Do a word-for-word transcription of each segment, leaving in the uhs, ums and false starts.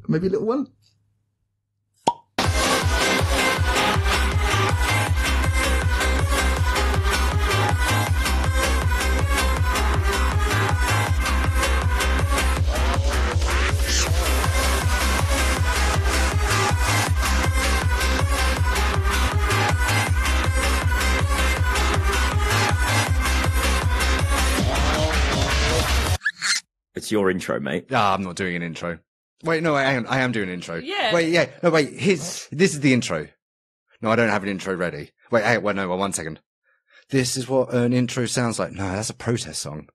maybe a little one. It's your intro, mate. Ah, I'm not doing an intro. Wait, no, I am. I am doing an intro. Yeah. Wait, yeah. No, wait. His. This is the intro. No, I don't have an intro ready. Wait, hey, wait, no, well, one second. This is what an intro sounds like. No, that's a protest song.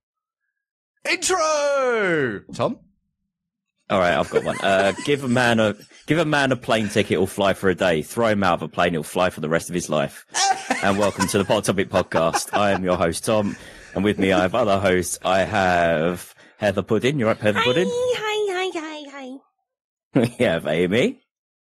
Intro. Tom. All right, I've got one. Uh, give a man a give a man a plane ticket, he'll fly for a day. Throw him out of a plane, he'll fly for the rest of his life. And welcome to the Pod Topic Podcast. I am your host, Tom, and with me I have other hosts. I have Heather Puddin. You're right, Heather Hi, Puddin. hi, hi, hi, hi. We have Amy.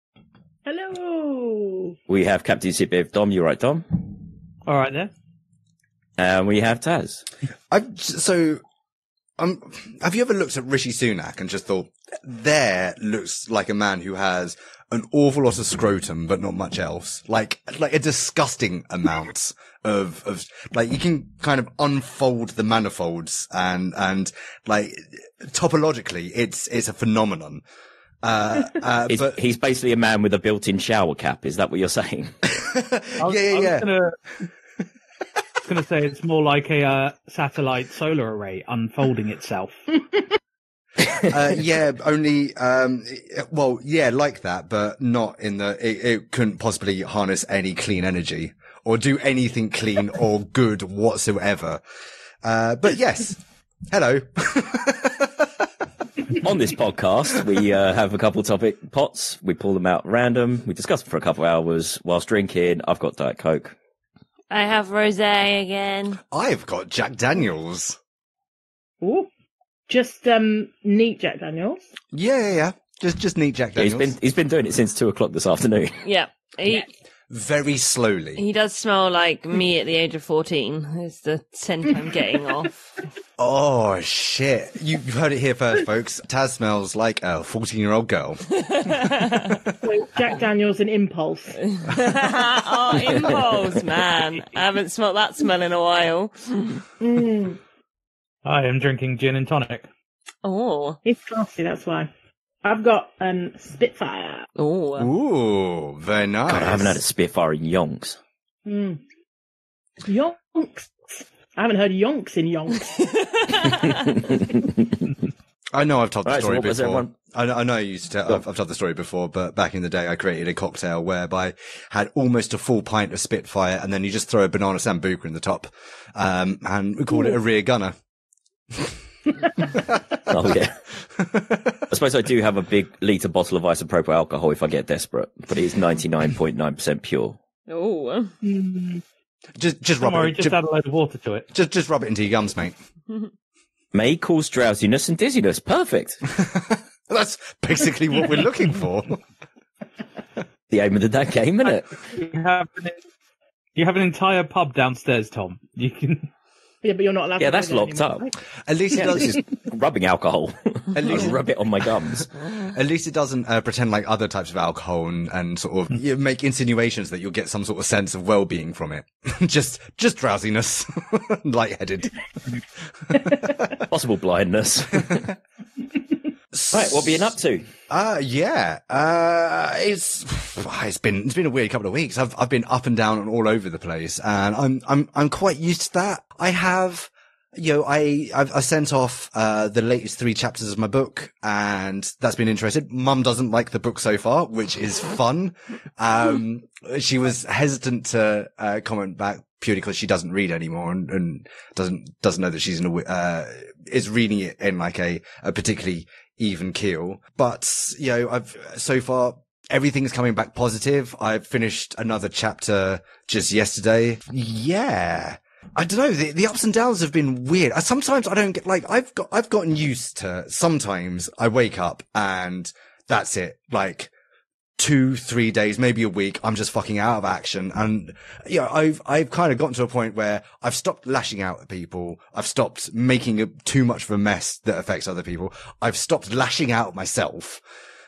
Hello. We have Captain Sitbiv. Dom, you're right, Dom. All right then. And we have Taz. I've, so, um, have you ever looked at Rishi Sunak and just thought, there looks like a man who has an awful lot of scrotum, but not much else? Like, like a disgusting amount of, of, like, you can kind of unfold the manifolds and, and, like, topologically, it's, it's a phenomenon. Uh, uh, Is- but, He's basically a man with a built-in shower cap. Is that what you're saying? I was, yeah, yeah, I was yeah. Gonna, I was gonna say it's more like a uh, satellite solar array unfolding itself. uh, yeah, only, um, well, yeah, like that, but not in the, it, it couldn't possibly harness any clean energy or do anything clean or good whatsoever. Uh, but yes, hello. On this podcast, we uh, have a couple topic pots. We pull them out random. We discuss them for a couple of hours whilst drinking. I've got Diet Coke. I have rosé again. I've got Jack Daniels. Ooh, just um, neat Jack Daniels. Yeah, yeah, yeah. Just, just neat Jack Yeah, he's Daniels. been he's been doing it since two o'clock this afternoon. Yeah, he Very slowly. he does smell like me at the age of fourteen. It's the scent I'm getting off. Oh, shit. You, you heard it here first, folks. Taz smells like a fourteen-year-old girl. So Jack Daniels and Impulse. Oh, impulse, man! I haven't smelt that smell in a while. Mm, I am drinking gin and tonic. Oh, it's classy, that's why. I've got um Spitfire. oh. Ooh, very nice. God, I haven't had a Spitfire in yonks. Mm. Yonks. I haven't heard yonks in yonks. I know I've told the Right, so story what was before. everyone- I know, I know I used to. I've, I've told the story before, but back in the day, I created a cocktail whereby I had almost a full pint of Spitfire, and then you just throw a banana sambuca in the top, um, and we called it a rear gunner. Oh yeah. I suppose I do have a big litre bottle of isopropyl alcohol if I get desperate, but it is ninety-nine point nine percent pure. Oh. Mm. Just, just Don't rub worry, it. just Just, add a load of water to it. just, just rub it into your gums, mate. May cause drowsiness and dizziness. Perfect. That's basically what we're looking for. The aim of the day game, isn't it? You have an, you have an entire pub downstairs, Tom. You can. Yeah, but you're not allowed Yeah, to go that's there locked anymore, up. right? At least it Yeah, does. this is rubbing alcohol. At least, Rub it on my gums. at least it doesn't uh, pretend like other types of alcohol and, and sort of you make insinuations that you'll get some sort of sense of well-being from it. just, just drowsiness, lightheaded. Possible blindness. Right, what being up to? Uh, yeah. Uh, it's, it's been, it's been a weird couple of weeks. I've, I've been up and down and all over the place, and I'm, I'm, I'm quite used to that. I have, you know, I, I've, I sent off, uh, the latest three chapters of my book, and that's been interesting. Mum doesn't like the book so far, which is fun. Um, she was hesitant to, uh, comment back purely because she doesn't read anymore and, and doesn't, doesn't know that she's in a, uh, is reading it in like a, a particularly even keel. But, you know, I've, so far, everything's coming back positive. I've finished another chapter just yesterday. Yeah. I don't know. The, the ups and downs have been weird. I, sometimes I don't get, like, I've got, I've gotten used to, sometimes I wake up and that's it. Like, two, three days, maybe a week, I'm just fucking out of action. And, you know, I've, I've kind of gotten to a point where I've stopped lashing out at people. I've stopped making a, too much of a mess that affects other people. I've stopped lashing out at myself.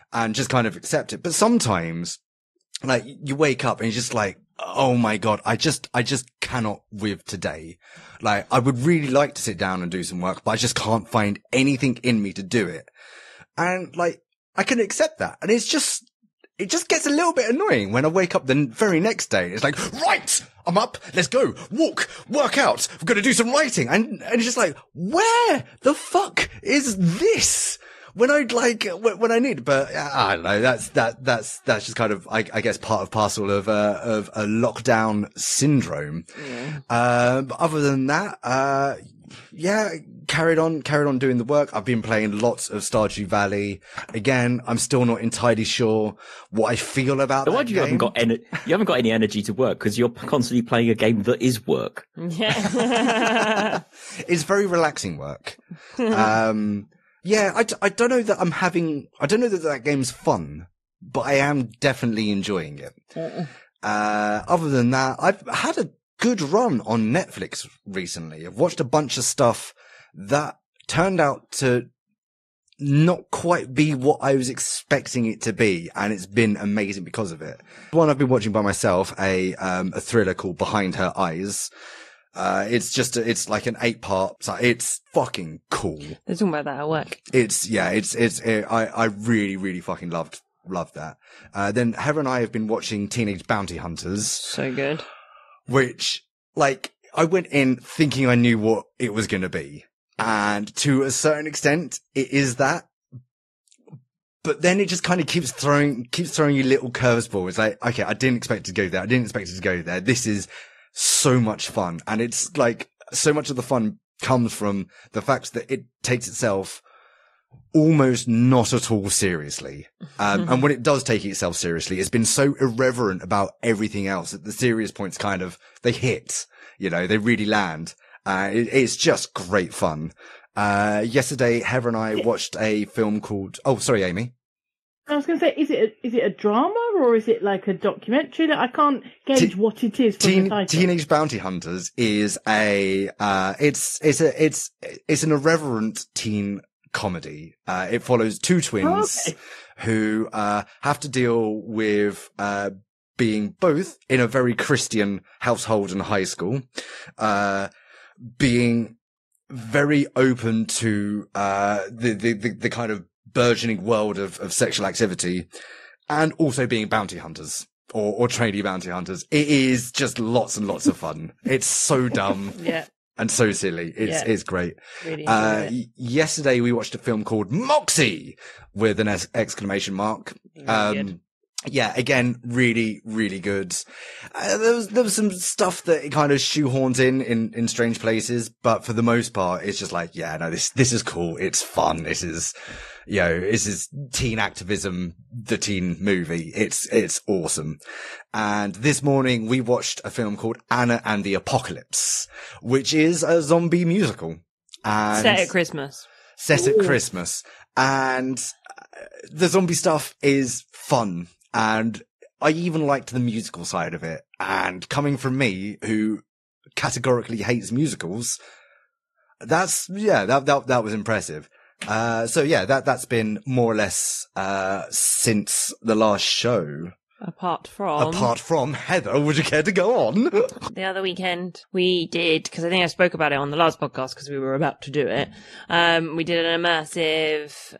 and just kind of accept it. But sometimes, like, you wake up and you're just like, oh my God, I just, I just cannot with today. Like, I would really like to sit down and do some work, but I just can't find anything in me to do it. And like, I can accept that. And it's just, it just gets a little bit annoying when I wake up the very next day. It's like, right, I'm up. Let's go walk, work out. We're going to do some writing. And, and it's just like, where the fuck is this? When I'd like, when I need, but I don't know, that's, that, that's, that's just kind of, I, I guess, part of parcel of, uh, of a lockdown syndrome. Yeah. Uh, but other than that, uh, yeah, carried on, carried on doing the work. I've been playing lots of Stardew Valley. Again, I'm still not entirely sure what I feel about so that why do you game. haven't got any, you haven't got any energy to work because you're constantly playing a game that is work. Yeah. It's very relaxing work. Um, Yeah, I, d- I don't know that I'm having, I don't know that that game's fun, but I am definitely enjoying it. Uh, other than that, I've had a good run on Netflix recently. I've watched a bunch of stuff that turned out to not quite be what I was expecting it to be, and it's been amazing because of it. One I've been watching by myself, a, um, a thriller called Behind Her Eyes. Uh, it's just, a, it's like an eight part, so it's fucking cool. They're talking about that at work. It's, yeah, it's, it's, it, I, I really, really fucking loved, loved that. Uh, then Heather and I have been watching Teenage Bounty Hunters. So good. Which, like, I went in thinking I knew what it was going to be. And to a certain extent, it is that. But then it just kind of keeps throwing, keeps throwing you little curveballs. It's like, okay, I didn't expect it to go there. I didn't expect it to go there. This is so much fun. And it's like, so much of the fun comes from the fact that it takes itself almost not at all seriously. Um, and when it does take itself seriously, it's been so irreverent about everything else that the serious points kind of, they hit, you know, they really land. Uh, it, it's just great fun. Uh, yesterday, Heather and I watched a film called, oh, sorry, Amy. I was going to say, is it a, is it a drama or is it like a documentary? I can't gauge Te- what it is from teen, the title. Teenage Bounty Hunters is a, uh, it's, it's a, it's, it's an irreverent teen comedy. Uh, it follows two twins Oh, okay. who, uh, have to deal with, uh, being both in a very Christian household and high school, uh, being very open to, uh, the, the, the, the kind of burgeoning world of, of sexual activity, and also being bounty hunters or, or trainee bounty hunters. It is just lots and lots of fun. It's so dumb Yeah. and so silly. It's, Yeah. it's great. Really Uh, enjoyed it. y- yesterday we watched a film called Moxie with an ex- exclamation mark. Really Um, good. yeah, again, really, really good. Uh, there was, there was some stuff that it kind of shoehorns in, in, in strange places, but for the most part, it's just like, yeah, no, this, this is cool. It's fun. This is, you know, this is teen activism, the teen movie. It's, it's awesome. And this morning we watched a film called Anna and the Apocalypse, which is a zombie musical. And Set at Christmas. set at Christmas. And uh, the zombie stuff is fun. And I even liked the musical side of it. And coming from me, who categorically hates musicals, that's, yeah, that, that, that was impressive. Uh, so yeah, that, that's been more or less, uh, since the last show. Apart from Apart from Heather, would you care to go on? the other weekend, we did, because I think I spoke about it on the last podcast because we were about to do it. Um, we did an immersive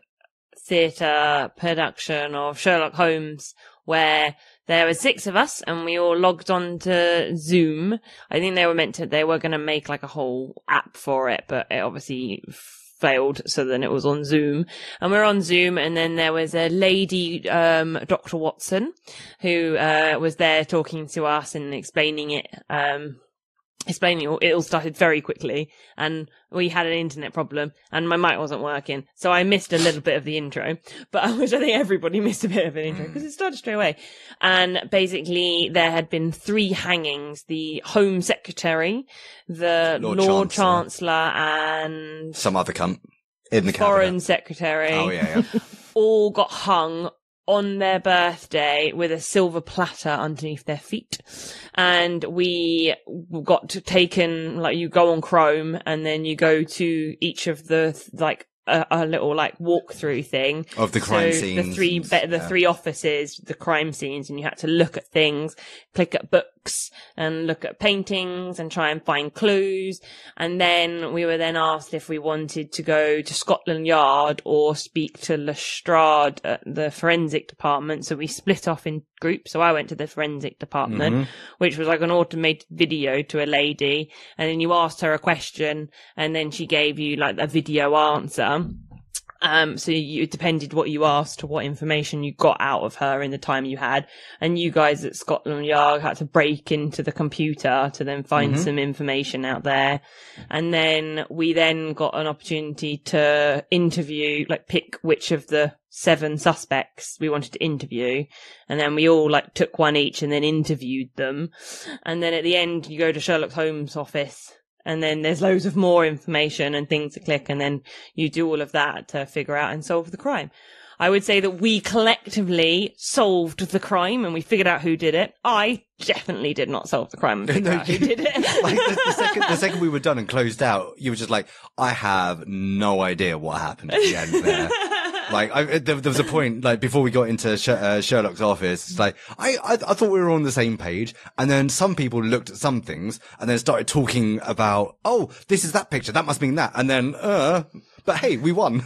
theatre production of Sherlock Holmes where there were six of us and we all logged on to Zoom. I think they were meant to, they were going to make like a whole app for it, but it obviously failed. So then it was on Zoom and we're on Zoom. And then there was a lady, um, Doctor Watson, who, uh, was there talking to us and explaining it, um, explaining it all. It all started very quickly and we had an internet problem and my mic wasn't working. So I missed a little bit of the intro, but which I think everybody missed a bit of an intro because it started straight away. And basically there had been three hangings, the Home Secretary, the Lord Lord, Chancellor. Chancellor, and Some other cunt in the Foreign cabinet. Secretary. Oh yeah, yeah. All got hung on their birthday with a silver platter underneath their feet. And we got taken, like you go on Chrome and then you go to each of the like a, a little like walkthrough thing Of the crime so scenes the three and- be- the yeah. three offices, the crime scenes, and you had to look at things, click at books, and look at paintings, and try and find clues. And then we were then asked if we wanted to go to Scotland Yard or speak to Lestrade at the forensic department. So we split off in groups. So I went to the forensic department, Mhm. which was like an automated video to a lady, and then you asked her a question, and then she gave you like a video answer. Um, so you, it depended what you asked to what information you got out of her in the time you had. And you guys at Scotland Yard had to break into the computer to then find Mhm. some information out there. And then we then got an opportunity to interview, like pick which of the seven suspects we wanted to interview. And then we all like took one each and then interviewed them. And then at the end, you go to Sherlock Holmes' office. And then there's loads of more information and things to click, and then you do all of that to figure out and solve the crime. I would say that we collectively solved the crime and we figured out who did it. I definitely did not solve the crime and figure No, out who you- did it. like the, the second the second we were done and closed out, you were just like, I have no idea what happened at the end there. Like, I, there, there was a point, like, before we got into Sh- uh, Sherlock's office, it's like, I, I, I thought we were on the same page, and then some people looked at some things, and then started talking about, oh, this is that picture, that must mean that, and then, uh, but hey, we won.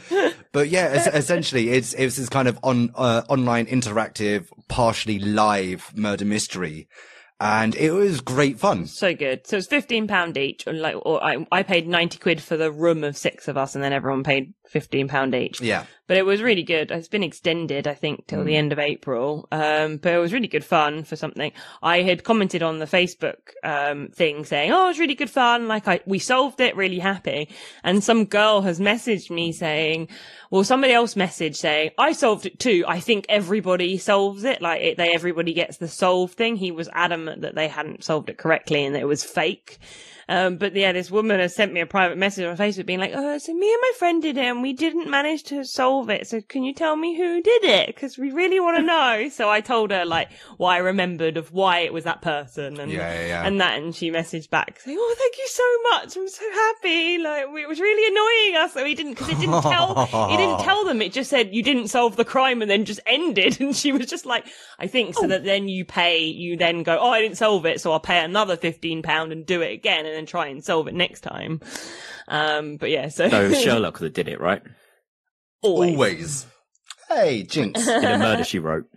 But yeah, es- essentially, it's, it's this kind of on, uh, online interactive, partially live murder mystery. And it was great fun. So good. So it's fifteen pounds each, or like, or I, I paid ninety quid for the room of six of us, and then everyone paid fifteen pounds each. Yeah. But it was really good. It's been extended, I think, till Mm. the end of April. Um, but it was really good fun for something. I had commented on the Facebook um thing saying, "Oh, it was really good fun. Like, I we solved it. Really happy." And some girl has messaged me saying, well, somebody else messaged saying, "I solved it too. I think everybody solves it. Like, it, they everybody gets the solve thing." He was adamant that they hadn't solved it correctly and that it was fake. Um, but yeah, this woman has sent me a private message on Facebook being like, "Oh, so me and my friend did it and we didn't manage to solve it. So can you tell me who did it? Because we really want to know." So I told her like what I remembered of why it was that person and, Yeah, yeah, yeah. and that. And she messaged back saying, "Oh, thank you so much. I'm so happy. Like, it was really annoying us." So he didn't, because it didn't tell, he didn't tell them. It just said you didn't solve the crime and then just ended. And she was just like, I think so that then you pay, you then go, "Oh, I didn't solve it. So I'll pay another fifteen pounds and do it again and then try and solve it next time." Um, but yeah, so. No, it was Sherlock that did it, right? always. Always. Hey, Jinx. In a murder she wrote.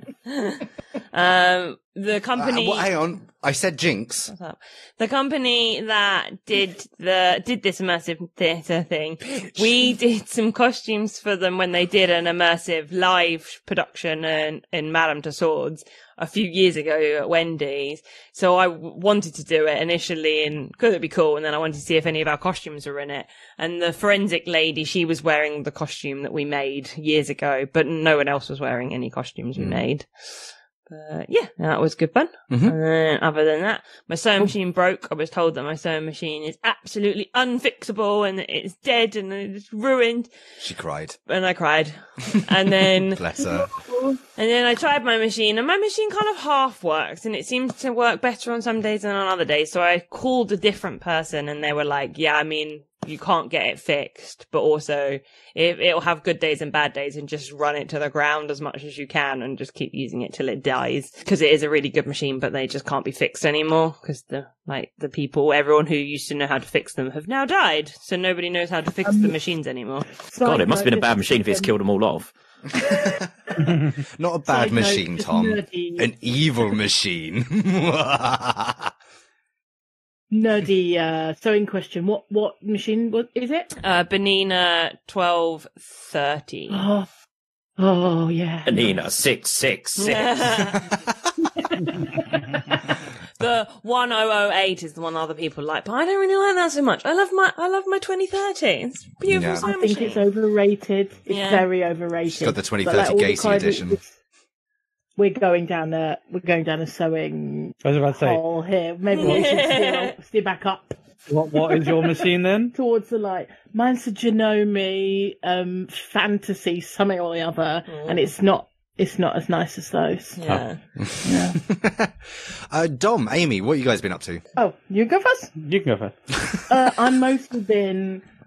Um, the company. Uh, well, hang on. I said Jinx. What's up? The company that did the did this immersive theatre thing, we did some costumes for them when they did an immersive live production in, in Madame Tussauds a few years ago at Wendy's. So I w- wanted to do it initially, and could it be cool? And then I wanted to see if any of our costumes were in it. And the forensic lady, she was wearing the costume that we made years ago, but no one else was wearing any costumes we made. But yeah, that was good fun. Mhm. And then other than that, my sewing machine broke. I was told that my sewing machine is absolutely unfixable and that it's dead and it's ruined. She cried. And I cried. And then, Bless her. and then I tried my machine, and my machine kind of half works, and it seems to work better on some days than on other days. So I called a different person, and they were like, "Yeah, I mean, you can't get it fixed, but also it, it'll have good days and bad days, and just run it to the ground as much as you can, and just keep using it till it dies, because it is a really good machine, but they just can't be fixed anymore because the like the people, everyone who used to know how to fix them, have now died, so nobody knows how to fix the machines anymore." God, it must have been a bad machine if it's killed them all off. Not a bad Side note, machine, just Tom. nerdy. An evil machine. Nerdy uh, sewing question. What what machine was, is it? Uh, Benina twelve thirty. Oh, oh yeah. Anina, six, six, six. The one oh oh eight is the one other people like, but I don't really like that so much. I love my I love my twenty thirty. It's a beautiful Yeah. sewing I think machine. it's overrated. It's Yeah. very overrated. She's got the twenty But, like, thirty all the Gacy kind of- edition. We're going down a we're going down a sewing I was about to say, hole here. Maybe we should steer, steer back up what what is your machine then? towards the light. Mine's a Janome um, fantasy something or the other, and it's not it's not as nice as those. Yeah. Yeah. uh, Dom, Amy, what you guys been up to? Oh, you go first. You can go first. Uh, I've mostly been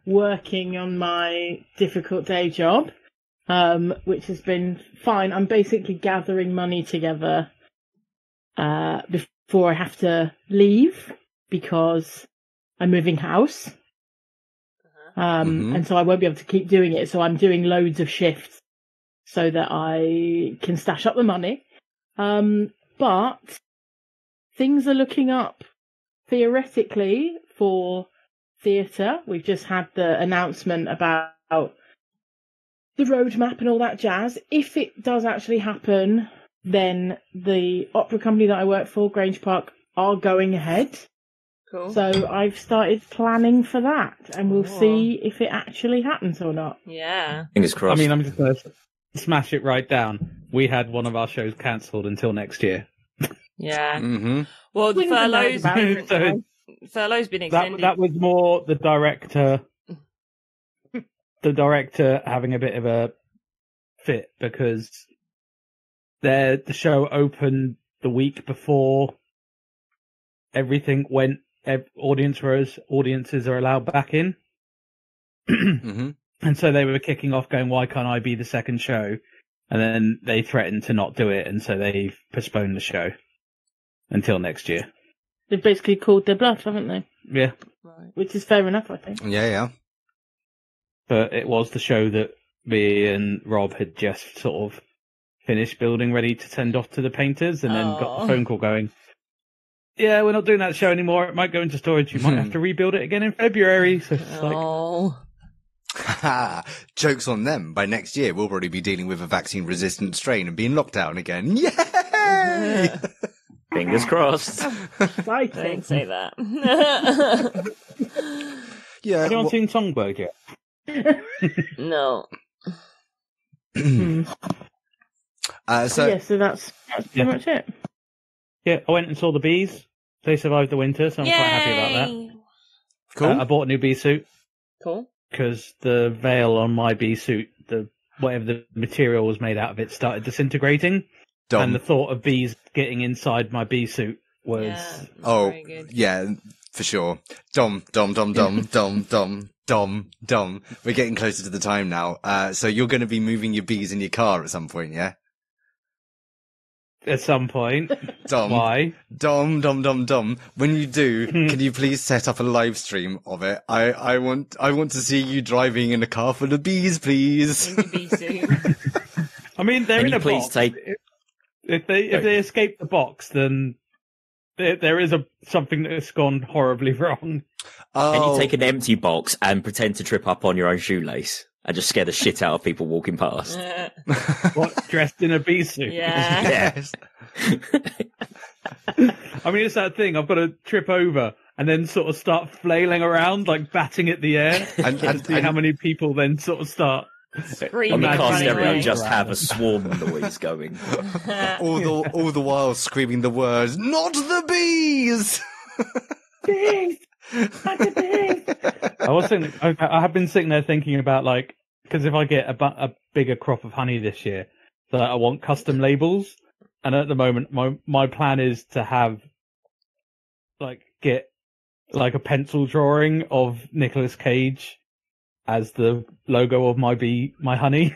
working on my difficult day job, um, which has been fine. I'm basically gathering money together uh, before I have to leave because I'm moving house. Um, Mhm. and so I won't be able to keep doing it. So I'm doing loads of shifts so that I can stash up the money. Um, but things are looking up theoretically for theatre. We've just had the announcement about the roadmap and all that jazz. If it does actually happen, then the opera company that I work for, Grange Park, are going ahead. Cool. So I've started planning for that, and we'll Oh. see if it actually happens or not. Yeah. Fingers I crossed. mean, I'm just going to smash it right down. We had one of our shows cancelled until next year. Yeah. Mm-hmm. Well, the Swings and furlough's, roundabouts. So furlough's been that extended. that was more the director, the director having a bit of a fit because their the show opened the week before everything went. ev- Audience rows, audiences are allowed back in. Mm-hmm. And so they were kicking off going, why can't I be the second show? And then they threatened to not do it, and so they've postponed the show until next year. They've basically called their bluff, haven't they? Yeah. Right. Which is fair enough, I think. Yeah, yeah. But it was the show that me and Rob had just sort of finished building, ready to send off to the painters, and then got Aw. the phone call going, yeah, we're not doing that show anymore. It might go into storage. You might have to rebuild it again in February. So it's like, Oh. Ha! Joke's on them. By next year, we'll probably be dealing with a vaccine-resistant strain and being locked down again. Yay! Fingers crossed. Exciting. Don't say that. yeah. anyone well- seen Songbird yet? No. Hmm. uh, so, yeah, so that's, that's pretty Yeah. much it. Yeah, I went and saw the bees. They survived the winter, so I'm quite happy about that. Yay. cool. Uh, I bought a new bee suit Cool. because the veil on my bee suit, the whatever the material was made out of it, started disintegrating. Dom. And the thought of bees getting inside my bee suit was Yeah, that's Oh, very good. yeah, for sure. Dom, Dom, Dom, Dom, Dom, Dom, Dom, Dom. We're getting closer to the time now. Uh, so you're going to be moving your bees in your car at some point, yeah? at some point. Dom, Why? Dom, Dom, Dom, Dom. When you do, can you please set up a live stream of it? I, I want, I want to see you driving in a car full of bees, please. In your bee suit. I mean, they're Can in you a please box. take- If- If they if they escape the box, then there, there is a something that has gone horribly wrong. Oh, Can you take an empty box and pretend to trip up on your own shoelace and just scare the shit out of people walking past? Uh, What, dressed in a bee suit? yeah. yes. I mean, it's that thing. I've got to trip over and then sort of start flailing around, like batting at the air, And, to and, see how and, many people then sort of start. Screaming On the Imagine car running stereo, away. just have a swarm noise going. all the, all the while screaming the words, not the bees! Bees! Not the bees! I was thinking, I, I have been sitting there thinking about like, because if I get a, bu- a bigger crop of honey this year, that I want custom labels. And at the moment, my my plan is to have like get like a pencil drawing of Nicolas Cage as the logo of my bee, my honey.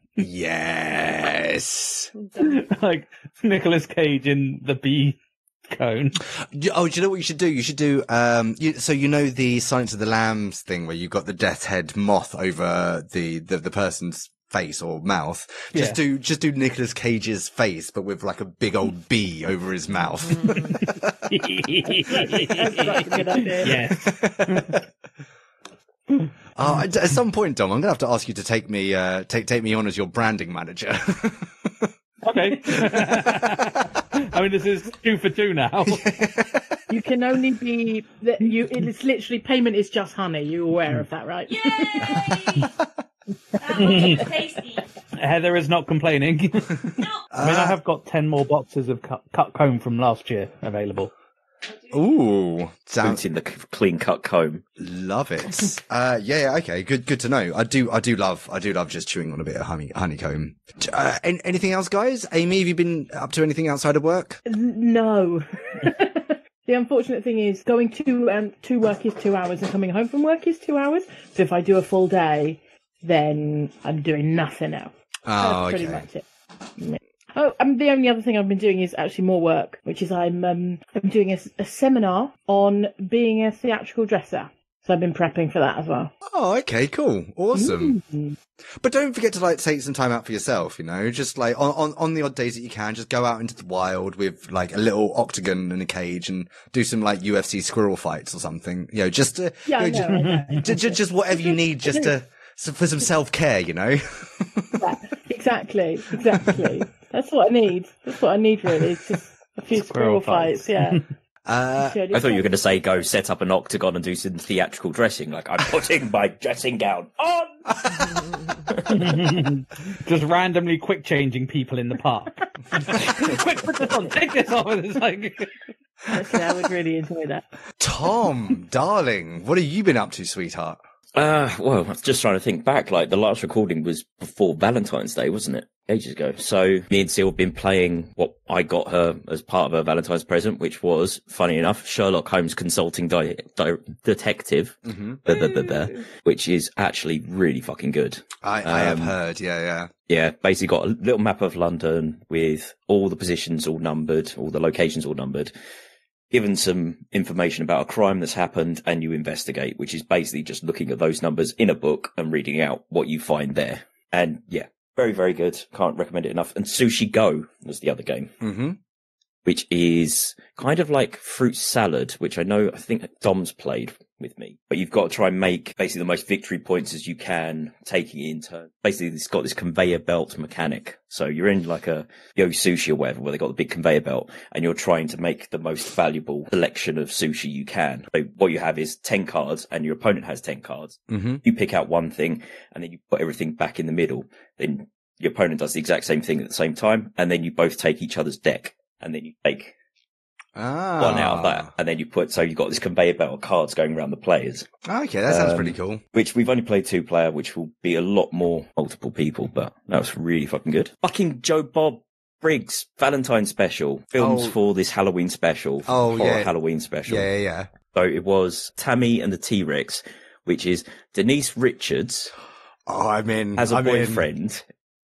Yes. Like Nicolas Cage in the bee cone. You- Oh, do you know what you should do? You should do, um, you, so you know the Silence of the Lambs thing where you've got the death head moth over the, the, the person's face or mouth. Just Yeah. do, just do Nicolas Cage's face, but with like a big old bee over his mouth. That's a good idea. Yes. Uh, at at some point, Dom, I'm gonna have to ask you to take me, uh, take, take me on as your branding manager. Okay. I mean, this is two for two now. You can only be that you. It's literally payment is just honey. You're aware of that, right? Yay! That was tasty. Heather is not complaining. No. I mean, I have got ten more boxes of cut, cut comb from last year available. Ooh, sounds Boots in the c- clean cut comb. love it. Uh, yeah, yeah, okay, good, good to know. I do, I do love, I do love just chewing on a bit of honey, honeycomb. Uh, an- anything else, guys? Amy, have you been up to anything outside of work? No. The unfortunate thing is going to um, to work is two hours and coming home from work is two hours. So if I do a full day, then I'm doing nothing else. Oh, That's pretty okay. much it. Yeah. Oh, um, the only other thing I've been doing is actually more work, which is I'm um, I'm doing a, a seminar on being a theatrical dresser. So I've been prepping for that as well. Oh, okay, cool. Awesome. Mm. But don't forget to like take some time out for yourself, you know, just like on, on, on the odd days that you can, just go out into the wild with like a little octagon and a cage and do some like U F C squirrel fights or something, you know, just to, Yeah, you know, I know, I know. just, just, just whatever you need just to, so for some self-care, you know? Yeah, exactly, exactly. That's what I need. That's what I need, really. It's just a few Squirrel squirrel fights, fights. yeah. Uh, I thought you were going to say go set up an octagon and do some theatrical dressing. Like, I'm putting my dressing gown on. Just randomly quick changing people in the park. Quick, put this on, take this off. And it's like, Actually, I would really enjoy that. Tom, darling, what have you been up to, sweetheart? Uh, well, I was just trying to think back. Like, the last recording was before Valentine's Day, wasn't it? Ages ago. So me and Seal have been playing what I got her as part of her Valentine's present, which was, funny enough, Sherlock Holmes Consulting Di- Di- Detective, Mm-hmm. blah, blah, blah, blah, which is actually really fucking good. I, I have Um, heard, yeah, yeah. Yeah, basically got a little map of London with all the positions all numbered, all the locations all numbered, given some information about a crime that's happened, and you investigate, which is basically just looking at those numbers in a book and reading out what you find there. And yeah, very, very good. Can't recommend it enough. And Sushi Go was the other game, Mm-hmm. which is kind of like fruit salad, which I know, I think Dom's played with me, but you've got to try and make basically the most victory points as you can, taking it in turn. Basically, it's got this conveyor belt mechanic. So you're in like a Yo Sushi or whatever, where they got the big conveyor belt, and you're trying to make the most valuable selection of sushi you can. So what you have is ten cards, and your opponent has ten cards. Mm-hmm. You pick out one thing, and then you put everything back in the middle. Then your opponent does the exact same thing at the same time, and then you both take each other's deck, and then you take Ah. one out of that, and then you put, so you've got this conveyor belt of cards going around the players, Okay, that sounds Um, pretty cool. which we've only played two player, which will be a lot more multiple people, but that was really fucking good. Fucking Joe Bob Briggs Valentine special, films Oh. for this Halloween special, Oh, horror yeah. Halloween special. Yeah, yeah, yeah. So it was Tammy and the T-Rex, which is Denise Richards Oh, I'm in. has a I'm in. boyfriend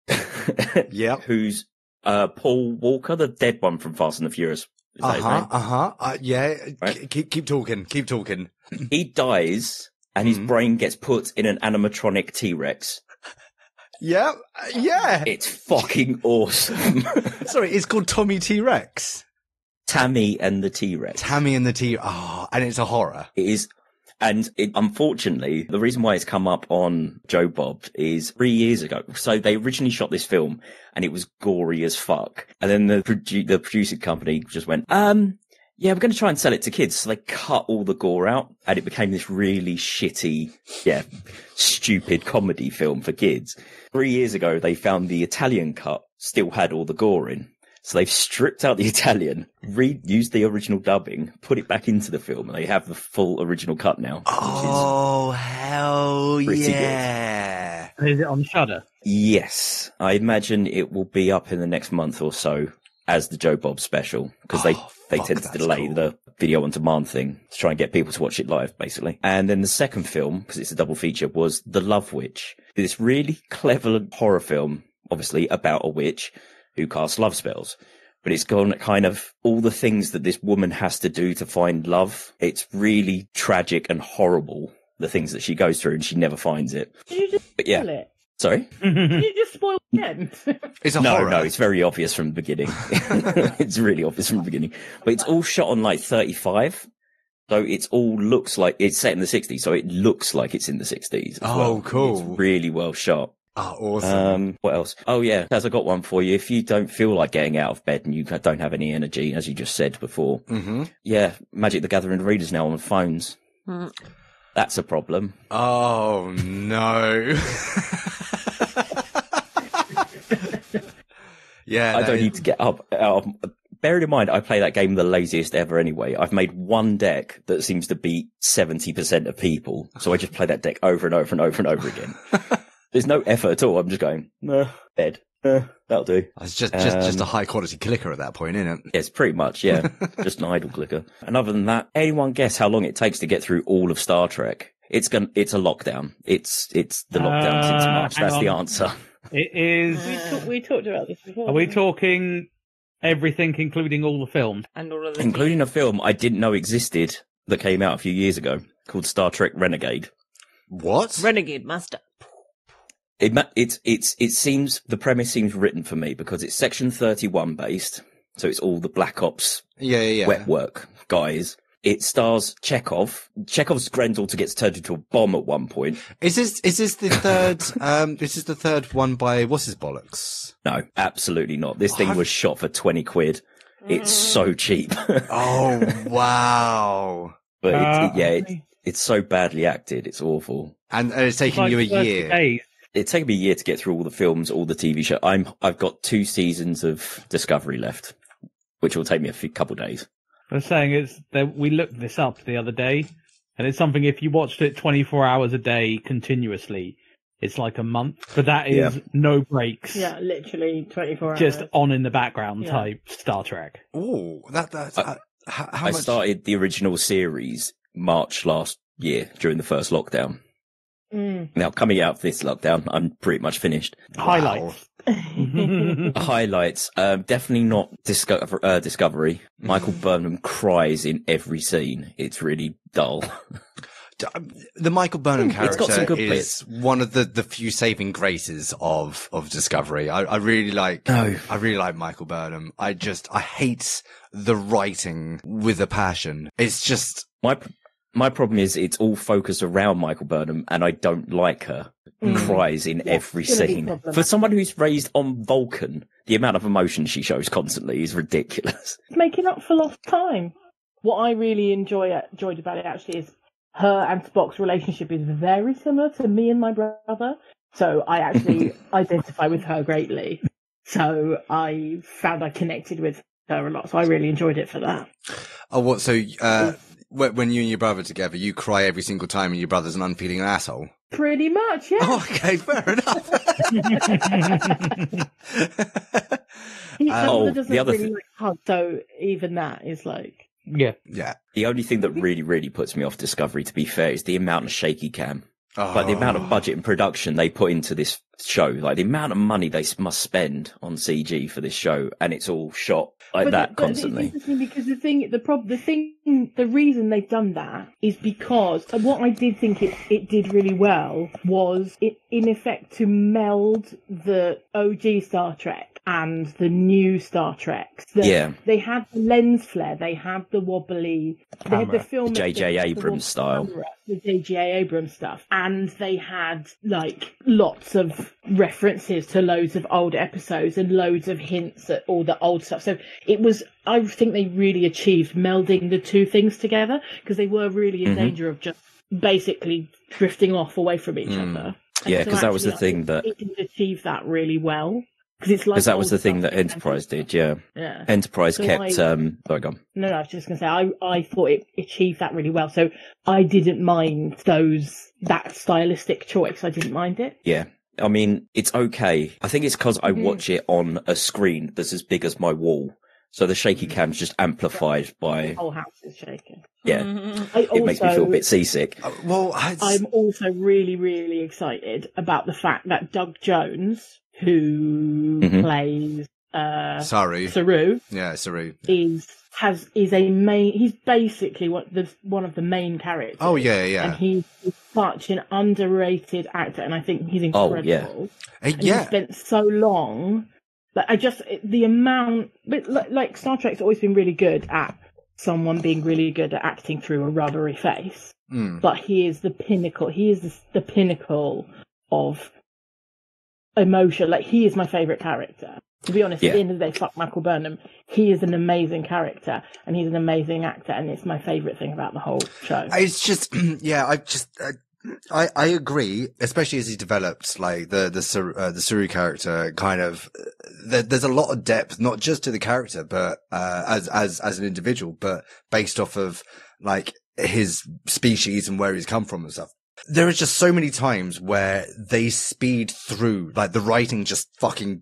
Yep. who's uh, Paul Walker, the dead one from Fast and the Furious. Is that his Uh-huh, name? uh-huh. Uh, yeah. Right. K- keep, keep talking. Keep talking. He dies, and his Mhm. brain gets put in an animatronic T-Rex. Yeah. uh, Yeah. It's fucking awesome. Sorry, it's called Tommy T-Rex. Tammy and the T-Rex. Tammy and the T. Oh, and it's a horror. It is, and it, unfortunately, the reason why it's come up on Joe Bob is three years ago. So they originally shot this film, and it was gory as fuck. And then the produ- the producing company just went, um, yeah, we're going to try and sell it to kids. So they cut all the gore out, and it became this really shitty, yeah, stupid comedy film for kids. Three years ago, they found the Italian cut still had all the gore in. So they've stripped out the Italian, re- used the original dubbing, put it back into the film, and they have the full original cut now. Which Oh, hell pretty good. yeah. is it on Shudder? is, yes, I imagine it will be up in the next month or so as the Joe Bob special, because they, Oh, they fuck, tend to that's delay cool. the video on demand thing to try and get people to watch it live, basically. And then the second film, because it's a double feature, was The Love Witch. This really clever horror film, obviously, about a witch who casts love spells. But it's gone kind of all the things that this woman has to do to find love. It's really tragic and horrible, the things that she goes through, and she never finds it. Did you just But yeah, spoil it? sorry? Did you just spoil it again? It's a No, horror. no, it's very obvious from the beginning. It's really obvious from the beginning. But it's all shot on like thirty-five. So it's all looks like it's set in the sixties. So it looks like it's in the sixties as Oh, well. cool. It's really well shot. Oh, awesome. Um, what else? Oh yeah, Taz, I got one for you. If you don't feel like getting out of bed and you don't have any energy, as you just said before, mm-hmm. yeah, Magic the Gathering readers now on phones. Mm. That's a problem. Oh, no. yeah. I that don't is- need to get up. Uh, bearing in mind, I play that game the laziest ever anyway. I've made one deck that seems to beat seventy percent of people. So I just play that deck over and over and over and over again. There's no effort at all. I'm just going, nah, bed. Uh, that'll do. It's just just just a Um, high quality clicker at that point, isn't it? Yes, pretty much, yeah. Just an idle clicker. And other than that, anyone guess how long it takes to get through all of Star Trek? It's going it's a lockdown. It's it's the lockdown since Uh, March. hang That's the on. answer. It is. We, talk, we talked about this before. Are we talking everything, including all the films? And all of the Including a film I didn't know existed that came out a few years ago called Star Trek Renegade. What? Renegade Master. It ma- it's it's it seems the premise seems written for me because it's Section thirty-one based, so it's all the Black Ops Yeah, yeah, yeah. wet work guys. It stars Chekhov. Chekhov's granddaughter gets turned into a bomb at one point. Is this is this the third? um, this is the third one by what's his bollocks? No, absolutely not. This thing What? was shot for twenty quid. It's so cheap. Oh wow! But it, Uh, it, yeah, it, it's so badly acted. It's awful. And, and it's taking Like you a thirty year. days. It's taken me a year to get through all the films, all the T V shows. I'm I've got two seasons of Discovery left, which will take me a few, couple days. I was saying it's that we looked this up the other day, and it's something if you watched it twenty-four hours a day continuously, it's like a month. But that is Yeah. no breaks. Yeah, literally twenty-four hours. Just on in the background Yeah. type Star Trek. Oh, that that's I- uh, how, how I much? started the original series March last year during the first lockdown. Mm. Now coming out of this lockdown, I'm pretty much finished. Highlights. Highlights, um, definitely not Discover, uh, Discovery. Michael Burnham cries in every scene. It's really dull. The Michael Burnham It's character got some good is bits. one of the, the few saving graces of, of Discovery. I, I really like, No. I really like Michael Burnham. I just, I hate the writing with a passion. It's just, My my problem is it's all focused around Michael Burnham, and I don't like her. Mm. Cries in Yeah, every it's gonna be scene. problematic. For someone who's raised on Vulcan, the amount of emotion she shows constantly is ridiculous. It's making up for lost time. What I really enjoy enjoyed about it actually is her and Spock's relationship is very similar to me and my brother. So I actually identify with her greatly. So I found I connected with her a lot. So I really enjoyed it for that. oh, what, so, uh, when when you and your brother are together, you cry every single time and your brother's an unfeeling asshole? Pretty much, yeah. Oh, okay, fair enough. He Um, Oh, doesn't the other really thi- like hugs, so even that is like Yeah. yeah. The only thing that really, really puts me off Discovery, to be fair, is the amount of shaky cam. Oh. Like the amount of budget and production they put into this show, like the amount of money they s- must spend on C G for this show, and it's all shot like But that the- but constantly. It's interesting because the thing, the prob, the thing, the reason they've done that is because and what I did think it it did really well was it in effect to meld the O G Star Trek and the new Star Trek. The- Yeah. they had the lens flare, they had the wobbly, they had the Camera. film, The J J the Abrams wobbly style. camera, the J J Abrams stuff, and they had like lots of references to loads of old episodes and loads of hints at all the old stuff. So it was, I think they really achieved melding the two things together because they were really in Mhm. danger of just basically drifting off away from each Mm. other. And Yeah, so 'cause that was the actually, I thing think that- it did achieve that really well because it's like Because that was old the thing stuff that in Enterprise did, yeah. Yeah. Enterprise So kept, I- um, sorry, go on. No, no, I was just going to say, I, I thought it achieved that really well. So I didn't mind those, that stylistic choice. I didn't mind it. Yeah. I mean, it's okay. I think it's because I Mhm. watch it on a screen that's as big as my wall. So the shaky Mm-hmm. cam's just amplified by, The whole house is shaking. yeah, I it makes me feel a also- bit seasick. Uh, well, I, I'm also really, really excited about the fact that Doug Jones, who Mhm. plays uh, sorry. Saru, Yeah, sorry. is has is a main. He's basically what the one of the main characters. Oh, yeah, yeah. And he's such an underrated actor, and I think he's Oh, incredible. yeah. Hey, And he yeah. spent so long. Like I just the amount, but like, like Star Trek's always been really good at someone being really good at acting through a rubbery face. Mm. But he is the pinnacle. He is the, the pinnacle of emotion. Like he is my favorite character. To be honest, Yeah. at the end of the day, fuck Michael Burnham. He is an amazing character, and he's an amazing actor, and it's my favorite thing about the whole show. It's just, yeah, I just, I, I, I agree, especially as he develops, like, the, the, Sar- uh, the Suru character kind of, uh, there, there's a lot of depth, not just to the character, but, uh, as, as, as an individual, but based off of, like, his species and where he's come from and stuff. There are just so many times where they speed through, like, the writing just fucking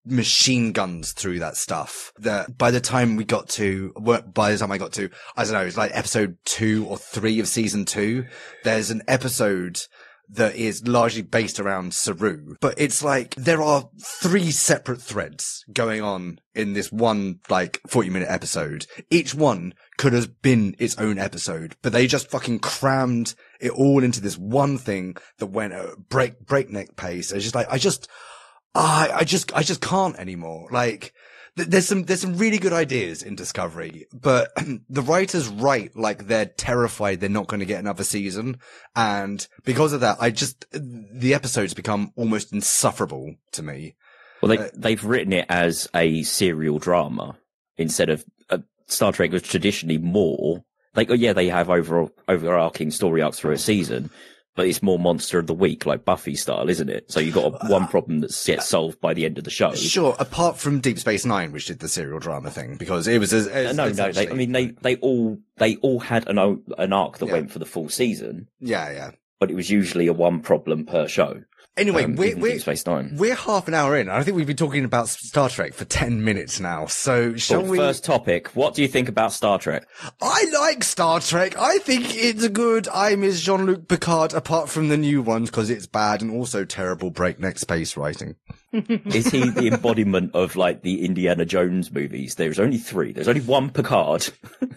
machine guns through that stuff that by the time we got to, by the time I got to, I don't know, it's like episode two or three of season two, there's an episode that is largely based around Saru, but it's like there are three separate threads going on in this one like forty minute episode. Each one could have been its own episode, but they just fucking crammed it all into this one thing that went at a break breakneck pace. It's just like I just I I just I just can't anymore. Like there's some, there's some really good ideas in Discovery, but the writers write like they're terrified they're not going to get another season. And because of that, I just, the episodes become almost insufferable to me. Well, they, uh, they've written it as a serial drama instead of, uh, Star Trek was traditionally more, like, oh yeah, they have over, overarching story arcs through a season, but it's more monster of the week, like Buffy style, isn't it? So you've got a, one problem that gets solved by the end of the show. Sure, apart from Deep Space Nine, which did the serial drama thing, because it was as, as no, no. They, I mean, they they all they all had an o- an arc that Yeah. went for the full season, yeah, yeah. but it was usually a one problem per show. Anyway, um, we're, even we're, Deep Space Nine. we're half an hour in. I think we've been talking about Star Trek for ten minutes now. So shall Well, we? First topic: what do you think about Star Trek? I like Star Trek. I think it's good. I miss Jean-Luc Picard, apart from the new ones, because it's bad and also terrible breakneck space writing. Is he the embodiment of like the Indiana Jones movies? There's only three. There's only one Picard.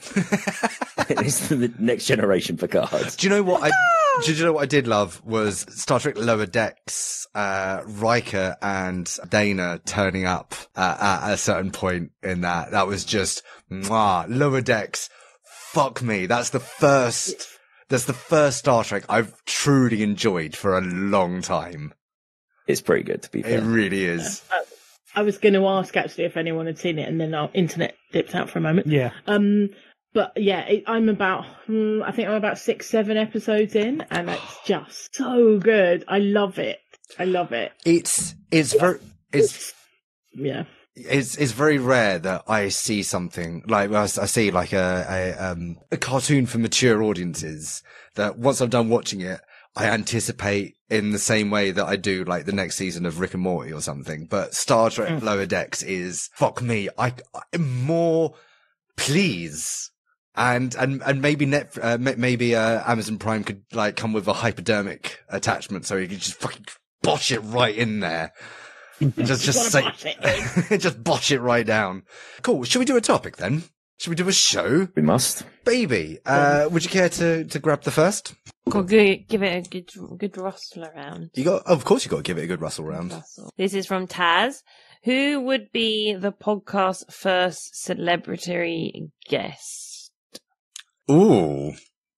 It's the next generation Picard. Do you know what I? Do you know what I did love was Star Trek Lower Decks. Uh, Riker and Dana turning up uh, at a certain point in that. That was just mwah, Lower Decks. Fuck me. That's the first. That's the first Star Trek I've truly enjoyed for a long time. It's pretty good, to be fair. It really is. I was going to ask actually if anyone had seen it, and then our internet dipped out for a moment. Yeah. Um, but yeah, it, I'm about, hmm, I think I'm about six, seven episodes in, and it's just so good. I love it. I love it. It's it's very it's Yeah. it's it's very rare that I see something like I see like a a um a cartoon for mature audiences that once I'm done watching it, I anticipate in the same way that I do like the next season of Rick and Morty or something. But Star Trek Mm. Lower Decks is fuck me. I, I more please. And, and, and maybe net, uh, ma- maybe, uh, Amazon Prime could like come with a hypodermic attachment so you could just fucking bosh it right in there. Just, just say, Gotta bosh it just bosh it right down. Cool. Should we do a topic then? Should we do a show? We must. Baby, uh, would you care to, to grab the first? Go give give it a good good rustle around. You got, of course you got to give it a good rustle round. Rustle. This is from Taz. Who would be the podcast first celebrity guest? Ooh.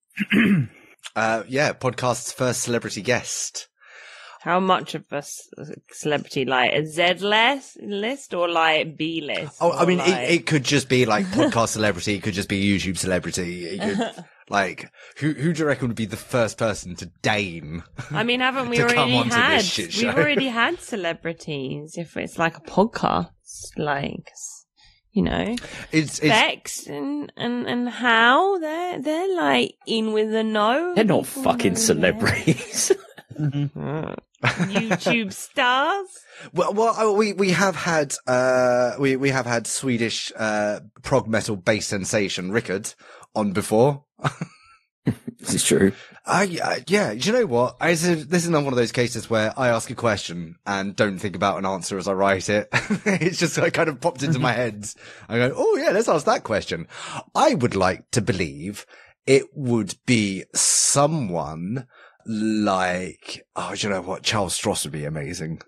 uh, yeah, podcast's first celebrity guest. How much of a s- celebrity, like a Z list, list or like B list? Oh, I Or mean, like... it, it could just be like podcast celebrity. It could just be YouTube celebrity. It could, like, who, who do you reckon would be the first person to deign? I mean, haven't we to come already onto this had? shit We've show? already had celebrities. If it's like a podcast, like you know, It's, it's, Bex and and and how they're they're like in with the know. They're not People fucking know celebrities. them. YouTube stars. well, well, uh, we, we have had, uh, we, we have had Swedish, uh, prog metal bass sensation Rickard on before. This is true. I, uh, yeah, do you know what? I said, this is another one of those cases where I ask a question and don't think about an answer as I write it. It's just like kind of popped into my head. I go, oh yeah, let's ask that question. I would like to believe it would be someone like, oh, do you know what? Charles Stross would be amazing.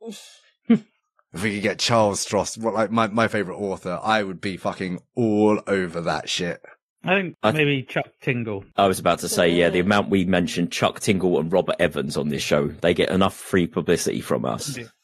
If we could get Charles Stross, what, like my, my favorite author, I would be fucking all over that shit. I think I th- maybe Chuck Tingle. I was about to say, yeah, the amount we mentioned Chuck Tingle and Robert Evans on this show, they get enough free publicity from us. Yeah.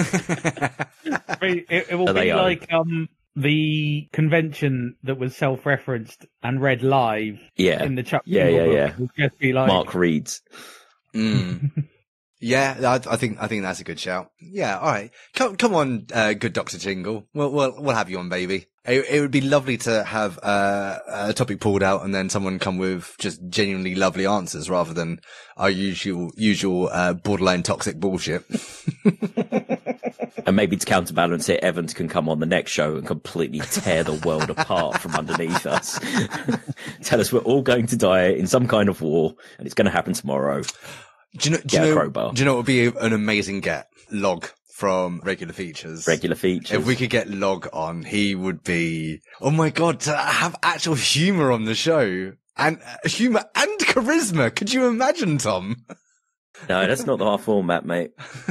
It, it will Are they be own? like um the convention that was self-referenced and read live Yeah. in the Chuck Yeah, Tingle yeah, book. yeah. It would just be like, Mark Reeds. Mm. Yeah, I, I think I think that's a good shout. Yeah, all right. Come come on, uh, good Doctor Tingle. We'll we'll we'll have you on, baby. It, it would be lovely to have uh, a topic pulled out and then someone come with just genuinely lovely answers rather than our usual usual uh, borderline toxic bullshit. And maybe to counterbalance it, Evans can come on the next show and completely tear the world apart from underneath us. Tell us we're all going to die in some kind of war, and it's going to happen tomorrow. Do you know? Do Get a you know, crowbar. do you know what would be an amazing get? Log from Regular Features. Regular features. If we could get Log on, he would be. Oh my god! To have actual humour on the show and uh, humour and charisma. Could you imagine, Tom? No, that's not our format, mate.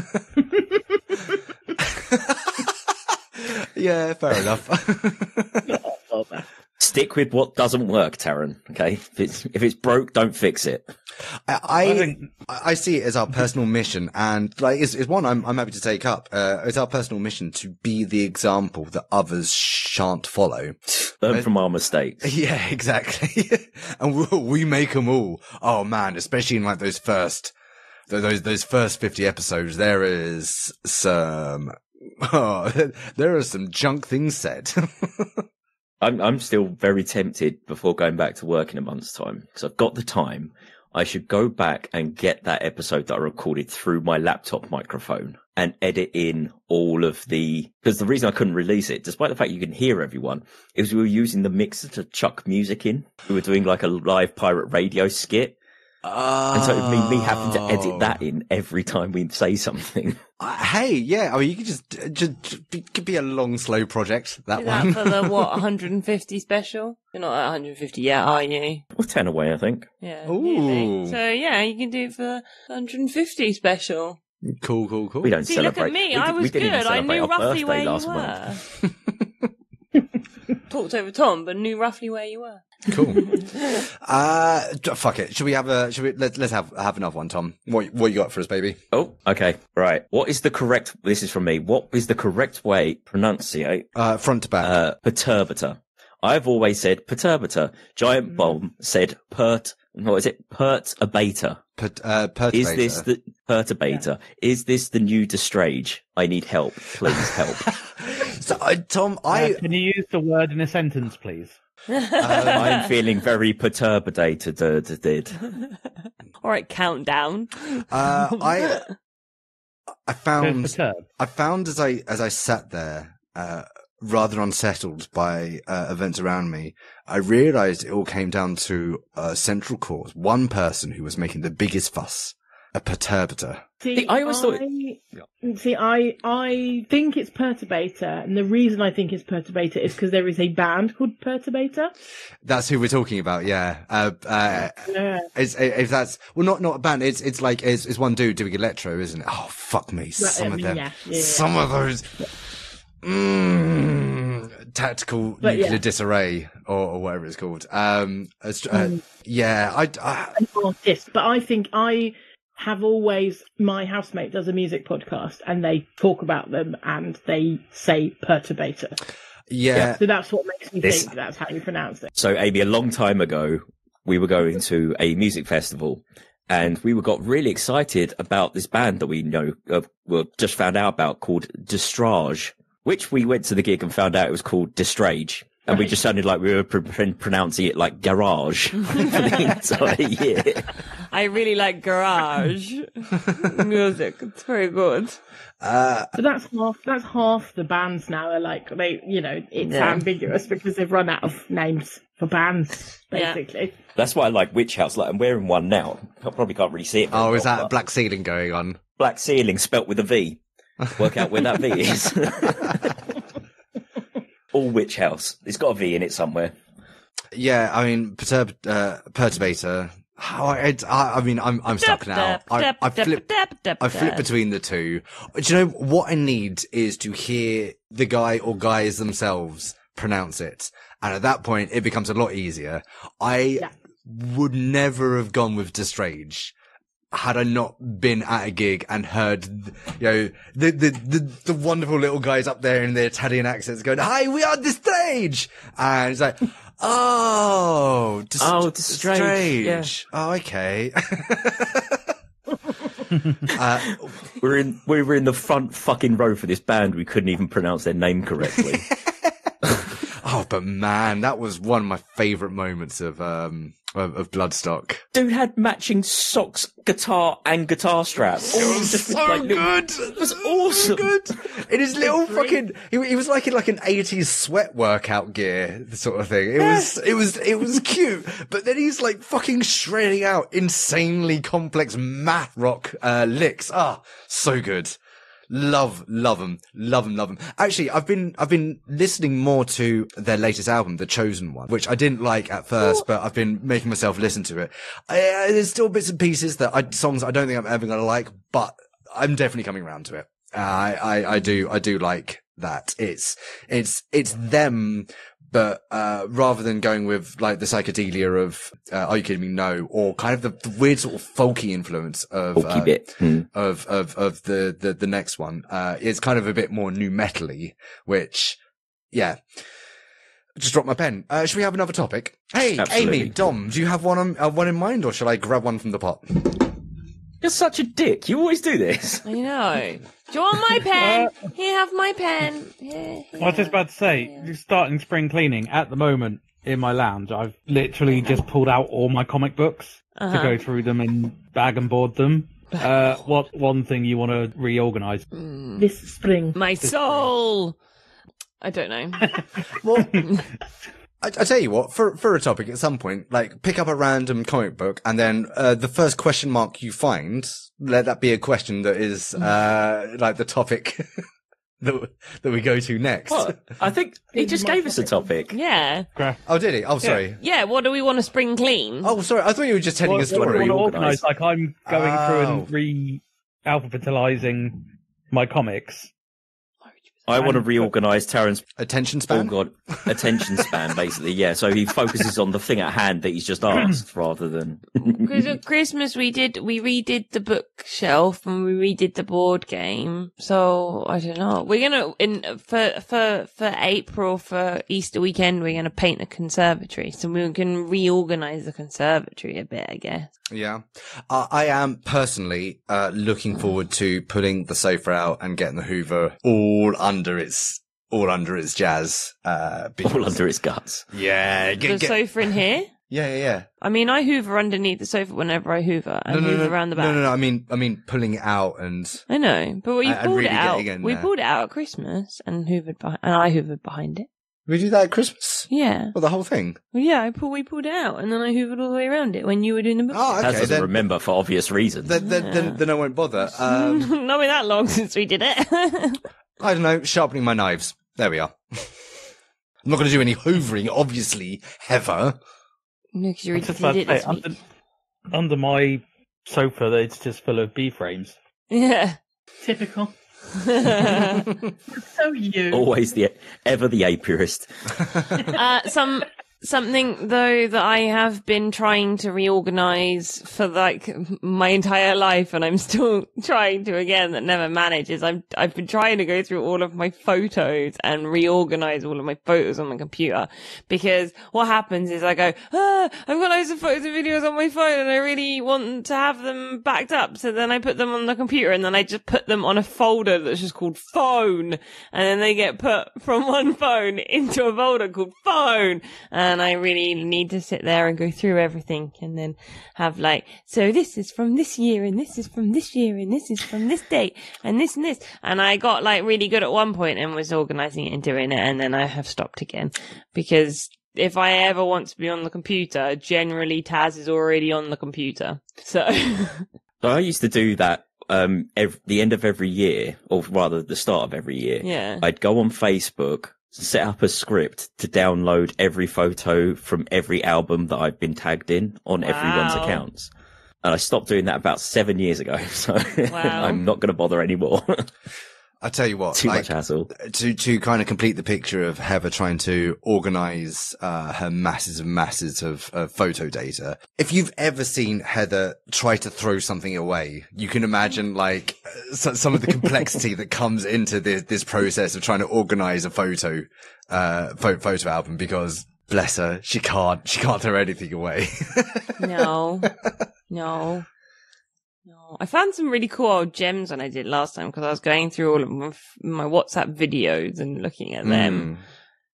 Yeah, fair enough. Stick with what doesn't work, Taryn. Okay, if it's if it's broke, don't fix it. I I, I think- I see it as our personal mission, and like it's, it's one I'm I'm happy to take up. Uh, it's our personal mission to be the example that others shan't follow. Learn from our mistakes. Yeah, exactly. And we we make them all. Oh man, especially in like those first those those first fifty episodes, there is some. Oh, there are some junk things said. I'm I'm still very tempted before going back to work in a month's time because I've got the time. I should go back and get that episode that I recorded through my laptop microphone and edit in all of the, because the reason I couldn't release it, despite the fact you can hear everyone, is we were using the mixer to chuck music in. We were doing like a live pirate radio skit. And so it would mean me having to edit that in every time we say something. Uh, hey, yeah, I mean, you could just, just, just be, could be a long, slow project, that Is one. that for the, what, one hundred fifty special? You're not at one hundred fifty yet, are you? Well, ten away, I think. Yeah. Ooh. Nearly. So, yeah, you can do it for the one hundred fifty special. Cool, cool, cool. We don't See, celebrate. look at me. We, I did- we was didn't even good. I celebrate knew our roughly birthday where you last were. month. Talked over Tom, but knew roughly where you were. Cool. uh, d- fuck it. Should we have a, should we, let's, let's have, have another one, Tom. What, what you got for us, baby? Oh, okay. Right. What is the correct, this is from me. What is the correct way pronunciate Uh, front to back. uh, perturbator? I've always said perturbator. Giant Bomb said pert, what is it? Perturbator. Per, uh, Is perturbator. this the perturbator? Is this the new Destrage? I need help. Please help. So, uh, Tom, Uh, I, can you use the word in a sentence, please? I'm feeling very perturbated. uh, d- did. All right, countdown. uh, I, I found, Perturb. I found as I, as I sat there, uh, rather unsettled by uh, events around me, I realized it all came down to a central cause. One person who was making the biggest fuss. A perturbator. See, See, I always thought- See, I I think it's Perturbator, and the reason I think it's Perturbator is because there is a band called Perturbator. That's who we're talking about. Yeah. Uh, uh, Yeah. it's, if that's, well, not, not a band. It's, it's like, it's, it's one dude doing electro, isn't it? Oh, fuck me. Some I of mean, them, yeah, yeah, some of those, mm, tactical But nuclear yeah. disarray or, or whatever it's called. Um, as- uh, Mm. yeah, I, I, An artist, but I think I have always, my housemate does a music podcast and they talk about them and they say Perturbator. yeah, So that's what makes me This- think that's how you pronounce it. So, Amy, a long time ago, we were going to a music festival, and we were got really excited about this band that we know, uh, well, just found out about called Destrage, which we went to the gig and found out it was called Destrage. And we Right. just sounded like we were pr- pr- pronouncing it like garage for the entire year. I really like garage music. It's very good. uh, So that's half, that's half the bands now are like, they, you know, it's Yeah. ambiguous because they've run out of names for bands, Yeah. basically. That's why I like Witch House. Like, I'm wearing one now. I probably can't really see it. very oh, is well, that but black ceiling going on? black ceiling spelt with a V? Work out where that V is. All Witch House. It's got a V in it somewhere. Yeah, I mean, perturb, uh, perturbator. Oh, I, I, I mean, I'm, I'm stuck now. I, I flip, I flip between the two. Do you know what I need is to hear the guy or guys themselves pronounce it. And at that point, it becomes a lot easier. I Yeah. would never have gone with Destrage had I not been at a gig and heard, you know, the, the, the, the wonderful little guys up there in their Italian accents going, "Hi, we are Destrage!" And it's like, oh, Dest- Oh, Destrage, yeah. Oh, okay. uh, We're in, we were in the front fucking row for this band. We couldn't even pronounce their name correctly. oh, But man, that was one of my favourite moments of um of, of Bloodstock. Dude had matching socks, guitar, and guitar strap. It was Just so like little- good. It was awesome. So good. In his little fucking, he, he was like in like an eighties sweat workout gear sort of thing. It was, it was, it was cute. But then he's like fucking shredding out insanely complex math rock uh, licks. Ah, so good. Love, love them, love them, love them. Actually, I've been, I've been listening more to their latest album, The Chosen One, which I didn't like at first, but I've been making myself listen to it. I, uh, there's still bits and pieces that I, songs I don't think I'm ever going to like, but I'm definitely coming around to it. Uh, I, I, I do, I do like that. It's, it's, it's them, but, uh, rather than going with like the psychedelia of, uh, Are You Kidding Me? No, or kind of the, the weird sort of folky influence of, Folky uh, bit. Hmm. of, of, of the, the, the next one, uh, it's kind of a bit more new metal-y, which, yeah. Just dropped my pen. Uh, should we have another topic? Hey, Absolutely. Amy, Dom, do you have one, on, uh, one in mind, or shall I grab one from the pot? You're such a dick. You always do this. I know. Do you want my pen? Here, have my pen. Here, here. I was just about to say, just starting spring cleaning at the moment in my lounge. I've literally just pulled out all my comic books Uh-huh. to go through them and bag and board them. Uh, what one thing you want to reorganise? This spring. My soul. I don't know. Well, I, I tell you what, for for a topic at some point, like pick up a random comic book, and then uh, the first question mark you find, let that be a question that is uh, like the topic that that we go to next. What? I think he just gave us a topic. Yeah. Oh, did he? Oh, sorry. Yeah, what do we want to spring clean? Oh, sorry. I thought you were just telling a What, what do story. you want to Reorganise. organise? Like I'm going through Oh. and re-alphabetising my comics. I want to reorganise Terran's Attention oh span. god attention span, basically. Yeah, so he focuses on the thing at hand that he's just asked, rather than. Because at Christmas we did, we redid the bookshelf and we redid the board game. So, I don't know. We're gonna, in, for, for, for April, for Easter weekend, we're gonna paint the conservatory. So we can reorganize the conservatory a bit, I guess. Yeah. Uh, I am personally uh, looking forward to putting the sofa out and getting the Hoover all under its all under its jazz. Uh, because, all under his guts. Yeah. The Get, get, sofa in here? yeah, yeah, yeah. I mean, I hoover underneath the sofa whenever I hoover, and No, no, hoover no, around the no, back. no, no. I mean, I mean, pulling it out and I know, but we And- and pulled really it out. getting in We there. pulled it out at Christmas and hoovered behind, and I hoovered behind it. we do that at Christmas. Yeah. Well, the whole thing. Well, yeah, I pull, we pulled it out, and then I hoovered all the way around it when you were doing the book. Oh, Taz okay. doesn't Then, remember for obvious reasons. then, then, then, then I won't bother. Um, Not been that long since we did it. I don't know. Sharpening my knives. There we are. I'm not going to do any hoovering, obviously, Heather. No, because you I already was just did about it to say, this week. under, under my sofa, it's just full of B-frames. Yeah. Typical. So you. Always the ever the apiarist. uh, some something though that I have been trying to reorganize for like my entire life, and I'm still trying to again that never manages. I've I've been trying to go through all of my photos and reorganize all of my photos on my computer, because what happens is I go, ah, I've got loads of photos and videos on my phone, and I really want to have them backed up. So then I put them on the computer, and then I just put them on a folder that's just called phone, and then they get put from one phone into a folder called phone. And I really need to sit there and go through everything and then have like, so this is from this year and this is from this year and this is from this date and this and this. And I got like really good at one point and was organizing it and doing it. And then I have stopped again, because if I ever want to be on the computer, generally Taz is already on the computer. So So I used to do that um ev the end of every year, or rather the start of every year. yeah. I'd go on Facebook, set up a script to download every photo from every album that I've been tagged in on everyone's Wow. accounts. And I stopped doing that about seven years ago, so Wow. I'm not going to bother anymore. I tell you what, Too like, much hassle. to to kind of complete the picture of Heather trying to organize uh, her masses and masses of, of photo data. If you've ever seen Heather try to throw something away, you can imagine like so, some of the complexity that comes into this this process of trying to organize a photo uh photo, photo album, because bless her, she can't she can't throw anything away. No, no, no. I found some really cool old gems when I did last time, because I was going through all of my, my WhatsApp videos and looking at them.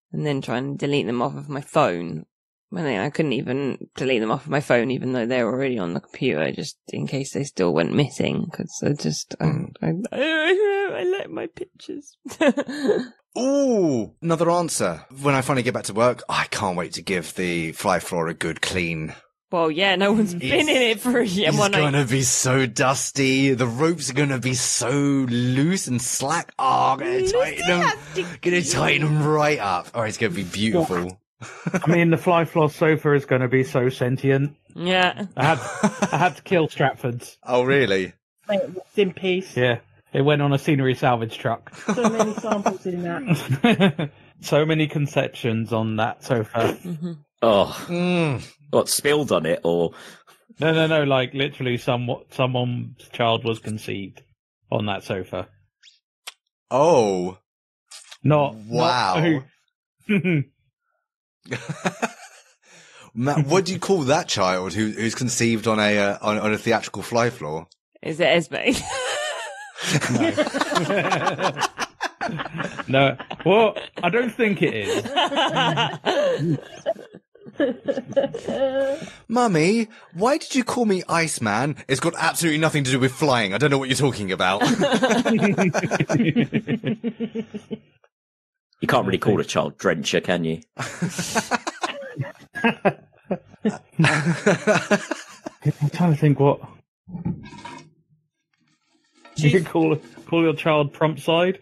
and then try and delete them off of my phone. When I, I couldn't even delete them off of my phone, even though they were already on the computer, just in case they still went missing. Because I just, Mm. I, I, I like my pictures. Ooh, another answer. When I finally get back to work, I can't wait to give the fly floor a good clean. Well, yeah, no one's been in it for a year. It's Well, no, gonna be so dusty. The ropes are gonna be so loose and slack. Oh, I'm gonna tighten them. Gonna tighten them right up. Oh, it's gonna be beautiful. I mean, the fly floor sofa is going to be so sentient. yeah. I had I had to kill Stratford's. Oh, really? Wait, it's in peace. Yeah, it went on a scenery salvage truck. So many samples in that. So many conceptions on that sofa. Mm-hmm. Oh, Mm. what, spilled on it or? No, no, no. Like literally, some someone's child was conceived on that sofa. Oh, Not wow. Not, Matt, what do you call that child who, who's conceived on a uh, on, on a theatrical fly floor? Is it Esme? no. Well, I don't think it is. Mummy, why did you call me Iceman? It's got absolutely nothing to do with flying. I don't know what you're talking about. You can't really call a child Drencher, can you? I'm trying to think what you could call call your child prompt side.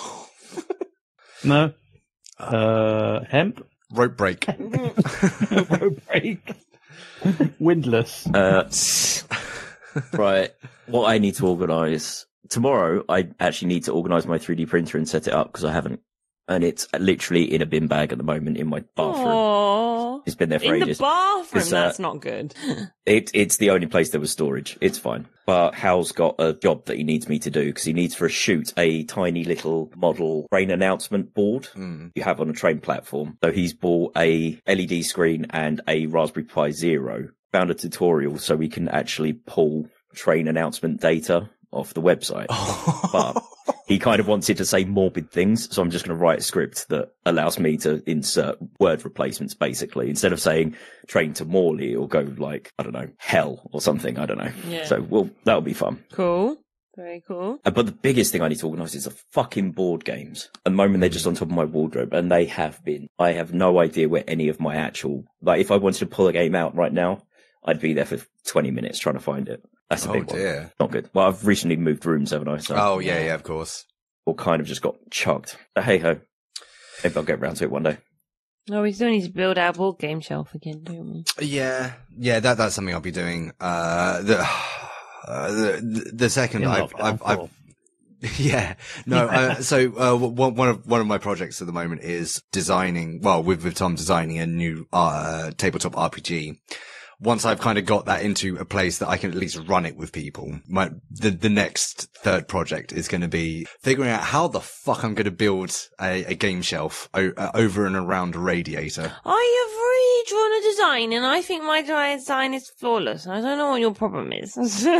No. Uh, hemp. Rope break. Rope break. Windlass. Uh, right. What I need to organise tomorrow, I actually need to organise my three D printer and set it up because I haven't, and it's literally in a bin bag at the moment in my bathroom. Aww. It's been there for In ages. the bathroom, 'Cause, uh, that's not good. It, it's the only place there was storage. It's fine. But Hal's got a job that he needs me to do because he needs for a shoot a tiny little model train announcement board Mm. you have on a train platform. So he's bought a L E D screen and a Raspberry Pi Zero. Found a tutorial so we can actually pull train announcement data off the website. But he kind of wanted to say morbid things, so I'm just going to write a script that allows me to insert word replacements, basically. Instead of saying train to Morley, or go like, I don't know, hell or something, I don't know. Yeah. So, well, that'll be fun. Cool. Very cool. Uh, But the biggest thing I need to organise is the fucking board games. At the moment, they're just on top of my wardrobe, and they have been. I have no idea where any of my actual... Like, if I wanted to pull a game out right now, I'd be there for twenty minutes trying to find it. That's a Oh, big one. dear. Not good. Well, I've recently moved rooms, haven't I? So Oh, yeah, yeah, of course. all kind of just got chucked. But hey ho. Maybe I'll get around to it one day. No, we still need to build our board game shelf again, don't we? Yeah, yeah, that that's something I'll be doing. Uh, the uh, the, the second In I've, lockdown I've, I've for- yeah, no. Uh, so uh, one one of one of my projects at the moment is designing. Well, with with Tom designing a new uh, tabletop R P G. Once I've kind of got that into a place that I can at least run it with people, my, the, the next third project is going to be figuring out how the fuck I'm going to build a, a game shelf o- uh, over and around a radiator. I have redrawn a design, and I think my design is flawless. I don't know what your problem is.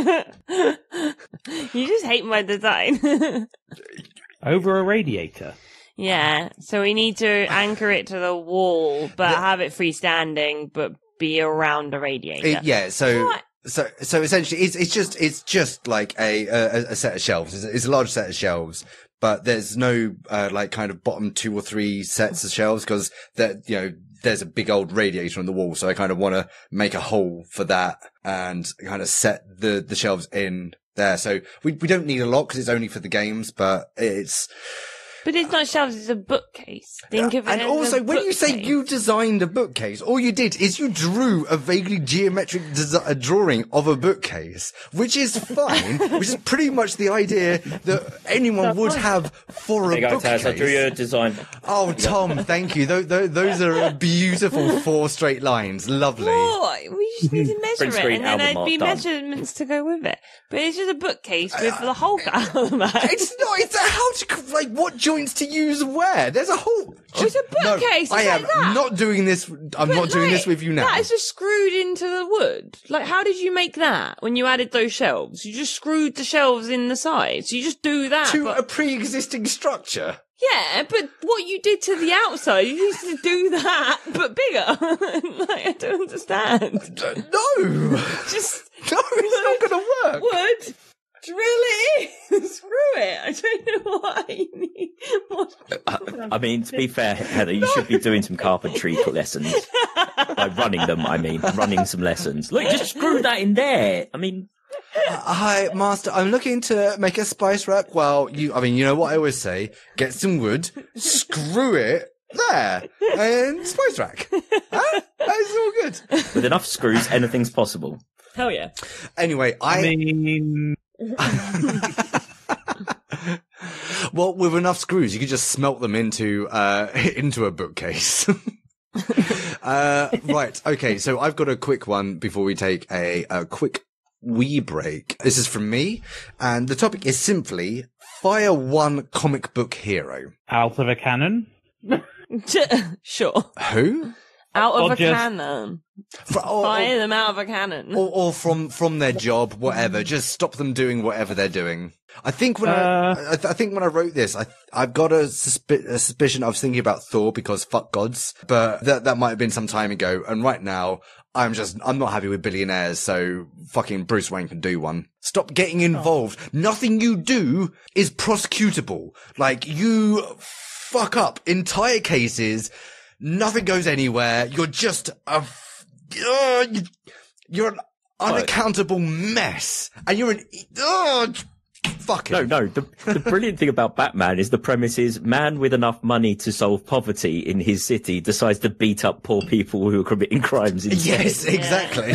You just hate my design. Over a radiator. Yeah, so we need to anchor it to the wall, but have it freestanding, but be around a radiator. It- yeah, so What? so so essentially, it's it's just it's just like a a, a set of shelves. It's, it's a large set of shelves, but there's no uh, like kind of bottom two or three sets of shelves because that you know there's a big old radiator on the wall. So I kind of want to make a hole for that and kind of set the the shelves in there. So we we don't need a lot because it's only for the games, but it's. But it's not shelves, it's a bookcase. Think of it And as also, a when you say bookcase. you designed a bookcase, all you did is you drew a vaguely geometric desi- a drawing of a bookcase, which is fine, which is pretty much the idea that anyone would have for a There you go, bookcase. Taz. I drew you a design. Oh, Tom, thank you. Those, those are beautiful four straight lines. Lovely. What? We just need to measure Print it, screen, and then album there'd be art, done. measurements to go with it. But it's just a bookcase with the whole cut on the back. It's not. It's a how to like what joints to use where. There's a whole. Oh, it's a bookcase, No, I it's am like that. not doing this. I'm But, not doing like, this with you now. That is just screwed into the wood. Like, how did you make that when you added those shelves? You just screwed the shelves in the sides. You just do that. to but- a pre-existing structure. Yeah, but what you did to the outside, you used to do that, but bigger. Like, I don't understand. No! Just No, it's not going to work. wood, drill it in, screw it. I don't know why you need more. I, I mean, to be fair, Heather, you should be doing some carpentry lessons. By running them, I mean, running some lessons. Look, just screw that in there. I mean... Uh, hi, Master. I'm looking to make a spice rack. Well, you, I mean, you know what I always say? Get some wood, screw it there, and spice rack. Huh? That's all good. With enough screws, anything's possible. Hell yeah. Anyway, I... I mean, well, with enough screws, you could just smelt them into, uh, into a bookcase. uh, right. Okay. So I've got a quick one before we take a, a quick wee break. This is from me, and the topic is simply fire one comic book hero. out of a cannon. Sure. Who? Out of Or a just- cannon. For, or, Fire or, them out of a cannon. or, or from from their job, whatever. Just stop them doing whatever they're doing. I think when Uh, I, I, th- I think when I wrote this, I I've got a, suspi- a suspicion I was thinking about Thor because fuck gods, but that that might have been some time ago. And right now, I'm just I'm not happy with billionaires, so fucking Bruce Wayne can do one. Stop getting involved. Nothing you do is prosecutable. Like you fuck up entire cases. Nothing goes anywhere. You're just a, f- uh, you- you're an unaccountable mess, and you're an uh, fucking No, no. The, the brilliant thing about Batman is the premise is man with enough money to solve poverty in his city decides to beat up poor people who are committing crimes instead. Yes, exactly.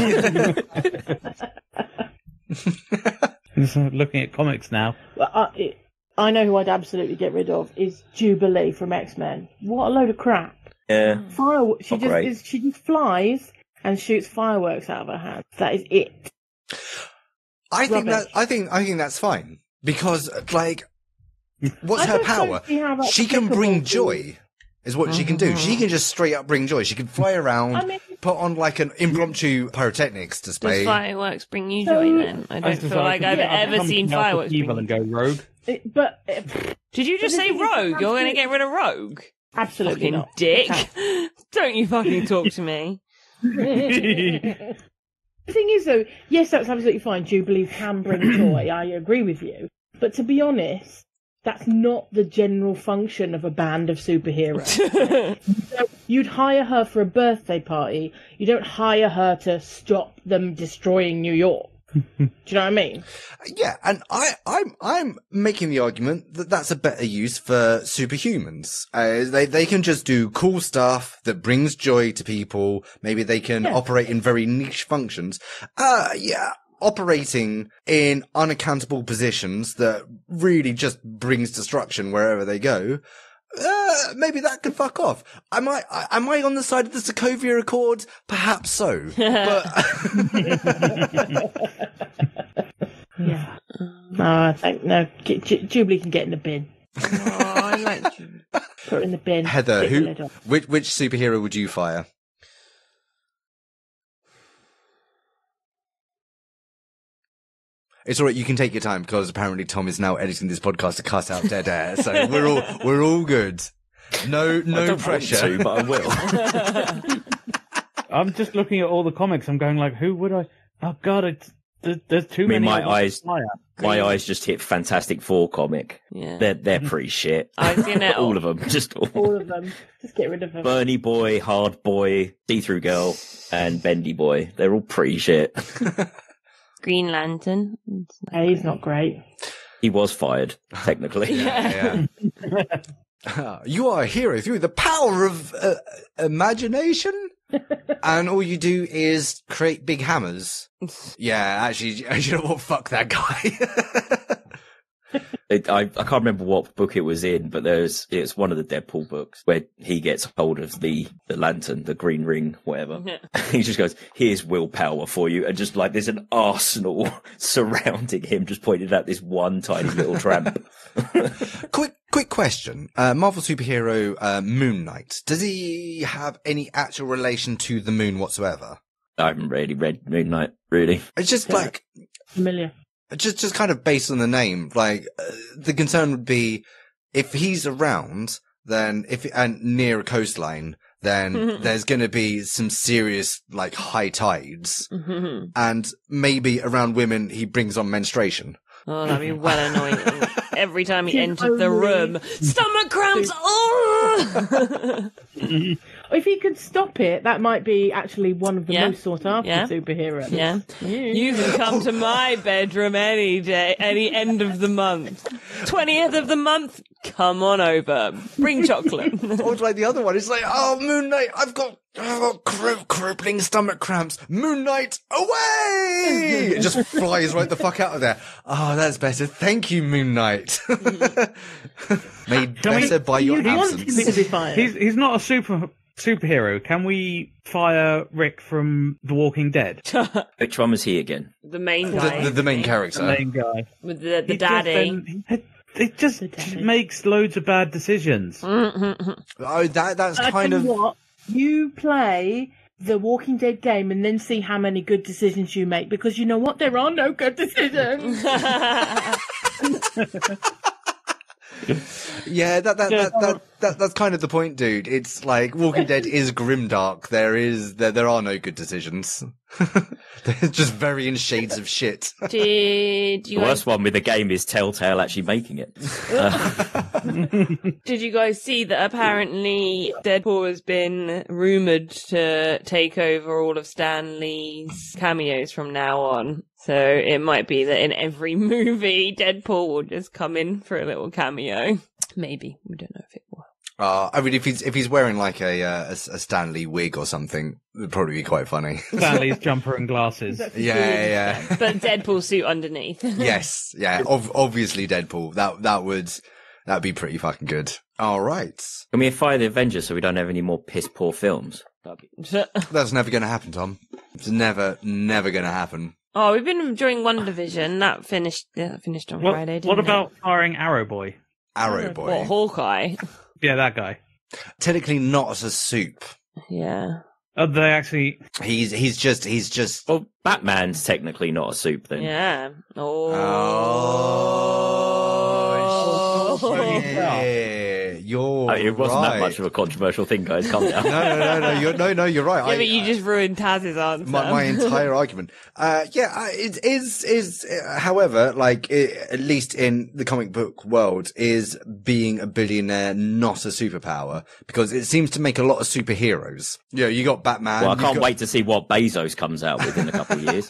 Looking at comics now. Well, I, it, I know who I'd absolutely get rid of is Jubilee from X-Men. What a load of crap! Yeah. Fire. She Not just great. is, she just flies and shoots fireworks out of her hands. That is it. I think that Rubbish. I think I think that's fine because like, what's I her don't power? see how that's She can applicable bring to- joy. Is what she can do. She can just straight up bring joy. She can fly around, I mean- put on like an impromptu pyrotechnics Does display. fireworks bring you So- joy then? I I don't was feel just like like, I've yeah, ever Something seen else with fireworks evil bring and you. go rogue. It, but uh, Did you just But say this is rogue? You're going to absolute- get rid of rogue? absolutely Fucking not. dick. Okay. Don't you fucking talk to me. The thing is, though, yes, that's absolutely fine. Jubilee can bring joy. I agree with you. But to be honest, that's not the general function of a band of superheroes. So you'd hire her for a birthday party. You don't hire her to stop them destroying New York. Do you know what I mean? Yeah, and I, I'm, I'm making the argument that that's a better use for superhumans. Uh, they, they can just do cool stuff that brings joy to people. Maybe they can Yeah. operate in very niche functions. Uh, yeah, operating in unaccountable positions that really just brings destruction wherever they go. Uh, maybe that could fuck off. Am I, I- am I on the side of the Sokovia Accords? Perhaps so. But, Yeah. No, I think no. J- J- Jubilee can get in the bin. Oh, I like you. Put her in the bin. Heather, take the who, lid off. which, which superhero would you fire? It's all right. You can take your time because apparently Tom is now editing this podcast to cut out dead air. So we're all we're all good. No I no don't pressure. want to, but I will. I'm just looking at all the comics. I'm going like, who would I? Oh God, it's, there's, there's too I mean, many. my I want to eyes- fly at. My eyes just hit Fantastic Four comic. Yeah. They're they're pretty shit. I was gonna- all of them, just all. All of them. Just get rid of them. Bernie Boy, Hard Boy, See Through Girl, and Bendy Boy. They're all pretty shit. Green Lantern. Hey, he's not great. He was fired, technically. Yeah. yeah. You are a hero through the power of uh, imagination, and all you do is create big hammers. Yeah, actually, you know what? Fuck that guy. It, I, I can't remember what book it was in, but there's it's one of the Deadpool books where he gets hold of the, the lantern, the green ring, whatever. He just goes, "Here's willpower for you," and just like there's an arsenal surrounding him, just pointed at this one tiny little tramp. quick, quick question. Uh, Marvel superhero uh, Moon Knight. Does he have any actual relation to the moon whatsoever? I haven't really read Moon Knight, really. It's just Yeah. like Familiar. just just kind of based on the name. Like uh, the concern would be if he's around, then if and near a coastline, then there's going to be some serious like high tides, Mm-hmm. and maybe around women he brings on menstruation. Oh, that'd be well annoying. Every time he If entered the only- room, stomach cramps. Oh! If he could stop it, that might be actually one of the Yeah. most sought after Yeah. superheroes. Yeah, you can come to my bedroom any day, any end of the month. twentieth of the month, come on over. Bring chocolate. Or like the other one, it's like, oh, Moon Knight, I've got, I've got cri- crippling stomach cramps. Moon Knight, away! It just flies right the fuck out of there. Oh, that's better. Thank you, Moon Knight. Made Can we- better by your You want absence. him to be fired. He's he's not a super superhero. Can we fire Rick from The Walking Dead? Which one was he again? The main The, guy the, the main The character. main guy. with the, the He just daddy. then- he- It just The daddy. makes loads of bad decisions. Oh, that, that's I kind tell of, you what, you play the Walking Dead game and then see how many good decisions you make, because you know what? There are no good decisions. yeah, that, that, that, that, that, that's kind of the point, dude. It's like Walking Dead is grimdark. There is, there, there are no good decisions. They're just varying shades of shit. Did you The guys, worst one with the game is Telltale actually making it. did you guys see that apparently Deadpool has been rumored to take over all of Stan Lee's cameos from now on? So it might be that in every movie, Deadpool will just come in for a little cameo. Maybe. We don't know if it will. Uh, I mean, if he's, if he's wearing like a, uh, a, a Stanley wig or something, it'd probably be quite funny. Stanley's jumper and glasses. yeah, yeah, yeah. But Deadpool suit underneath. Yes, yeah. Ov- obviously Deadpool. That, that would, that'd be pretty fucking good. All right. Can we fire the Avengers so we don't have any more piss poor films? That's never going to happen, Tom. It's never, never going to happen. Oh, we've been enjoying One Division. That finished. Yeah, that finished on What, Friday. Didn't what it? about firing Arrow Boy? Arrow What, Boy. Hawkeye? Yeah, that guy. Technically not as a soup. Yeah. Oh, they actually. He's, he's just, he's just. Well, Batman's technically not a soup then. Yeah. Oh. Oh, yeah. You're Oh, it wasn't right. that much of a controversial thing, guys. Calm down. No, no, no, no. You're, no, no, you're right. Yeah, I- but you just ruined Taz's answer. my, my entire argument. Uh, yeah, uh, it is, is, uh, however, like, it, at least in the comic book world, is being a billionaire not a superpower? Because it seems to make a lot of superheroes. Yeah, you got Batman. Well, I you've can't got- wait to see what Bezos comes out with in a couple of years.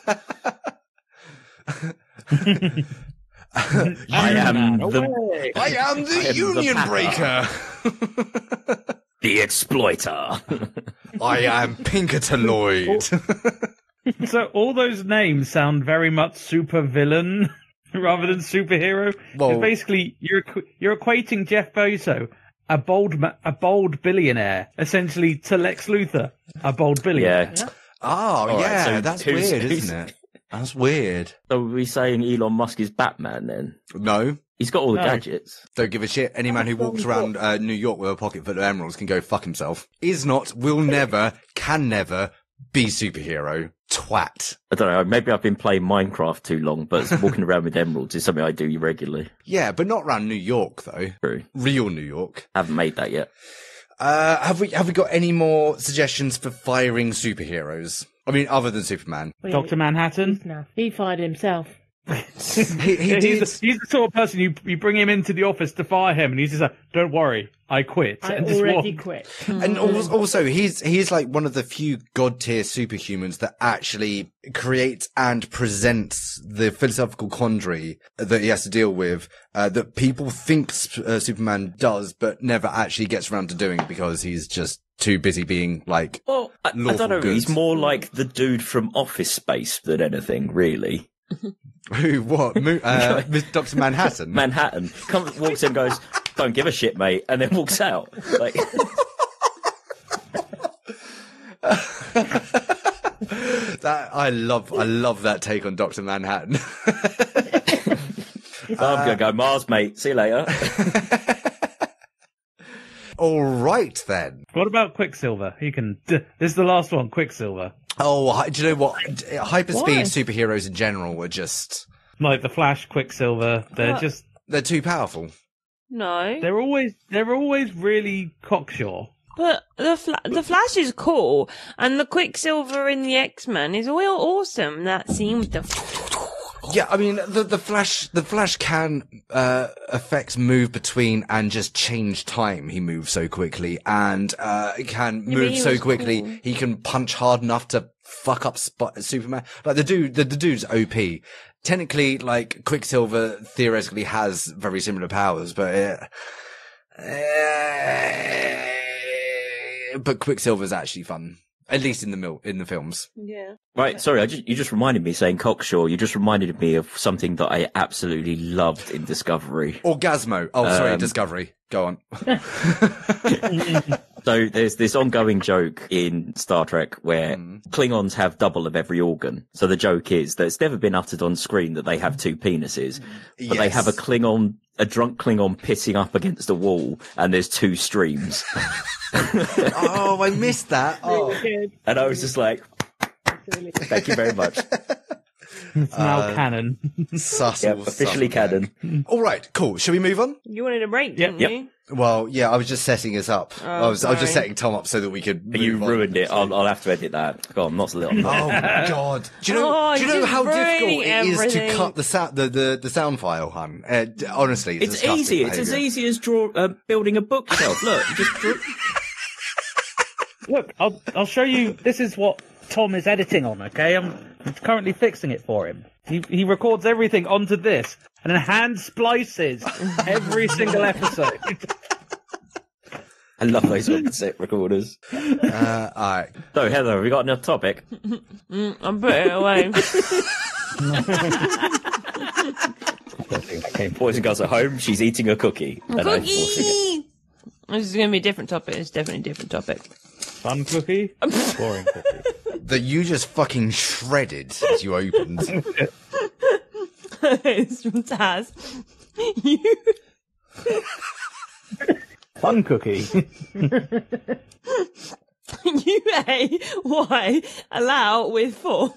I am the, I am the I am the union Packer. breaker. the exploiter. I am Pinkerton Lloyd. So all those names sound very much super villain rather than superhero. Well- Well, basically, you're equ- you're equating Jeff Bezos, a bold ma- a bold billionaire, essentially to Lex Luthor, a bold billionaire. Yeah. Oh, right, yeah, so that's who's- weird, who's- isn't it? That's weird. So are we saying Elon Musk is Batman then? No, He's got all the No. gadgets. don't give a shit. Any man who walks around uh, New York with a pocket full of emeralds can go fuck himself. Is not, will never, can never be superhero. Twat. I don't know. Maybe I've been playing Minecraft too long, but walking around with emeralds is something I do regularly. Yeah, but not around New York though. True. Real New York. Haven't made that yet. Uh, have we have we got any more suggestions for firing superheroes? I mean, other than Superman. Well, yeah, Doctor Manhattan. No, he fired himself. He, he Yeah, did. he's, the, he's the sort of person you you bring him into the office to fire him, and he's just like, "Don't worry, I quit." I and just already walk. quit. And al- also, he's he's like one of the few god tier superhumans that actually creates and presents the philosophical quandary that he has to deal with, uh, that people think uh, Superman does, but never actually gets around to doing because he's just too busy being like. Well, I, I Lawful don't know. good. He's more like the dude from Office Space than anything, really. Who? What? Mo- uh, Doctor Manhattan. Manhattan comes, walks in, and goes, "Don't give a shit, mate," and then walks out. Like, That I love. I love that take on Doctor Manhattan. I'm gonna go Mars, mate. See you later. All right then. What about Quicksilver? He can. D- this is the last one. Quicksilver, Oh, hi- do you know what? Hyperspeed Why? superheroes in general are just like the Flash, Quicksilver. They're What? just they're too powerful. No. They're always they're always really cocksure. But the Fla- the Flash is cool, and the Quicksilver in the X-Men is real awesome. That scene with the... Yeah, I mean, the, the Flash, the Flash can, uh, affects move between and just change time. He moves so quickly and, uh, can Yeah, but move he so was quickly. cool. He can punch hard enough to fuck up Spot- Superman. Like the dude, the, the dude's O P. Technically, like, Quicksilver theoretically has very similar powers, but, uh, uh, but Quicksilver's actually fun. At least in the mil- in the films. Yeah. Right, sorry, I just, you just reminded me saying cocksure. You just reminded me of something that I absolutely loved in Discovery. Orgasmo. Oh, sorry, Um, Discovery. Go on. So there's this ongoing joke in Star Trek where Klingons have double of every organ. So the joke is that it's never been uttered on screen that they have two penises, but they Yes. have a Klingon, a drunk Klingon pissing up against a wall, and there's two streams. Oh, I missed that. Oh. And I was just like, thank you very much. It's now Uh, canon. Sus Yep, or officially something. canon. All right, cool. Shall we move on? You wanted a break, Yep. didn't Yep. you? Well, yeah, I was just setting us up. Oh, I was, I was just sorry. setting Tom up so that we could. You move on. ruined it. I'll, I'll have to edit that. Go on, not a little. Oh God! Do you know? Oh, do you know you're how just difficult ruining it is to everything. cut the sound, the, the, the sound file, hun? Uh, d- honestly, it's, It's disgusting easy. It's as behaviour. easy as draw uh, building a bookshelf. Look, you just draw. Look, I'll I'll show you. This is what Tom is editing on. Okay, I'm currently fixing it for him. He he records everything onto this and then hand splices every single episode. I love those cassette recorders. Uh, all right. So, Heather, have we got another topic? Mm, I'm putting it away. Boys and girls at home, she's eating a cookie. And I'm forcing it. Cookie! This is going to be a different topic. It's definitely a different topic. Fun cookie, boring cookie. That you just fucking shredded as you opened. It's from Taz. You... Fun cookie. U A Y allow with form.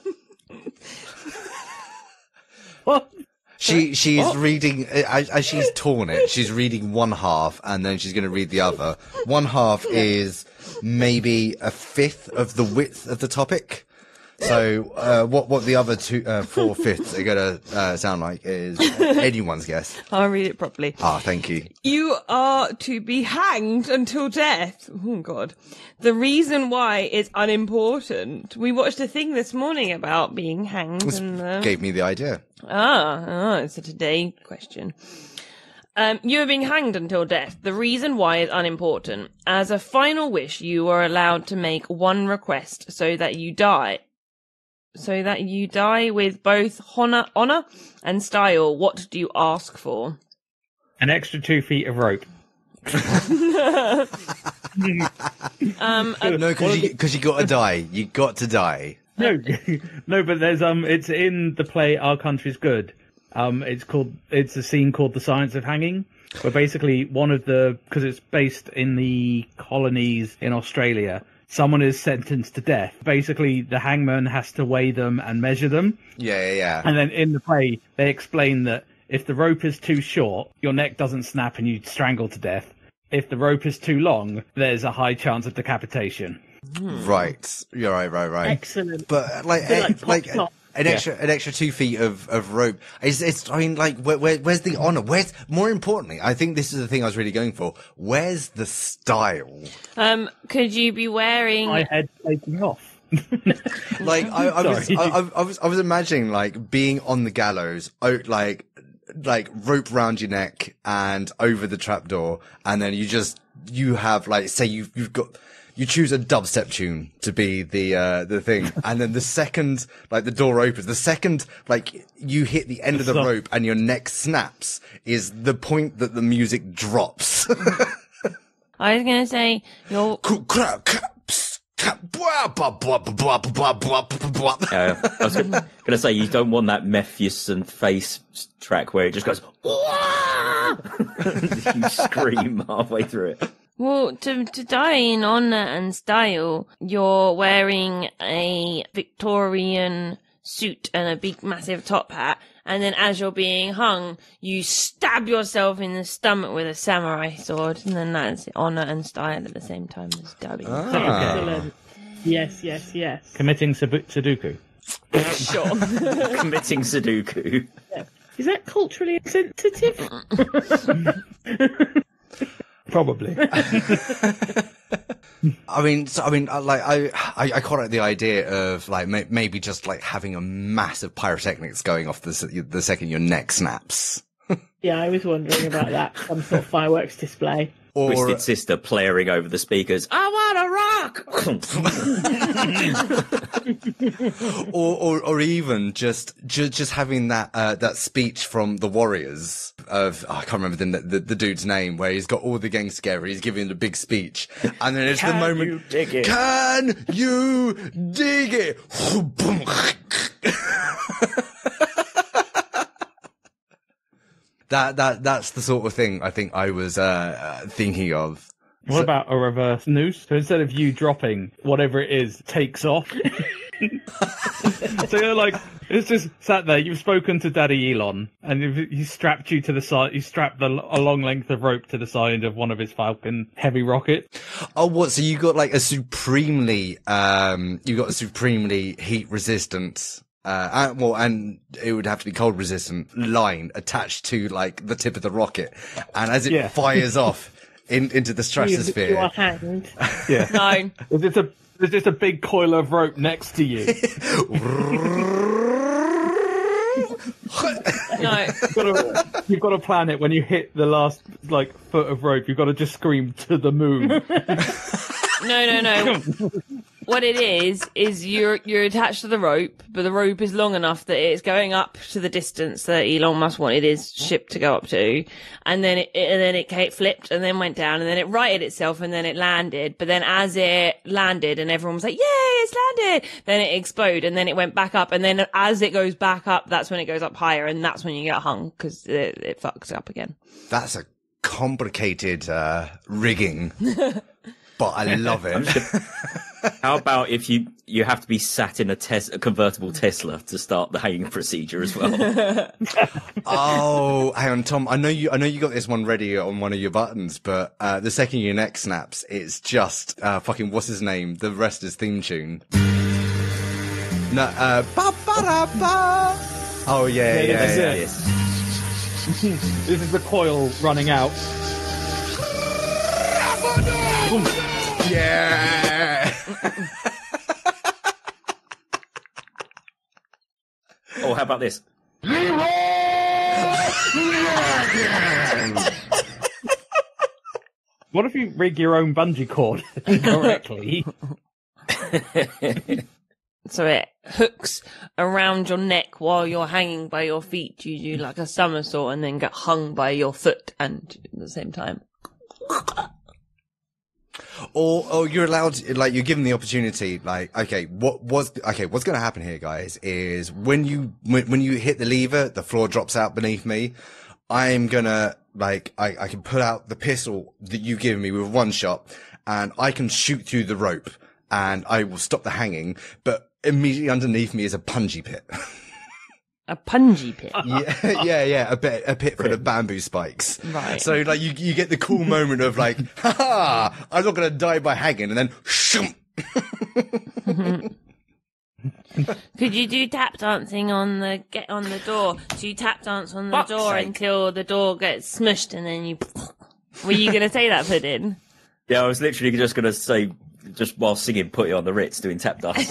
What? She she's reading as, as she's torn it. She's reading one half and then she's going to read the other. One half is maybe a fifth of the width of the topic. So uh, what what the other two uh, four fifths are going to uh, sound like is anyone's guess. I'll read it properly. Ah, thank you. You are to be hanged until death. Oh, God. The reason why is unimportant. We watched a thing this morning about being hanged. This and, uh, gave me the idea. ah, ah, it's a today question. Um, you are being hanged until death. The reason why is unimportant. As a final wish, you are allowed to make one request so that you die. So that you die with both honor, honor and style. What do you ask for? An extra two feet of rope. Um, a- No, because you, cause you got to die. You got to die. No, no, but there's um, it's in the play Our Country's Good. Um, it's called, it's a scene called The Science of Hanging, where basically one of the, because it's based in the colonies in Australia, someone is sentenced to death. Basically, the hangman has to weigh them and measure them. Yeah, yeah, yeah. And then in the play, they explain that if the rope is too short, your neck doesn't snap and you strangle to death. If the rope is too long, there's a high chance of decapitation. Right. You're right, right, right. Excellent. But uh, like, Bit eh, like like pop top. an extra, an extra two feet of, of rope. It's, it's. I mean, like, where, where, where's the honor? Where's more importantly? I think this is the thing I was really going for. Where's the style? um, could you be wearing? My head taking off. Like, I, I was, I, Sorry. I, I was, I was imagining like being on the gallows, oh, like, like rope round your neck and over the trapdoor, and then you just, you have like, say you've, you've got. You choose a dubstep tune to be the, uh, the thing. And then the second, like, the door opens, the second, like, you hit the end of the Stop. rope and your neck snaps is the point that the music drops. I was gonna say your Uh, I was going to say, you don't want that Mephius face track where it just goes, you scream halfway through it. well to to die in honor and style. You're wearing a Victorian suit and a big massive top hat, and then as you're being hung, you stab yourself in the stomach with a samurai sword, and then that's honour and style at the same time as stabbing. Ah. Excellent. Yes, yes, yes. Committing sub- Sudoku. Sure. Committing Sudoku. Is that culturally insensitive? Probably. I mean, so, I mean, uh, like, I, I, I quite like the idea of, like, may, maybe just, like, having a massive pyrotechnics going off the, s- the second your neck snaps. Yeah, I was wondering about that. Some sort of fireworks display. Or, Twisted Sister blaring over the speakers. I want to rock. or, or, or even just, just, just having that, uh, that speech from the Warriors of, oh, I can't remember the, the, the dude's name, where he's got all the gangs together, he's giving the big speech, and then it's the Can moment, you dig it? Can you dig it? That, that, that's the sort of thing I think I was, uh, uh thinking of. What about a reverse noose? So instead of you dropping, whatever it is takes off. So you're like, it's just sat there, you've spoken to Daddy Elon, and you've, he strapped you to the side, he strapped the, a long length of rope to the side of one of his Falcon heavy rockets. Oh, what? So you got like a supremely, um, you got a supremely heat resistant, uh, and, well, and it would have to be cold resistant line attached to like the tip of the rocket. And as it Yeah. fires off in, into the You, you are stratosphere. hanged. Yeah. No. There's just a, there's just a big coil of rope next to you. No. You've got to, you've got to plan it when you hit the last like foot of rope. You've got to just scream to the moon. No, no, no. What it is is you're you're attached to the rope, but the rope is long enough that it's going up to the distance that Elon Musk wanted his ship to go up to, and then it, it and then it ca- flipped and then went down, and then it righted itself, and then it landed. But then as it landed, and everyone was like, "Yay, it's landed!" Then it exploded, and then it went back up, and then as it goes back up, that's when it goes up higher, and that's when you get hung because it, it fucks up again. That's a complicated, uh, rigging. But I love it. How about if you you have to be sat in a, tes- a convertible Tesla to start the hanging procedure as well? Oh, hang on, Tom. I know you. I know you got this one ready on one of your buttons, but uh, the second your neck snaps, it's just uh, fucking what's his name? The Wrestlers theme tune. No, uh, ba ba da ba. Oh yeah, yeah, yeah. that's yeah. it. Yes. This is the coil running out. Yeah. Or how about this? What if you rig your own bungee cord correctly? So it hooks around your neck while you're hanging by your feet. You do like a somersault and then get hung by your foot and at the same time. Or, or you're allowed, to, like, you're given the opportunity, like, okay, what was, okay, what's going to happen here, guys, is when you, when, when you hit the lever, the floor drops out beneath me. I'm gonna, like, I, I can put out the pistol that you've given me with one shot, and I can shoot through the rope, and I will stop the hanging, but immediately underneath me is a punji pit. A punji pit. yeah, yeah, yeah, a pit, a pit full of bamboo spikes. Right. So, like, you, you get the cool moment of, like, ha ha, I'm not gonna die by hanging, and then, shoom. Could you do tap dancing on the get on the door? Do you tap dance on the Fuck's door sake. until the door gets smushed and then you? Were you going to say that, Puddin? Yeah, I was literally just going to say, just while singing, put it on the Ritz doing tap dance.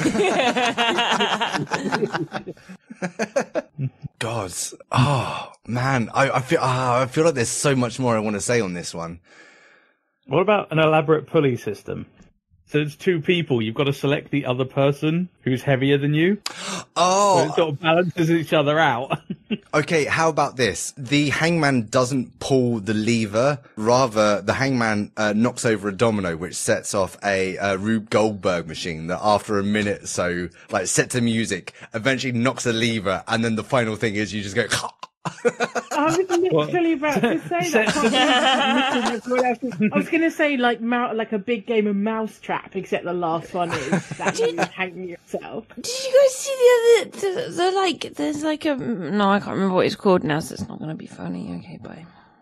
God, oh man, I, I feel, ah, I feel like there's so much more I want to say on this one. What about an elaborate pulley system? So it's two people. You've got to select the other person who's heavier than you. So Oh, it sort of balances each other out. okay. How about this? The hangman doesn't pull the lever. Rather, the hangman uh, knocks over a domino, which sets off a uh, Rube Goldberg machine that after a minute or so, like, sets the music, eventually knocks a lever, and then the final thing is you just go, I was literally about to say that. I was going to say like mou- like a big game of Mousetrap, except the last one is that you hang yourself. Did you guys see the other, the, the like, there's like a, no, I can't remember what it's called now, so it's not going to be funny. Okay, bye.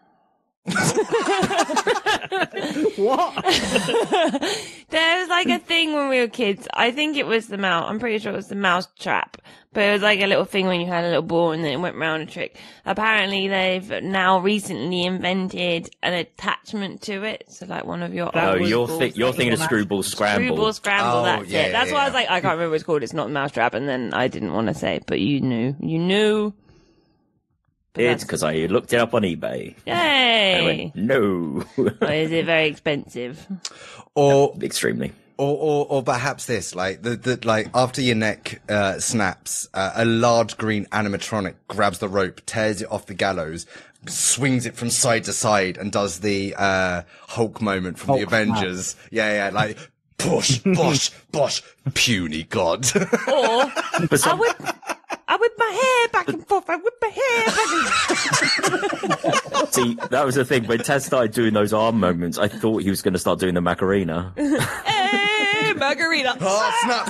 What? There was like a thing when we were kids. I think it was the mouse. I'm pretty sure it was the mouse trap. But it was like a little thing when you had a little ball and then it went round a trick. Apparently they've now recently invented an attachment to it. So like one of your That Oh, old was- you're, balls, thi- you're like, thinking of Screwball Scramble. Screwball Scramble, Oh, that's yeah, it. That's yeah, why I was yeah. like, I can't remember what it's called. It's not the mousetrap. And then I didn't want to say it, but you knew. You knew. But It's that's- because I looked it up on eBay. And I Yay! went, no. Or is it very expensive? Or Extremely. Or, or, or perhaps this, like, the, the, like, after your neck, uh, snaps, uh, a large green animatronic grabs the rope, tears it off the gallows, swings it from side to side, and does the, uh, Hulk moment from the Hulk Avengers. Yeah, yeah, like, push, bosh, bosh, puny god. Or I whip, I whip my hair back and forth. I whip my hair back and forth. See, that was the thing. When Taz started doing those arm moments, I thought he was going to start doing the Macarena. Hey, margarita. Oh,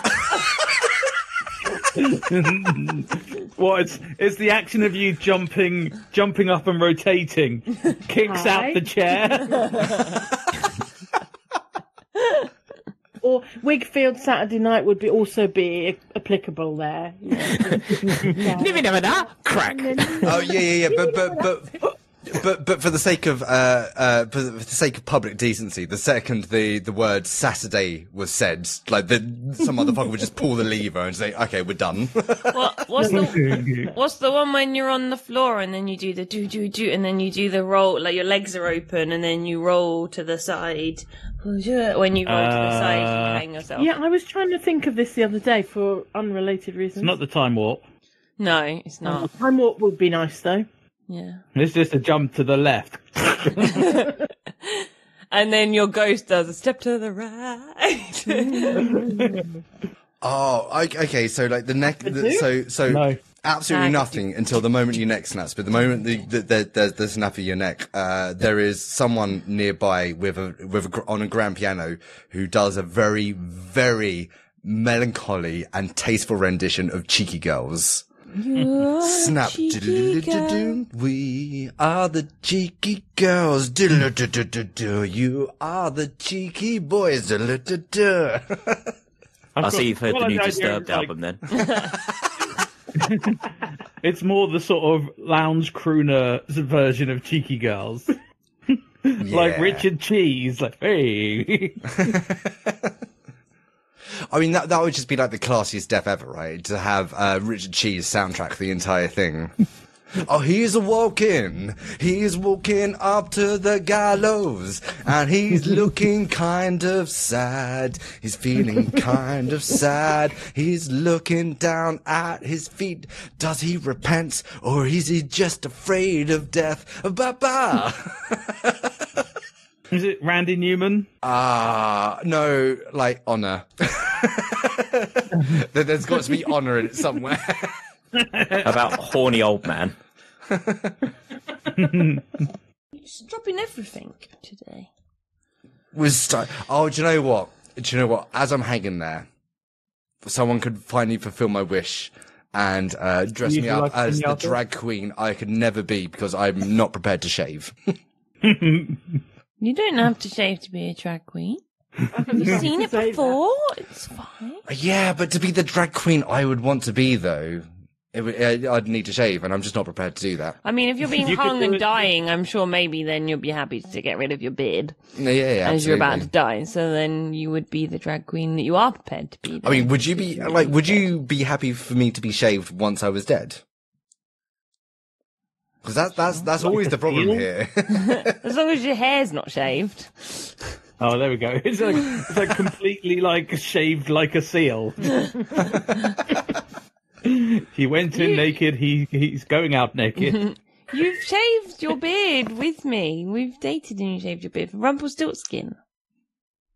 snap. Well, it's it's the action of you jumping, jumping up and rotating, kicks Hi. out the chair. Or Wigfield Saturday Night would be also be applicable there. Yeah. Crack. Oh, yeah, yeah, yeah, but, but, but, but, but for the sake of, uh, uh, for the, for the sake of public decency, the second the, the word Saturday was said, like, the, some motherfucker would just pull the lever and say, okay, we're done. What, what's the what's the one when you're on the floor and then you do the do do do and then you do the roll, like your legs are open and then you roll to the side. When you roll to the side, you Uh, hang yourself. Yeah, I was trying to think of this the other day for unrelated reasons. It's not the time warp. No, it's not. Time warp would be nice though. Yeah. It's just a jump to the left. And then your ghost does a step to the right. Oh, I- okay. So like the neck, the, so so No. absolutely No. nothing until the moment your neck snaps. But the moment the, the, the, there's the snap of your neck, uh, there is someone nearby with a with a gr- on a grand piano who does a very very melancholy and tasteful rendition of Cheeky Girls. Snap. diddle-diddle-diddle-doo. We are the cheeky girls. Diddle-diddle-diddle-doo. You are the cheeky boys. Diddle-diddle-doo. I see you've heard Well, the new I- I- Disturbed like- album then. It's more the sort of lounge crooner version of Cheeky Girls. Like Yeah. Richard Cheese, like, hey. I mean, that that would just be like the classiest death ever, right? To have uh, Richard Cheese soundtrack the entire thing. Oh, he's a walking. He's walking up to the gallows, and he's looking kind of sad. He's feeling kind of sad. He's looking down at his feet. Does he repent, or is he just afraid of death? Ba-ba! Is it Randy Newman? Ah, no, like honor. There- There's got to be honor in it somewhere. About horny old man. You're just dropping everything today. Was st- oh, do you know what? Do you know what? As I'm hanging there, someone could finally fulfill my wish and uh, dress You'd me up like to as be the out there? drag queen I could never be because I'm not prepared to shave. You don't have to shave to be a drag queen. Have you seen it Say that. before? It's fine. Yeah, but to be the drag queen I would want to be, though, it would, uh, I'd need to shave, and I'm just not prepared to do that. I mean, if you're being You could hung do and it- dying, I'm sure maybe then you'll be happy to get rid of your beard Yeah, yeah, yeah as you're about to absolutely. die. So then you would be the drag queen that you are prepared to be. I mean, would you be like? Would you be happy for me to be shaved once I was dead? Because that's that's that's always the problem seal? here. as long as your hair's not shaved. Oh, there we go. It's like, it's like completely like shaved like a seal. He went in You- naked, he he's going out naked. You've shaved your beard with me. We've dated and you shaved your beard for Rumpelstiltskin.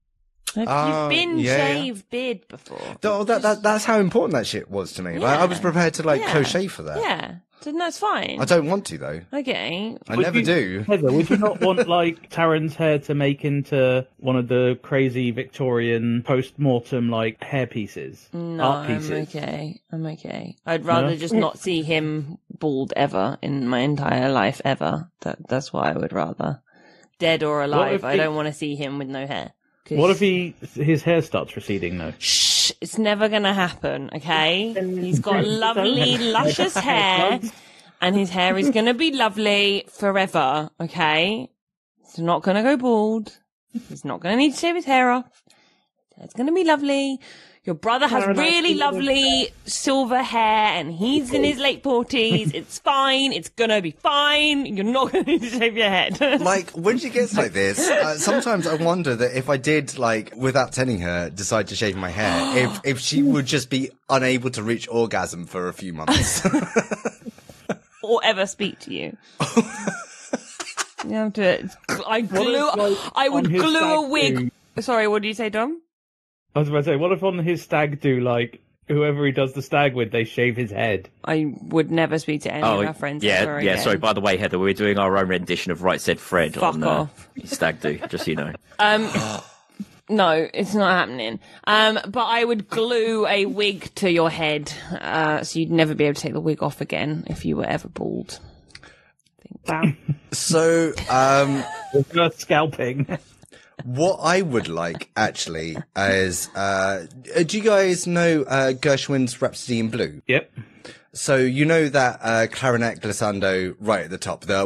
Have Oh, you been yeah, yeah. shaved beard before? Oh, that, that, that's how important that shit was to me. Like, I was Yeah. prepared to, like, Yeah. crochet for that. Yeah, then that's fine. I don't want to, though. Okay. I Would never you- do. Heather, would you not want like Taryn's hair to make into one of the crazy Victorian post-mortem like hair pieces, No, art I'm pieces? okay. I'm okay. I'd rather No? just not see him bald ever in my entire life ever. That that's what I would rather. Dead or alive, if I he- don't want to see him with no hair. 'Cause- What if he his hair starts receding though? Shh, it's never gonna happen, okay? Then- He's got lovely, luscious hair, and his hair is gonna be lovely forever, okay? He's not gonna go bald. He's not gonna need to shave his hair off. It's gonna be lovely. Your brother has Caroline, really you would- lovely silver hair, and he's in his late forties. It's fine. It's gonna be fine. You're not gonna need to shave your head. Like, when she gets like this, uh, sometimes I wonder that if I did, like, without telling her, decide to shave my hair, if, if she would just be unable to reach orgasm for a few months. Or ever speak to you. You have to. I glue. if, like, I would on his glue a stag wig. Sorry, what do you say, Dom? I was about to say, what if on his stag do like whoever he does the stag with, they shave his head? I would never speak to any Oh, of our friends yeah, ever yeah. again. Sorry, by the way, Heather, we're doing our own rendition of Right Said Fred Fuck on uh, off. Stag Do, just so you know. Um, no, it's not happening. Um, but I would glue a wig to your head, uh, so you'd never be able to take the wig off again if you were ever bald. Wow. So, um, Reverse scalping. what I would like, actually, is, uh, do you guys know, uh, Gershwin's Rhapsody in Blue? Yep. So, you know that, uh, clarinet glissando right at the top, the,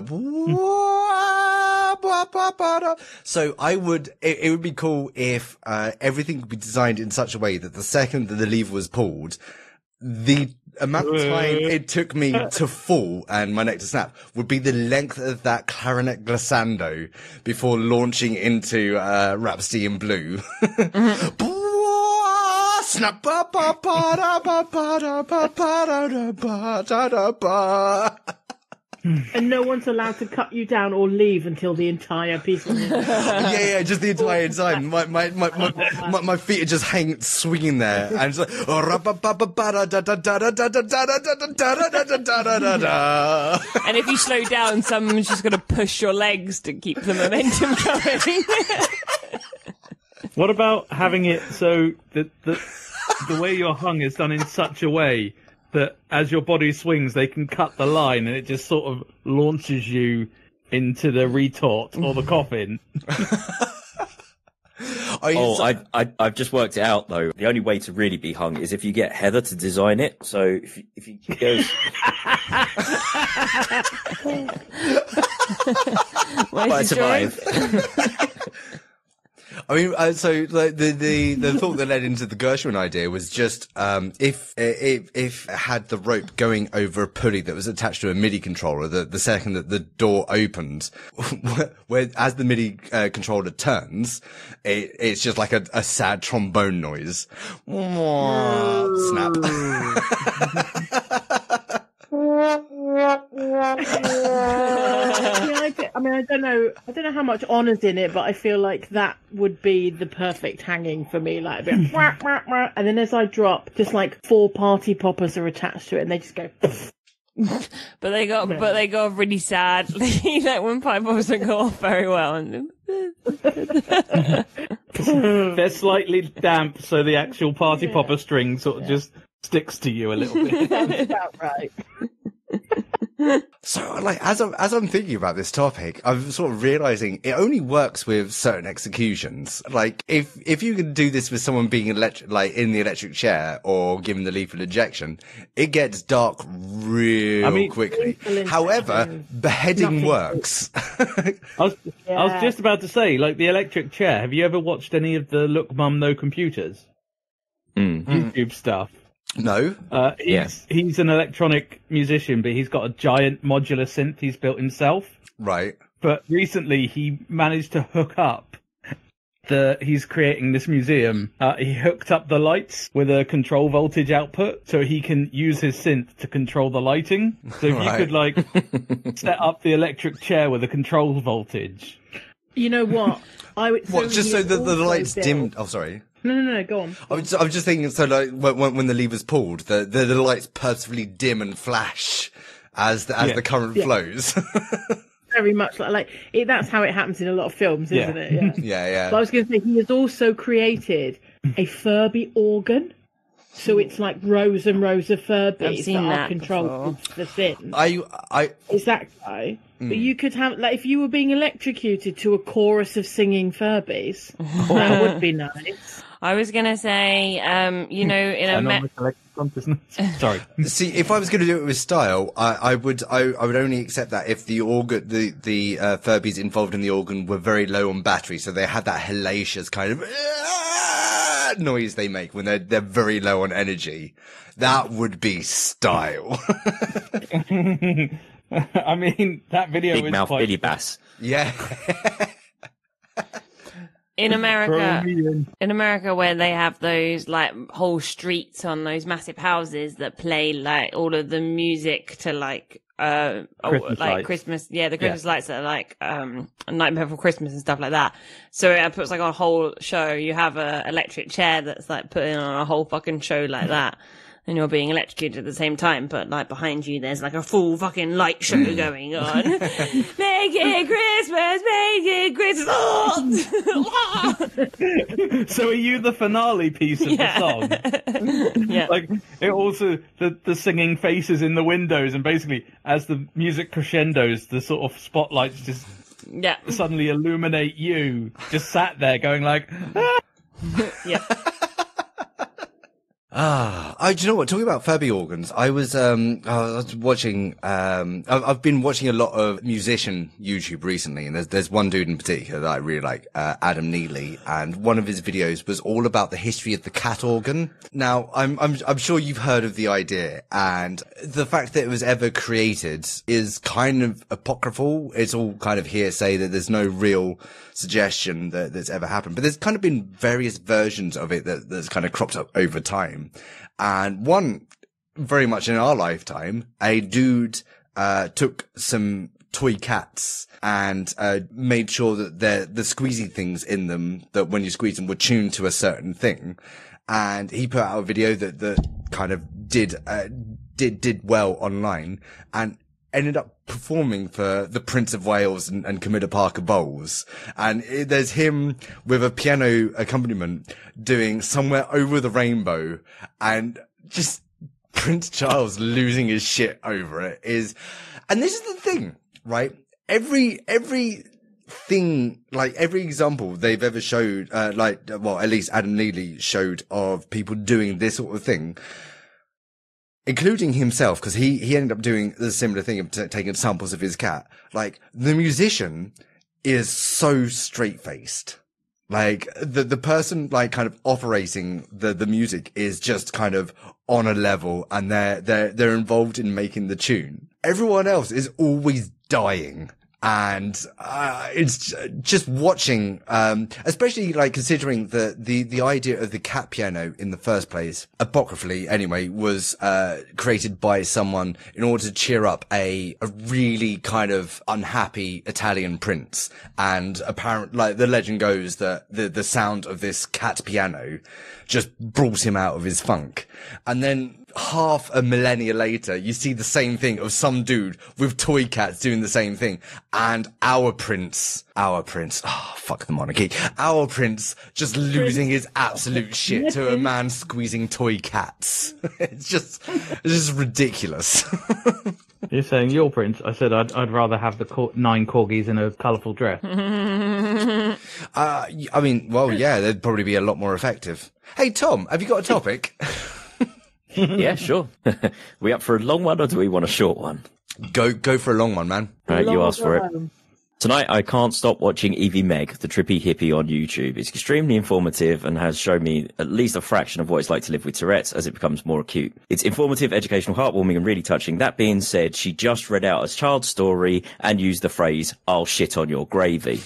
so I would, it, it would be cool if, uh, everything could be designed in such a way that the second that the lever was pulled, the amount of time it took me to fall and my neck to snap would be the length of that clarinet glissando before launching into uh, Rhapsody in Blue. Snap, ba, ba, ba, da, ba, ba, da, ba, ba, da, da, ba, da, da, ba. And no one's allowed to cut you down or leave until the entire piece of music. Yeah, yeah, just the entire time. My my my my, my, my feet are just hanging, swinging there, and it's like, oh, ra, ba, ba, ba, ba, da, da, da, da, da, da, da, da, da, da, da, da, da, da, da, da. And if you slow down, someone's just going to push your legs to keep the momentum going. What about having it so that the the way you're hung is done in such a way that as your body swings, they can cut the line and it just sort of launches you into the retort or the coffin? Are you Oh, so- I, I, I've just worked it out though. The only way to really be hung is if you get Heather to design it. So if you, if you go, Where's I the joy? survive. I mean, uh, so like, the the the thought that led into the Gershwin idea was just um, if if if it had the rope going over a pulley that was attached to a MIDI controller, the the second that the door opened, where as the MIDI uh, controller turns, it, it's just like a, a sad trombone noise. Snap. Yeah, I, d- I mean, I don't know. I don't know how much honour's in it, but I feel like that would be the perfect hanging for me. Like a bit, wah, wah, wah, and then as I drop, just like four party poppers are attached to it, and they just go. But they got, but they go off really sadly. Like when pipe bombs don't go off very well. And They're slightly damp, so the actual party popper string sort of just sticks to you a little bit. Sounds about right. So, like, as I'm, as I'm thinking about this topic, I'm sort of realizing it only works with certain executions. Like, if, if you can do this with someone being electric, like, in the electric chair or given the lethal injection, it gets dark real I mean, quickly. lethal However, injection, beheading nothing. works. I was, I was Yeah. just about to say, like the electric chair. Have you ever watched any of the Look Mum No Computers Mm. YouTube stuff? No? Uh, he's, Yeah. he's an electronic musician, but he's got a giant modular synth he's built himself. Right. But recently he managed to hook up the, he's creating this museum. Uh, he hooked up the lights with a control voltage output so he can use his synth to control the lighting. So if Right. you could like set up the electric chair with a control voltage, You know what? I would. What, just so that the lights built... dimmed? Oh, sorry. No, no, no. Go on. I was, I was just thinking, so like when, when the lever's pulled, the, the the lights purposefully dim and flash as the, as Yeah. the current Yeah. flows. Very much like, like it, that's how it happens in a lot of films, isn't Yeah. it? Yeah. yeah, yeah. But I was going to say he has also created a Furby organ, so it's like rows and rows of Furbies I've seen that, are that controlled with the Sims. I I It's that guy. Mm. But you could have, like, if you were being electrocuted to a chorus of singing Furbies, that would be nice. I was gonna say, um, you know, in a And me- on my collective consciousness. Sorry. see if I was going to do it with style, I, I would I, I would only accept that if the organ the the uh, Furbies involved in the organ were very low on battery, so they had that hellacious kind of "Ah!" noise they make when they're they're very low on energy. That would be style. I mean, that video Big is mouth quite... Billy Bass. yeah. in Throw America, me in. in America, where they have those like whole streets on those massive houses that play like all of the music to like uh oh, Christmas like lights. Christmas, yeah, the Christmas lights that are like um Nightmare Before Christmas and stuff like that. So it puts like on a whole show. You have a electric chair that's like putting on a whole fucking show like that. And you're being electrocuted at the same time, but like behind you, there's like a full fucking light show going on. Make it Christmas, make it Christmas. So are you the finale piece of Yeah. the song? Yeah. Like, it also, the, the singing faces in the windows, and basically, as the music crescendos, the sort of spotlights just Yeah. suddenly illuminate you, just sat there going like, ah! Yeah. Ah, I, do you know what? Talking about Furby organs, I was, um, I was watching, um, I've, I've been watching a lot of musician YouTube recently, and there's, there's one dude in particular that I really like, uh, Adam Neely, and one of his videos was all about the history of the cat organ. Now, I'm, I'm, I'm sure you've heard of the idea, and the fact that it was ever created is kind of apocryphal. It's all kind of hearsay that there's no real suggestion that that's ever happened, but there's kind of been various versions of it that, that's kind of cropped up over time. And one very much in our lifetime, a dude, uh, took some toy cats and, uh, made sure that the, the squeezy things in them, that when you squeeze them, were tuned to a certain thing. And he put out a video that, that kind of did, uh, did, did well online, and ended up performing for the Prince of Wales and, and Camilla Parker Bowles. And it, there's him with a piano accompaniment doing Somewhere Over the Rainbow, and just Prince Charles losing his shit over it is, and this is the thing, right? Every, every thing, like every example they've ever showed, uh, like, well, at least Adam Neely showed of people doing this sort of thing, including himself, because he, he ended up doing the similar thing of t- taking samples of his cat. Like, the musician is so straight-faced. Like, the, the person, like, kind of operating the, the music is just kind of on a level, and they're, they're, they're involved in making the tune. Everyone else is always dying. And, uh, it's just watching, um, especially like considering the, the, the idea of the cat piano in the first place, apocryphally anyway, was, uh, created by someone in order to cheer up a, a really kind of unhappy Italian prince. And apparently, like, the legend goes that the, the sound of this cat piano just brought him out of his funk. And then, half a millennia later, you see the same thing of some dude with toy cats doing the same thing. And our prince, our prince, oh, fuck the monarchy, our prince just losing his absolute shit to a man squeezing toy cats. It's just, it's just ridiculous. You're saying your prince? I said I'd, I'd rather have the cor- nine corgis in a colourful dress. uh, I mean, well, yeah, they'd probably be a lot more effective. Hey, Tom, have you got a topic? Yeah, sure. We up for a long one, or do we want a short one? Go, go for a long one, man. All right, you Long asked for it. time. Tonight, I can't stop watching Evie Meg, the trippy hippie on YouTube. It's extremely informative and has shown me at least a fraction of what it's like to live with Tourette's as it becomes more acute. It's informative, educational, heartwarming, and really touching. That being said, she just read out a child's story and used the phrase, "I'll shit on your gravy."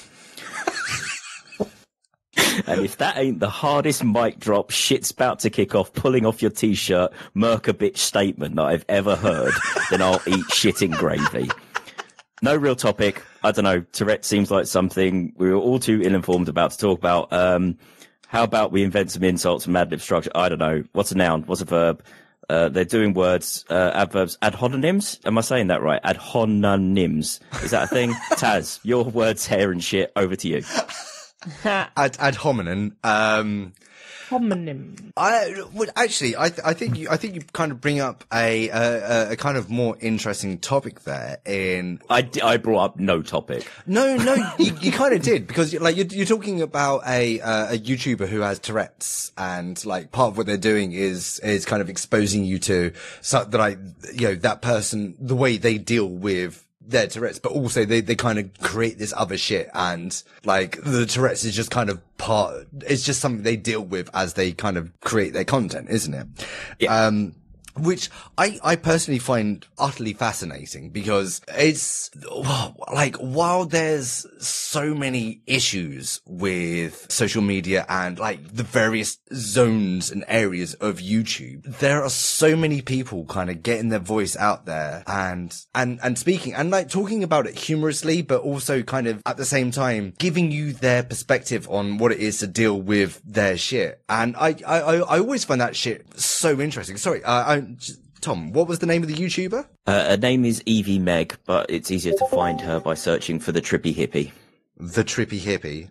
And if that ain't the hardest mic drop, shit's about to kick off, pulling off your t-shirt, Merca bitch statement that I've ever heard, then I'll eat shit in gravy. no real topic. I don't know. Tourette seems like something we were all too ill-informed about to talk about. Um, how about we invent some insults and Mad Lib structure? I don't know. What's a noun? What's a verb? Uh, they're doing words, uh, adverbs, adhonyms. Am I saying that right? Adhonyms. Is that a thing? Taz, your words, hair and shit. Over to you. ad, ad hominem. Um, Homonym. I would actually, I, th- I think you, I think you kind of bring up a, a, a kind of more interesting topic there. In I, d- I brought up no topic. no, no, you, you kind of did because like you're, you're talking about a uh, a YouTuber who has Tourette's, and like part of what they're doing is is kind of exposing you to so that I, you know, that person, the way they deal with their Tourette's, but also they, they kind of create this other shit, and like the Tourette's is just kind of part, it's just something they deal with as they kind of create their content, isn't it? Yeah. Um, which I, I personally find utterly fascinating because it's like, while there's so many issues with social media and like the various zones and areas of YouTube, there are so many people kind of getting their voice out there and, and, and speaking and like talking about it humorously, but also kind of at the same time giving you their perspective on what it is to deal with their shit. And I, I, I always find that shit so interesting. Sorry, uh, I, Tom, what was the name of the YouTuber? Uh, her name is Evie Meg, but it's easier to find her by searching for the Trippy Hippie. The Trippy Hippie.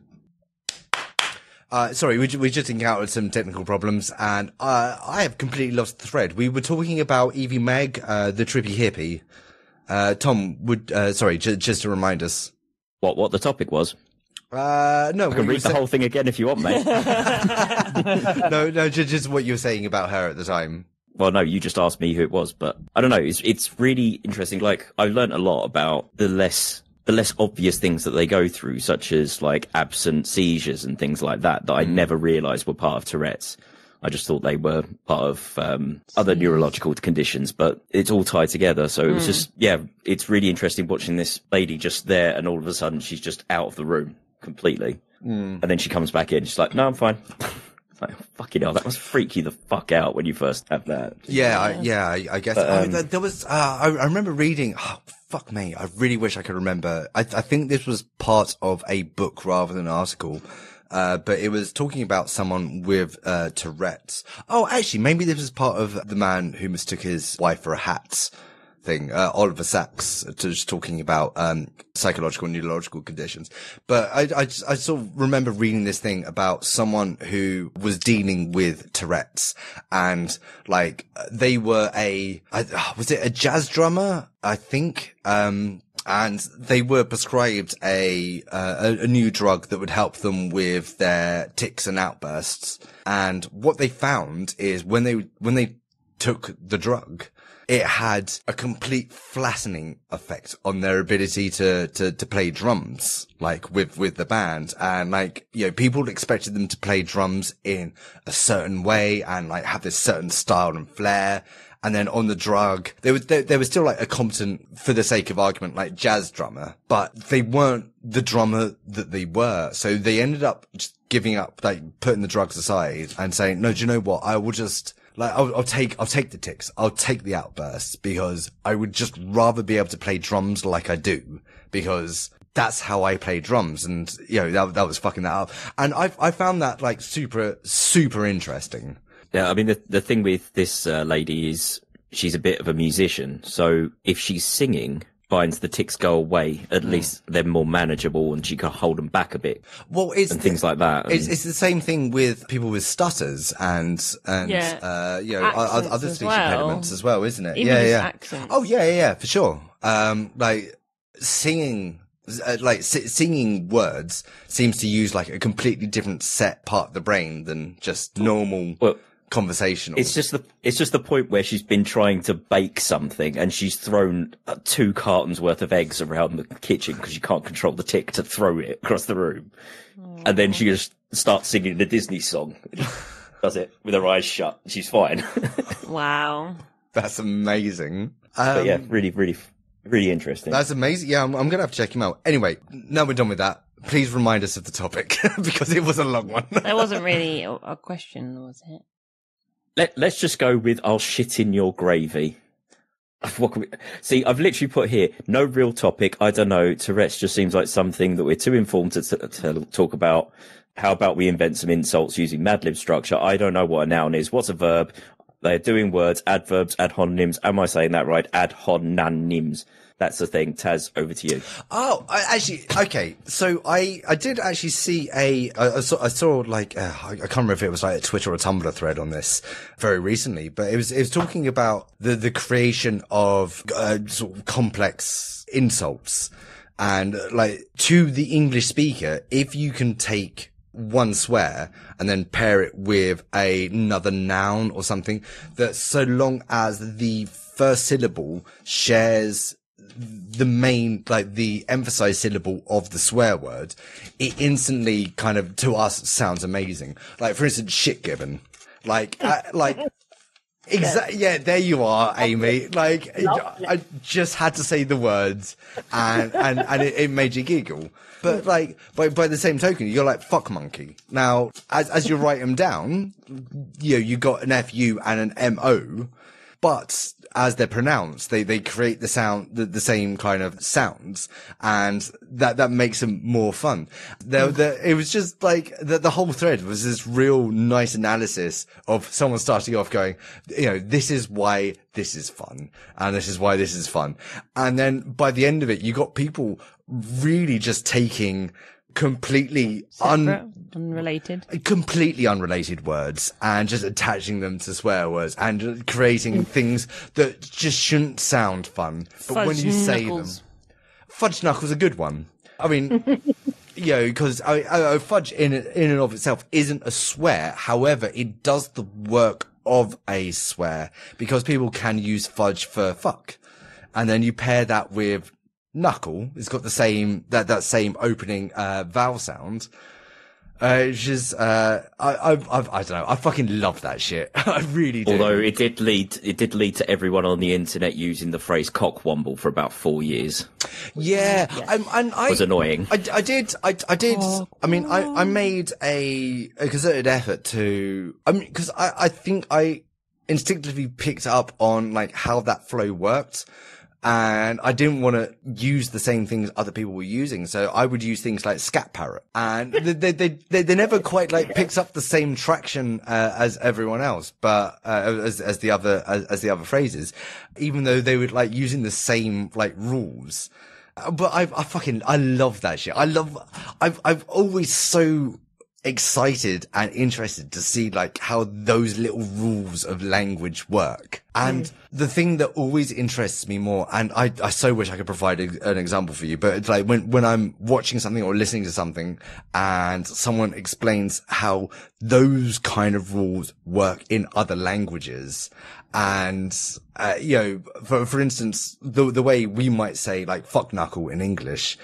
Uh, sorry, we, we just encountered some technical problems, and uh, I have completely lost the thread. We were talking about Evie Meg, uh, the Trippy Hippie. Uh, Tom, would uh, sorry, j- just to remind us. What what the topic was? Uh, no, I can read the whole thing again if you want, mate. no, no, just, just what you were saying about her at the time. Well, no, you just asked me who it was, but I don't know. It's it's really interesting. Like, I've learned a lot about the less the less obvious things that they go through, such as like absent seizures and things like that, that I mm. never realised were part of Tourette's. I just thought they were part of um, other neurological conditions, but it's all tied together. So it was mm. just, yeah, it's really interesting watching this lady just there, and all of a sudden she's just out of the room completely, mm. and then she comes back in. She's like, "No, I'm fine." Like, fucking hell, that must freak you the fuck out when you first have that. Yeah, I, yeah, I, I guess. But, um, oh, there was, uh, I, I remember reading, oh, fuck me, I really wish I could remember. I, I think this was part of a book rather than an article. Uh, but it was talking about someone with, uh, Tourette's. Oh, actually, maybe this was part of the man who mistook his wife for a hat thing, uh, Oliver Sacks, just talking about, um, psychological and neurological conditions. But I, I, I sort of remember reading this thing about someone who was dealing with Tourette's, and like, they were a, I, was it a jazz drummer? I think, um, and they were prescribed a, uh, a, a new drug that would help them with their tics and outbursts. And what they found is when they, when they took the drug, it had a complete flattening effect on their ability to, to, to play drums, like with, with the band. And like, you know, people expected them to play drums in a certain way and like have this certain style and flair. And then on the drug, they were, they, they were still like a competent, for the sake of argument, like jazz drummer, but they weren't the drummer that they were. So they ended up just giving up, like putting the drugs aside and saying, no, do you know what? I will just, Like, I'll, I'll take, I'll take the tics. I'll take the outbursts because I would just rather be able to play drums like I do, because that's how I play drums. And, you know, that, that was fucking that up. And I, I found that like super, super interesting. Yeah. I mean, the, the thing with this uh, lady is she's a bit of a musician. So if she's singing, finds the tics go away, at mm. least they're more manageable and she can hold them back a bit. Well, it's and things like that. It's, it's the same thing with people with stutters and and yeah. uh, you know, accents other speech well. impediments as well, isn't it? Even yeah, just yeah. accents. Oh, yeah, yeah, yeah, for sure. Um, like singing. Uh, like s- singing words seems to use like a completely different set part of the brain than just normal well, conversational. It's just the it's just the point where she's been trying to bake something and she's thrown uh, two cartons worth of eggs around the kitchen because she can't control the tick to throw it across the room, Aww. And then she just starts singing the Disney song. Does it with her eyes shut. She's fine. Wow, that's amazing. Um, but yeah, really, really. Really interesting. That's amazing. Yeah, I'm, I'm going to have to check him out. Anyway, now we're done with that. Please remind us of the topic because it was a long one. That wasn't really a, a question, was it? Let, let's just go with I'll shit in your gravy. What can we... See, I've literally put here, no real topic. I don't know. Tourette's just seems like something that we're too informed to, to, to talk about. How about we invent some insults using Mad Lib structure? I don't know what a noun is. What's a verb? They're doing words, adverbs, adhonyms. Am I saying that right? Adhonyms. That's the thing. Taz, over to you. Oh, I actually, okay. So I, I did actually see a, I, I saw, I saw like, uh, I, I can't remember if it was like a Twitter or a Tumblr thread on this very recently, but it was, it was talking about the, the creation of, uh, sort of complex insults. And uh, like, to the English speaker, if you can take one swear and then pair it with a, another noun or something, that so long as the first syllable shares the main, like the emphasized syllable of the swear word, it instantly kind of, to us, sounds amazing. Like, for instance, shit given. Like, uh, like, exactly. Yeah, there you are, Amy. Like, Lovely. I just had to say the words and, and, and it, it made you giggle. But like, by, by the same token, you're like, fuck monkey. Now, as, as you write them down, you know, you got an F U and an M O, but as they're pronounced, they, they create the sound, the, the same kind of sounds, and that, that makes them more fun. There, there, it was just like, the, the whole thread was this real nice analysis of someone starting off going, you know, this is why this is fun, and this is why this is fun. And then by the end of it, you got people really just taking completely Separate, un- unrelated. completely unrelated words and just attaching them to swear words and just creating things that just shouldn't sound fun. But Fudge when you say knuckles. them, fudge knuckles a good one. I mean, you know, because I, I, I, fudge in in and of itself isn't a swear. However, it does the work of a swear because people can use fudge for fuck, and then you pair that with knuckle. It's got the same that that same opening uh vowel sound. Uh, it's just uh, I I I, I don't know. I fucking love that shit. I really do. Although it did lead, it did lead to everyone on the internet using the phrase "cockwomble" for about four years. Yeah, I'm, and I It was annoying. I, I did, I, I did, I mean, I, I made a, a concerted effort to, I mean, cause I, I think I instinctively picked up on like how that flow worked. And I didn't want to use the same things other people were using. So I would use things like scat parrot, and they, they, they, they, they never quite like picks up the same traction, uh, as everyone else, but, uh, as, as the other, as, as the other phrases, even though they were like using the same like rules. But I, I fucking, I love that shit. I love, I've, I've always so excited and interested to see like how those little rules of language work. And mm. the thing that always interests me more, and I, I so wish I could provide a, an example for you, but it's like when, when I'm watching something or listening to something and someone explains how those kind of rules work in other languages. And, uh, you know, for, for instance, the, the way we might say like fuck knuckle in English,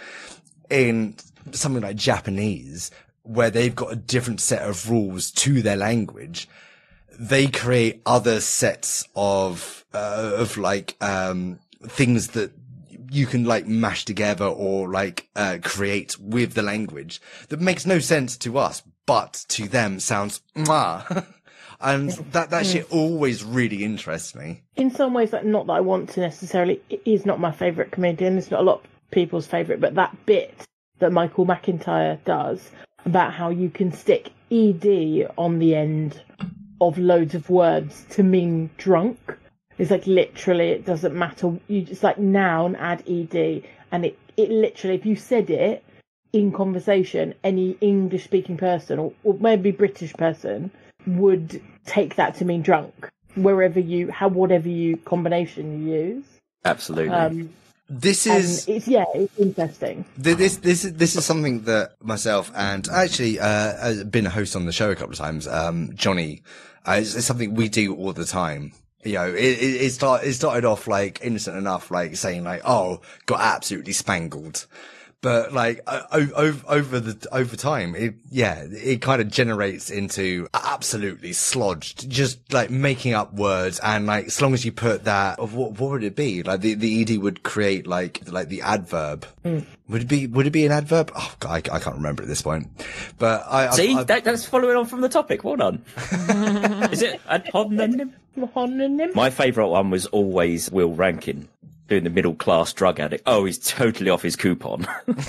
in something like Japanese, where they've got a different set of rules to their language, they create other sets of, uh, of like, um, things that you can like mash together or like, uh, create with the language that makes no sense to us, but to them sounds mwah. And that, that shit always really interests me. In some ways, like, not that I want to necessarily, it is not my favourite comedian, it's not a lot of people's favourite, but that bit that Michael McIntyre does about how you can stick E D on the end of loads of words to mean drunk. It's like literally, it doesn't matter. You just like noun, add E D, and it, it literally, if you said it in conversation, any English speaking person or, or maybe British person would take that to mean drunk, wherever you, how, whatever you combination you use. Absolutely. Um, This is, it's, yeah, it's interesting. This, this is, this is something that myself and actually, uh, has been a host on the show a couple of times. Um, Johnny, uh, it's, it's something we do all the time. You know, it, it, it, start, it started off like innocent enough, like saying like, oh, got absolutely spangled. But like over over the over time, it yeah, it kind of generates into absolutely slodged, just like making up words. And like as long as you put that, what what would it be? Like the the ed would create like like the adverb. Mm. Would it be would it be an adverb? Oh God, I, I can't remember at this point. But I see I, I, that, that's following on from the topic. Well done. Is it ad homonym? My favourite one was always Will Rankin. Doing the middle class drug addict. Oh, he's totally off his coupon.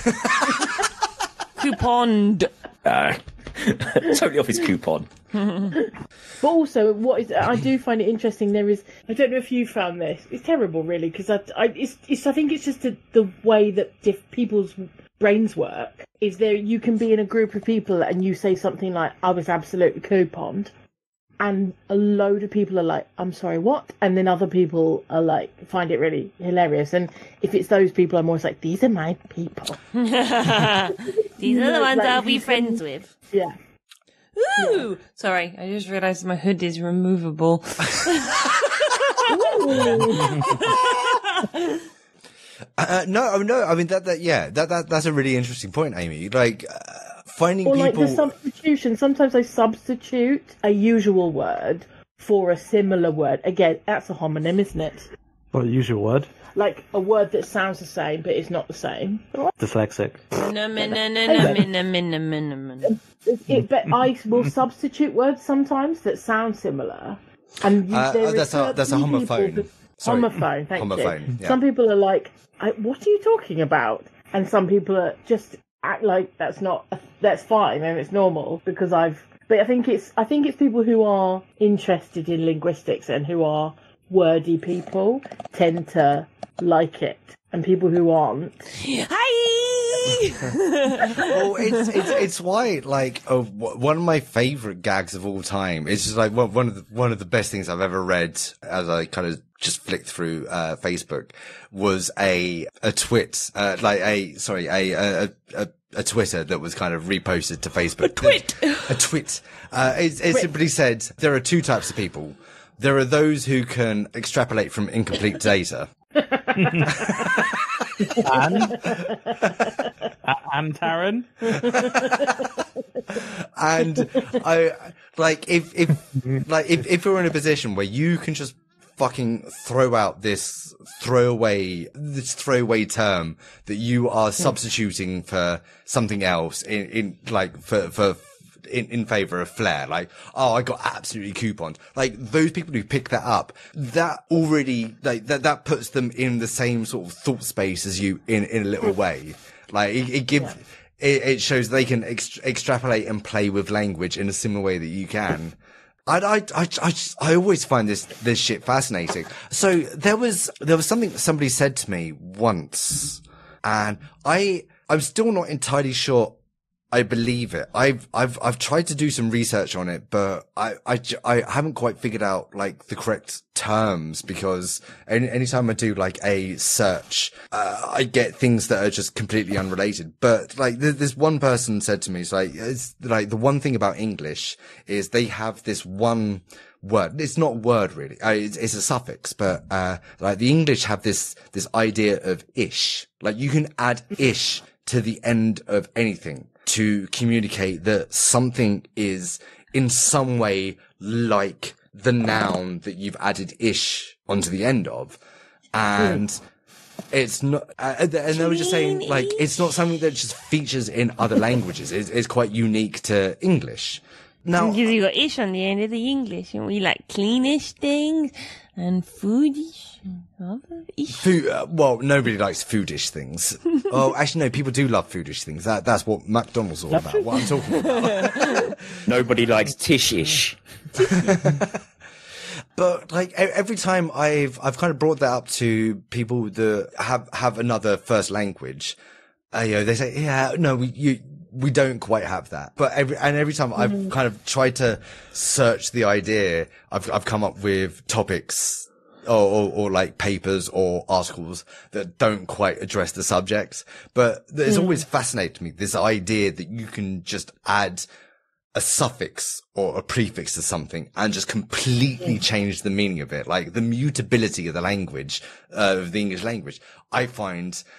Couponed. Uh, totally off his coupon. But also, what is I do find it interesting. There is, I don't know if you found this. It's terrible, really, because I, I, it's, it's, I think it's just the, the way that diff, people's brains work. Is there you can be in a group of people and you say something like, "I was absolutely couponed." And a load of people are like, I'm sorry, what? And then other people are like, find it really hilarious. And if it's those people, I'm always like, these are my people. These are the ones like, I'll be friends can... with. Yeah. Ooh! Yeah. Sorry, I just realised my hood is removable. uh, no, no, I mean, that, that, yeah, that, that, that's a really interesting point, Amy. Like, uh... finding or like people... the substitution. Sometimes I substitute a usual word for a similar word. Again, that's a homonym, isn't it? What, a usual word? Like a word that sounds the same, but it's not the same. Dyslexic. It, but I will substitute words sometimes that sound similar. And uh, there oh, that's, a, that's a homophone. That, Sorry. Homophone, thank homophone, you. Yeah. Some people are like, what are you talking about? And some people are just... act like that's not that's fine and it's normal because I've but I think it's I think it's people who are interested in linguistics and who are wordy people tend to like it, and people who aren't. Hi. Well, it's it's it's why like uh, one of my favorite gags of all time. It's just like one, one of the one of the best things I've ever read as I kind of just flicked through uh Facebook was a a twit uh like a sorry a a a, a Twitter that was kind of reposted to Facebook. A twit. A twit. Uh, it, it simply said there are two types of people. There are those who can extrapolate from incomplete data. and and Taryn. And I like if if like if if you're in a position where you can just fucking throw out this throwaway this throwaway term that you are substituting for something else in in like for for in in favor of flair, like, oh, I got absolutely couponed. Like those people who pick that up, that already like that that puts them in the same sort of thought space as you in in a little way. Like it, it gives yeah. it, it shows they can ext- extrapolate and play with language in a similar way that you can. I, I, I, I, just, I always find this, this shit fascinating. So there was, there was something that somebody said to me once, and I, I'm still not entirely sure I believe it. I've, I've, I've tried to do some research on it, but I, I, I haven't quite figured out like the correct terms because any, anytime I do like a search, uh, I get things that are just completely unrelated. But like th- this one person said to me, it's like, it's like the one thing about English is they have this one word. It's not a word really. Uh, it's, it's a suffix, but, uh, like the English have this, this idea of ish. Like you can add ish to the end of anything to communicate that something is in some way like the noun that you've added ish onto the end of. And mm. it's not, uh, and they were just saying like, it's not something that just features in other languages. It's, it's quite unique to English. Now, because you got ish on the end of the English, and we like cleanish things and foodish. Food, uh, well, nobody likes foodish things. Oh, actually, no, people do love foodish things. That that's what McDonald's all about. What I'm talking about. Nobody likes tishish. But like every time I've I've kind of brought that up to people that have have another first language, uh, you know, they say, yeah, no, we you. We don't quite have that, but every, and every time mm-hmm. I've kind of tried to search the idea, I've, I've come up with topics or, or, or like papers or articles that don't quite address the subject. But it's mm. always fascinated me, this idea that you can just add a suffix or a prefix to something and just completely change the meaning of it. Like the mutability of the language, uh, of the English language, I find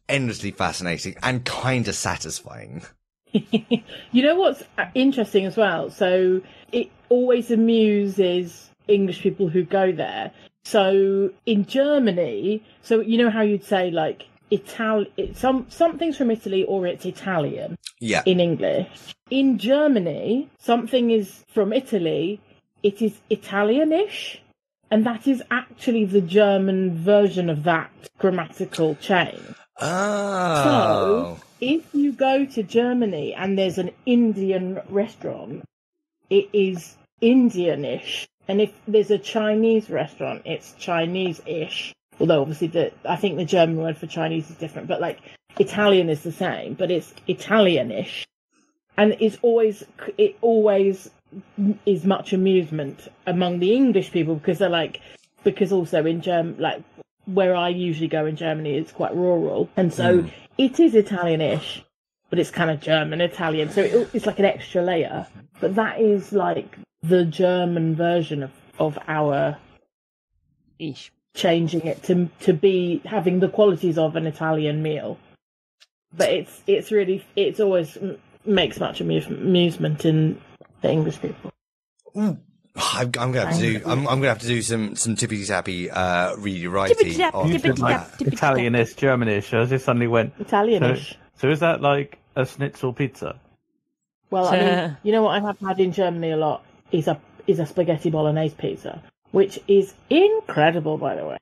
endlessly fascinating and kind of satisfying. You know what's interesting as well? So it always amuses English people who go there. So in Germany, so you know how you'd say like Ital, it, some something's from Italy or it's Italian. Yeah. In English. In Germany, something is from Italy. It is Italianish, and that is actually the German version of that grammatical chain. Oh. So, if you go to Germany and there's an Indian restaurant, it is Indianish. And if there's a Chinese restaurant, it's Chinese-ish. Although, obviously, the I think the German word for Chinese is different. But, like, Italian is the same, but it's Italianish. And it's always, it always is much amusement among the English people because they're like, because also in German, like, where I usually go in Germany, it's quite rural. And so mm. it is Italianish, but it's kind of German Italian. So it, it's like an extra layer. But that is like the German version of, of our Ish. Changing it to to be having the qualities of an Italian meal. But it's it's really, it's always makes much amusement in the English people. Ooh. I'm, I'm gonna have to do. I'm, I'm gonna have to do some some tippity tappy uh, ready writing. on You said like Italianish, Germanish. I just suddenly went Italianish. So, so is that like a schnitzel pizza? Well, I mean, you know what I have had in Germany a lot is a is a spaghetti bolognese pizza, which is incredible, by the way.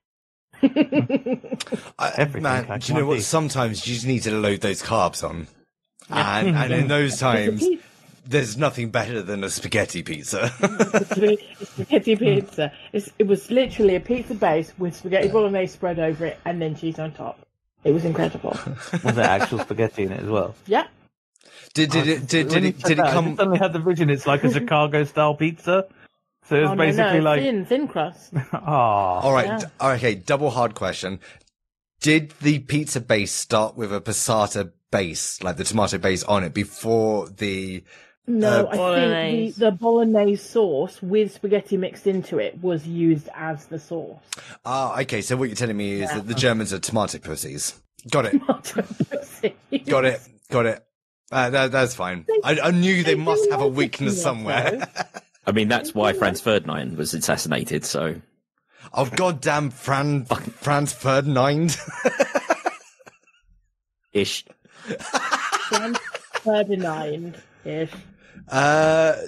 I, man, do you know what? Sometimes you just need to load those carbs on, and and in those times. There's nothing better than a spaghetti pizza. Spaghetti pizza. It's, it was literally a pizza base with spaghetti bolognese spread over it and then cheese on top. It was incredible. Was there actual spaghetti in it as well? Yeah. Did did it did, did it did it come? I suddenly had the vision. It's like a Chicago style pizza. So it's oh, basically no, no, like thin, thin crust. Oh. All right. Yeah. D- okay. Double hard question. Did the pizza base start with a passata base, like the tomato base on it, before the? No, Uh, I think the, the bolognese sauce with spaghetti mixed into it was used as the sauce. Ah, okay. So what you're telling me is Yeah. that the Germans are tomato pussies. Got it. Tomato pussy. Got it. Got it. Uh, that, that's fine. I, I knew they, they must do have a like it weakness too, somewhere. I mean, that's why Franz Ferdinand was assassinated, so... Oh, goddamn Fran, Franz Ferdinand. Ish. Franz Ferdinand-ish. Uh,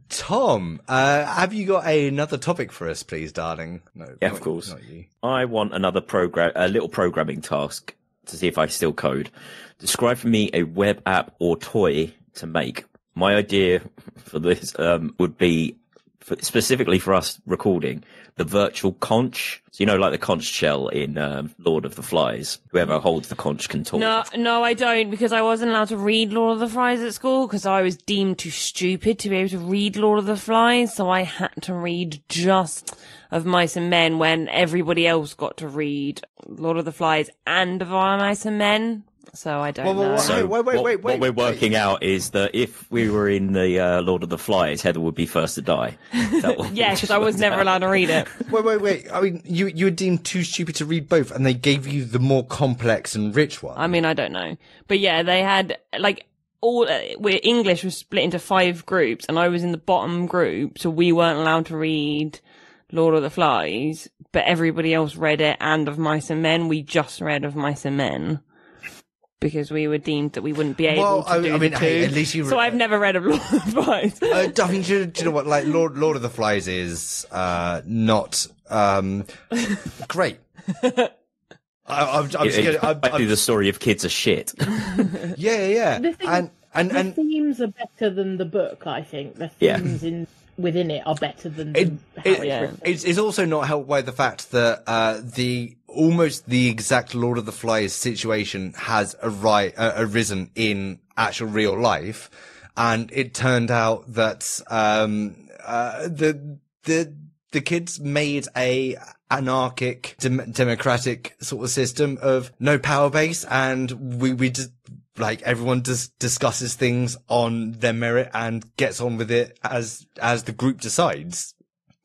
Tom, uh, have you got another topic for us, please, darling? No, Yeah, not- of course. Not you. I want another program, a little programming task to see if I still code. Describe for me a web app or toy to make. My idea for this um, would be for, specifically for us recording the virtual conch. So, you know, like the conch shell in um, Lord of the Flies. Whoever holds the conch can talk. No, no, I don't, because I wasn't allowed to read Lord of the Flies at school because I was deemed too stupid to be able to read Lord of the Flies, so I had to read just Of Mice and Men when everybody else got to read Lord of the Flies and Of Mice and Men. So I don't Whoa, whoa, know. whoa, So wait, wait, what, wait, wait, what we're wait. working out is that if we were in the uh, Lord of the Flies, Heather would be first to die. Is that what we Yeah, just because I was worked never out? allowed to read it. Wait, wait, wait. I mean, you you were deemed too stupid to read both, and they gave you the more complex and rich one. I mean, I don't know. But yeah, they had, like, all, uh, where English was split into five groups, and I was in the bottom group, so we weren't allowed to read Lord of the Flies, but everybody else read it, and Of Mice and Men. We just read Of Mice and Men. Because we were deemed that we wouldn't be able Well, to I- do I mean, the hey, two. at least you- So I've never read of Lord of the Flies. Uh, I mean, do, you- do you know what? Like, Lord, Lord of the Flies is uh, not um, great. I, I'm, I'm just It- gonna, it's I'm, basically I'm, the story of kids are shit. yeah, yeah, yeah. The thing- and and The and themes are better than the book, I think. The Yeah. themes in within it are better than it, the, how it, it's Yeah. written. it's, it's also not helped by the fact that uh, the almost the exact Lord of the Flies situation has ari- uh, arisen in actual real life, and it turned out that um, uh, the the the kids made a anarchic dem- democratic sort of system of no power base, and we we just like everyone just discusses things on their merit and gets on with it as as the group decides,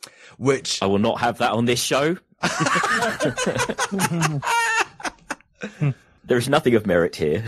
which I will not have that on this show. There is nothing of merit here.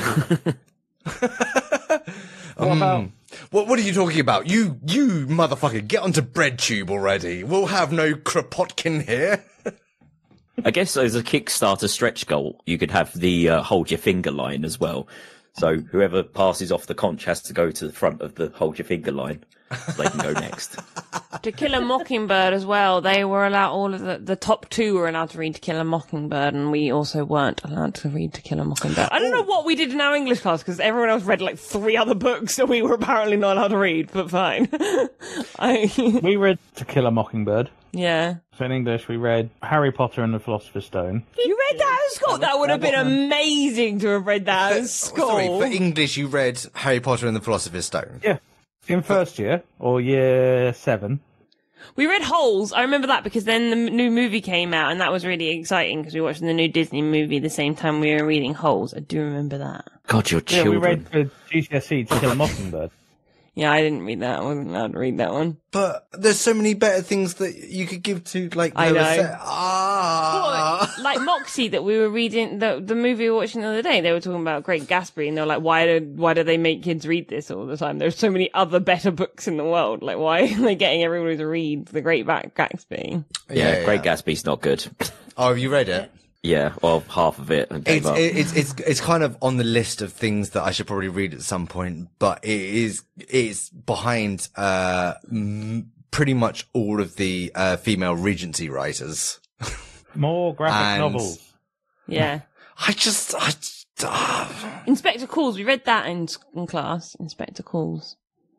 What about What, what are you talking about? You, you motherfucker, get onto BreadTube already. We'll have no Kropotkin here. I guess as a Kickstarter stretch goal, you could have the uh, hold your finger line as well. So whoever passes off the conch has to go to the front of the hold your finger line. So they can go next. To Kill a Mockingbird as well, they were allowed, all of the, the top two were allowed to read To Kill a Mockingbird, and we also weren't allowed to read To Kill a Mockingbird. I don't know what we did in our English class, because everyone else read like three other books that we were apparently not allowed to read, but fine. I, we read To Kill a Mockingbird. yeah. So in English, we read Harry Potter and the Philosopher's Stone. You read that at school? That would have been amazing to have read that at school. Sorry, for English you read Harry Potter and the Philosopher's Stone. Yeah. In first year, or year seven. We read Holes. I remember that because then the m- new movie came out, and that was really exciting because we were watching the new Disney movie the same time we were reading Holes. I do remember that. God, your Yeah, children. we read for G C S E To Kill a Mockingbird. Yeah, I didn't read that. I wasn't allowed to read that one. But there's so many better things that you could give to, like, I the other know. set. Ah. Like Moxie that we were reading, the the movie we were watching the other day, they were talking about Great Gatsby, and they were like, why do, why do they make kids read this all the time? There's so many other better books in the world. Like, why are they getting everybody to read The Great Ba- Gatsby? Yeah, Great Gatsby's not good. Oh, have you read it? Yeah, well, half of it. And gave It's, up. it's it's it's kind of on the list of things that I should probably read at some point, but it is it's behind uh m- pretty much all of the uh female Regency writers. More graphic And- novels. Yeah. I just I just, ah. Inspector Calls, we read that in, in class. Inspector Calls.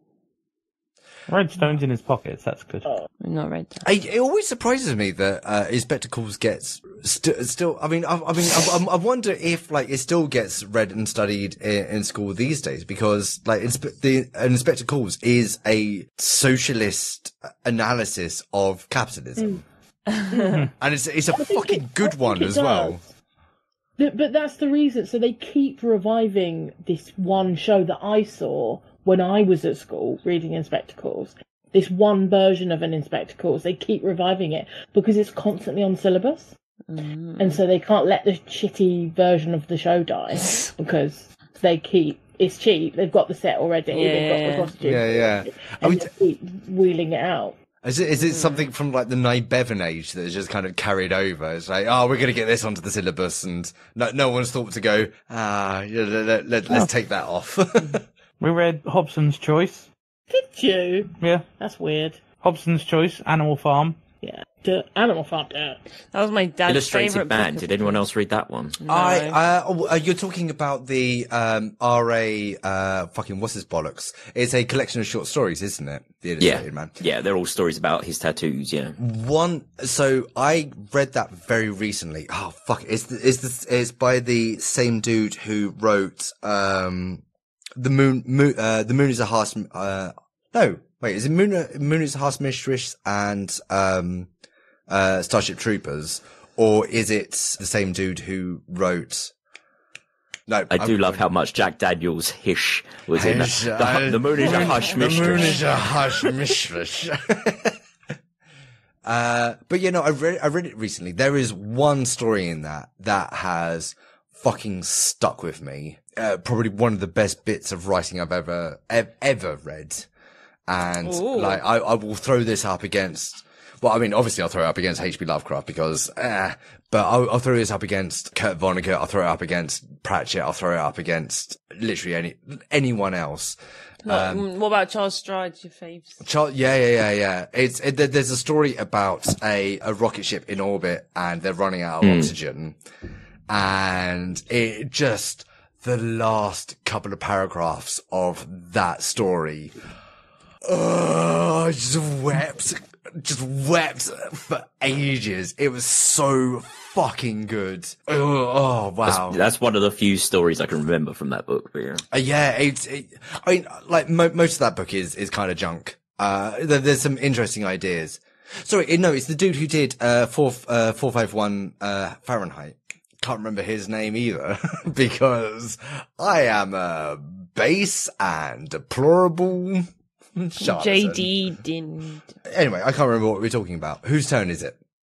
Red Stones in his pockets, that's good. We've not read that. I, it always surprises me that uh, Inspector Calls gets st- still. I mean, I, I mean, I, I wonder if like it still gets read and studied in, in school these days because like inspe- the Inspector Calls is a socialist analysis of capitalism, and it's it's a I think fucking it- I good think one it as well. does. But, but that's the reason. So they keep reviving this one show that I saw when I was at school reading Inspector Calls. This one version of an Inspector Calls. They keep reviving it because it's constantly on syllabus. Mm. And so they can't let the shitty version of the show die because they keep... It's cheap. They've got the set already. Yeah, They've got yeah. the costumes. Yeah, yeah. already, I And mean, they keep wheeling it out. Is it, is it something from like the Nye Bevan age that is just kind of carried over? It's like, oh, we're going to get this onto the syllabus, and no, no one's thought to go, ah, yeah, let, let, let, let's take that off. We read Hobson's Choice. Did you? Yeah. That's weird. Hobson's Choice, Animal Farm. Yeah. Dirt. Animal Farm Dirt. That was my dad's Illustrated favourite Man. book. Did anyone else read that one? No. I, uh, oh, uh, you're talking about the, um, R A, uh, fucking, what's his bollocks? It's a collection of short stories, isn't it? The Yeah, Illustrated Man. yeah, they're all stories about his tattoos. Yeah, One, so I read that very recently. Oh, fuck. It's, the, it's, the, it's by the same dude who wrote, um, the moon, moon, uh, the moon is a harsh, uh, no, wait, is it moon, moon is a harsh mistress and, um, uh, Starship Troopers, or is it the same dude who wrote? No, I do I'm- love how much Jack Daniels hish was in that. Hish, The, uh, the moon is a hush The moon mistress. is a hush mistress. uh, but you know, I read, I read it recently. There is one story in that that has fucking stuck with me. Uh, probably one of the best bits of writing I've ever, ev- ever read. And Ooh. like, I, I will throw this up against, well, I mean, obviously I'll throw it up against H P Lovecraft because, eh, but I'll, I'll throw this up against Kurt Vonnegut. I'll throw it up against Pratchett. I'll throw it up against literally any, anyone else. What, what about Charles Stride, your faves? Char- yeah, yeah, yeah, yeah. It's, it, there- there's a story about a, a rocket ship in orbit and they're running out of oxygen. And it just, the last couple of paragraphs of that story, oh, I just wept, just wept for ages. It was so fucking good. Oh, oh wow. That's, that's one of the few stories I can remember from that book. But yeah. Uh, yeah, it's, it, I mean, like, mo- most of that book is, is kind of junk. Uh, there, there's some interesting ideas. Sorry, eh, no, it's the dude who did, uh, four, uh, four five one, uh, Fahrenheit. Can't remember his name either, because I am a base and deplorable charlatan. J D didn't. Anyway, I can't remember what we're talking about. Whose turn is it?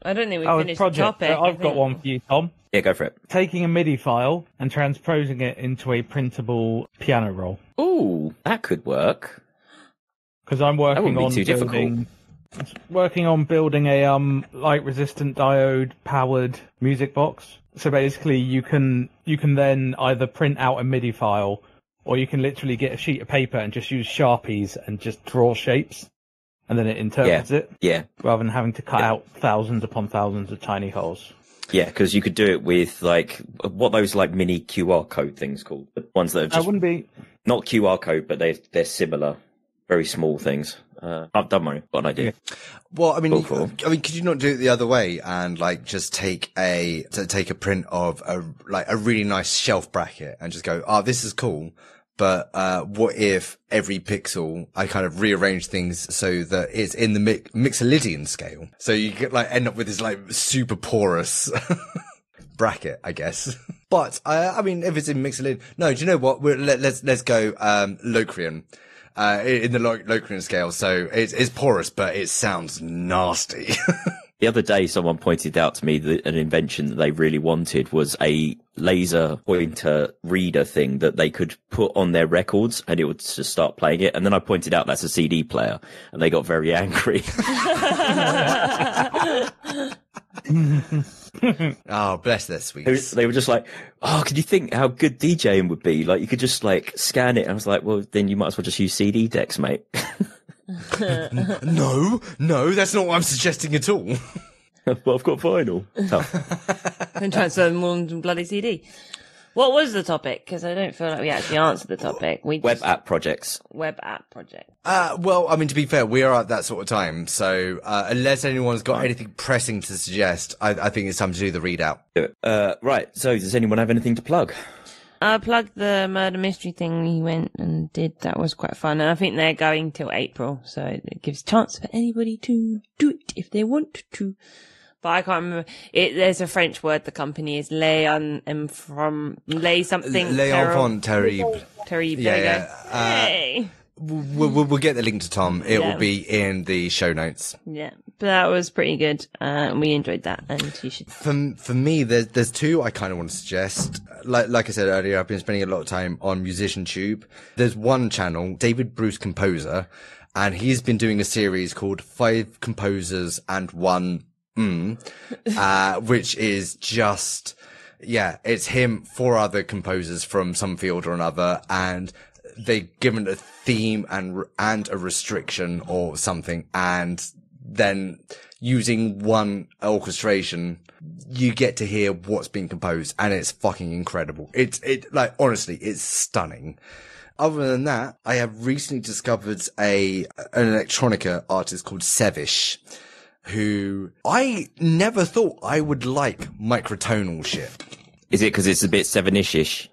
I don't think we Oh, finished project. the topic. Uh, I I've got think- one for you, Tom. Yeah, go for it. Taking a MIDI file and transposing it into a printable piano roll. Ooh, that could work. Because I'm working wouldn't be on too difficult. building, working on building a um light resistant diode powered music box. So basically, you can you can then either print out a MIDI file, or you can literally get a sheet of paper and just use Sharpies and just draw shapes, and then it interprets it, Yeah, rather than having to cut out thousands upon thousands of tiny holes. yeah, because you could do it with like what those like mini Q R code things called, the ones that are I just wouldn't be. not Q R code, but they they're similar, very small things. Uh, I've done one, got an idea. Well, I mean, Cool, you- cool. I mean, could you not do it the other way and like just take a to take a print of a like a really nice shelf bracket and just go, oh, this is cool. But uh, what if every pixel I kind of rearrange things so that it's in the mi- Mixolydian scale, so you get like end up with this like super porous bracket, I guess. But uh, I mean, if it's in Mixolydian, no, do you know what? We're, let, let's let's go um, Locrian. Uh, in the Lo- Locrian scale, so it's, it's porous, but it sounds nasty. The other day, someone pointed out to me that an invention that they really wanted was a laser pointer reader thing that they could put on their records and it would just start playing it. And then I pointed out that's a C D player and they got very angry. Oh, bless their They sweets. they were just like, oh, could you think how good DJing would be? Like, you could just like scan it. And I was like, well, then you might as well just use C D decks, mate. No, no, that's not what I'm suggesting at all. Well, I've got vinyl. Oh. And transfer them all into bloody C D. What was the topic? Because I don't feel like we actually answered the topic. We Web just- app projects. web app project. Uh, well, I mean, to be fair, we are at that sort of time. So, uh, unless anyone's got anything pressing to suggest, I, I think it's time to do the readout. Uh, right. So, does anyone have anything to plug? I plugged the murder mystery thing he went and did. That was quite fun. And I think they're going till April. So it gives chance for anybody to do it if they want to. But I can't remember. It, there's a French word. The company is Leon and from Lay something. Léon Von Terrible. Terrible. Yeah, There you go. yeah. Uh, Hey. We'll, we'll, we'll get the link to Tom. It Yeah. will be in the show notes. Yeah. But that was pretty good. Uh, and we enjoyed that. And you should. For, for me, there's, there's two I kind of want to suggest. Like, like I said earlier, I've been spending a lot of time on Musician Tube. There's one channel, David Bruce Composer, and he's been doing a series called Five Composers and One Mm, uh, which is just, yeah, it's him, four other composers from some field or another, and they given a theme and, and a restriction or something, and then using one orchestration, you get to hear what's being composed, and it's fucking incredible. It's, it, like, honestly, it's stunning. Other than that, I have recently discovered a, an electronica artist called Sevish, who I never thought I would like microtonal shit. Is it because it's a bit seven-ish-ish?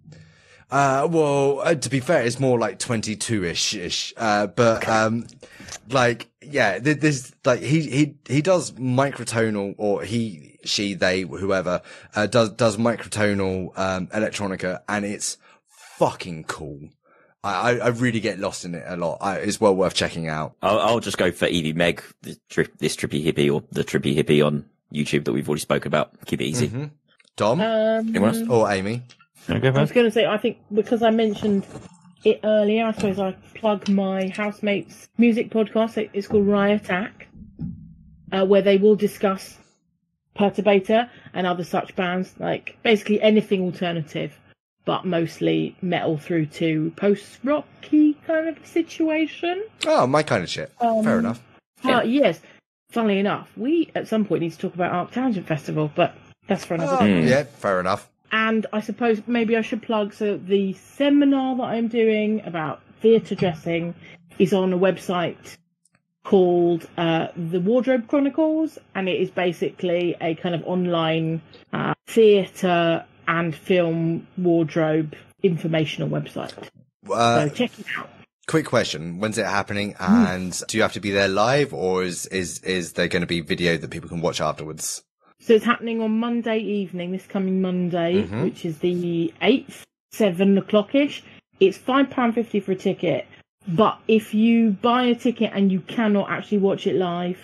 Uh, well, uh, to be fair, it's more like twenty-two-ish, ish. Uh, but, um, like, yeah, th- this, like, he, he, he does microtonal, or he, she, they, whoever, uh, does, does microtonal, um, electronica, and it's fucking cool. I, I really get lost in it a lot. I, it's well worth checking out. I'll, I'll just go for Evie Meg, the tri- this trippy hippie, or the trippy hippie on YouTube that we've already spoke about. Keep it easy. Mm-hmm. Dom? Um, Anyone else? Or Amy? Okay, I was first. going to say, I think because I mentioned it earlier, I suppose I plug my housemates' music podcast. It- It's called Riot Attack, uh, where they will discuss Perturbator and other such bands, like basically anything alternative, but mostly metal through to post-rocky kind of situation. Oh, my kind of shit. Um, Fair enough. Uh, yes, funnily enough, we at some point need to talk about Arc Tangent Festival, but that's for another Oh, day. yeah, fair enough. And I suppose maybe I should plug, so the seminar that I'm doing about theatre dressing is on a website called uh, The Wardrobe Chronicles, and it is basically a kind of online uh, theatre and film wardrobe informational website. Uh, So check it out. quick question. When's it happening? And do you have to be there live, or is, is, is there going to be video that people can watch afterwards? So it's happening on Monday evening, this coming Monday, Mhm. which is the eighth, seven o'clock-ish. It's five pounds fifty for a ticket, but if you buy a ticket and you cannot actually watch it live,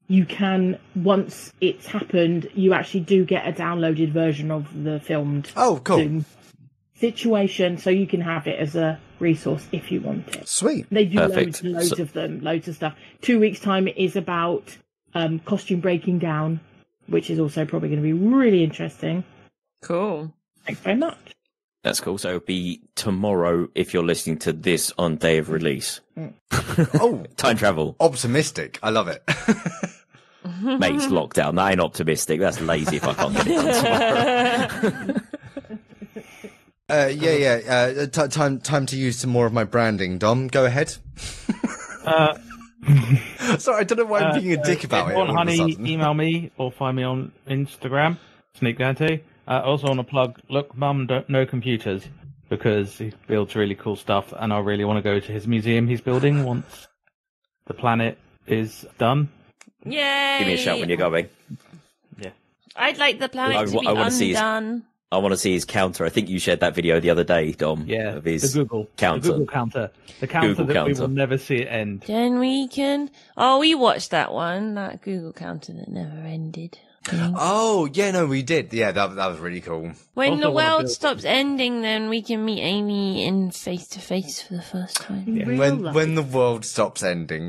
you can, once it's happened, you actually do get a downloaded version of the filmed Oh, cool. Zoom situation, so you can have it as a resource if you want it. Sweet. They do Perfect. loads and loads So- of them, loads of stuff. Two weeks' time is about um, costume breaking down, which is also probably going to be really interesting. Cool. Thanks very much. That's cool. So it'll be tomorrow if you're listening to this on day of release. Oh, Time travel. optimistic. I love it. Mate, it's lockdown. That ain't optimistic. That's lazy if I can't get it done tomorrow. Uh, yeah, yeah. Uh, t- time, time to use some more of my branding. Dom, go ahead. Uh, Sorry, I don't know why I'm uh, being a dick uh, about if it. you want all of a honey, sudden. email me or find me on Instagram, Sneak Dante. Uh, also want to plug, look, Mum, don't, no computers, because he builds really cool stuff, and I really want to go to his museum he's building once the planet is done. Yay! Give me a shout when you're going. I'd like the planet I- to be I wanna see his- undone. I want to see his counter. I think you shared that video the other day, Dom. Yeah, of his the Google counter. the Google counter, the counter Google that we counter. will never see it end. Then we can. Oh, we watched that one, that Google counter that never ended. Oh, yeah, no, we did. Yeah, that, that was really cool. When Also the wanna world build- stops ending, then we can meet Amy in face to face for the first time. In real When, life. when the world stops ending.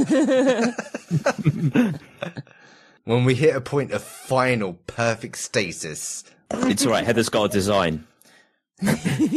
When we hit a point of final perfect stasis. It's all right. Heather's got a design. All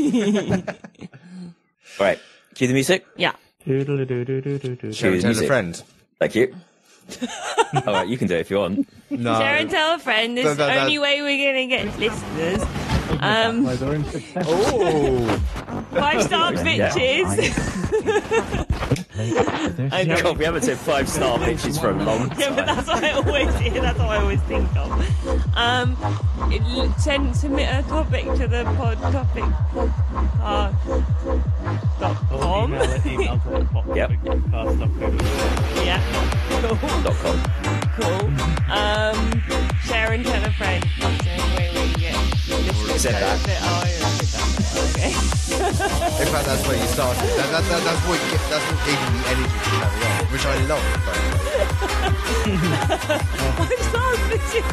right. Cue the music. Yeah. Doodle-doo-doo-doo-doo-doo. Share Cue it the to a music. friend. Thank you. All right, you can do it if you want. No. Share and tell a friend. This No, is the no, no. only way we're going to get listeners. Um, By their own success. Oh, five star Yeah. bitches. I know. God, we haven't said five star bitches for a long time. Yeah, but that's what I always hear. That's what I always think of. Um, it- send submit a topic to the pod topic podcast dot Or com. email it, email to it, pop, Yep. podcast, stuff, go to it. Yeah, cool, Dot com. cool. Um, share and tell a friend. That's the only way we can get listeners. Said that. Oh, yeah, I said that. Okay. in fact, that's where you started. That, that, that, that's what ge- that's what gave me the energy to carry on, which I love. By the way. Five stars, bitches.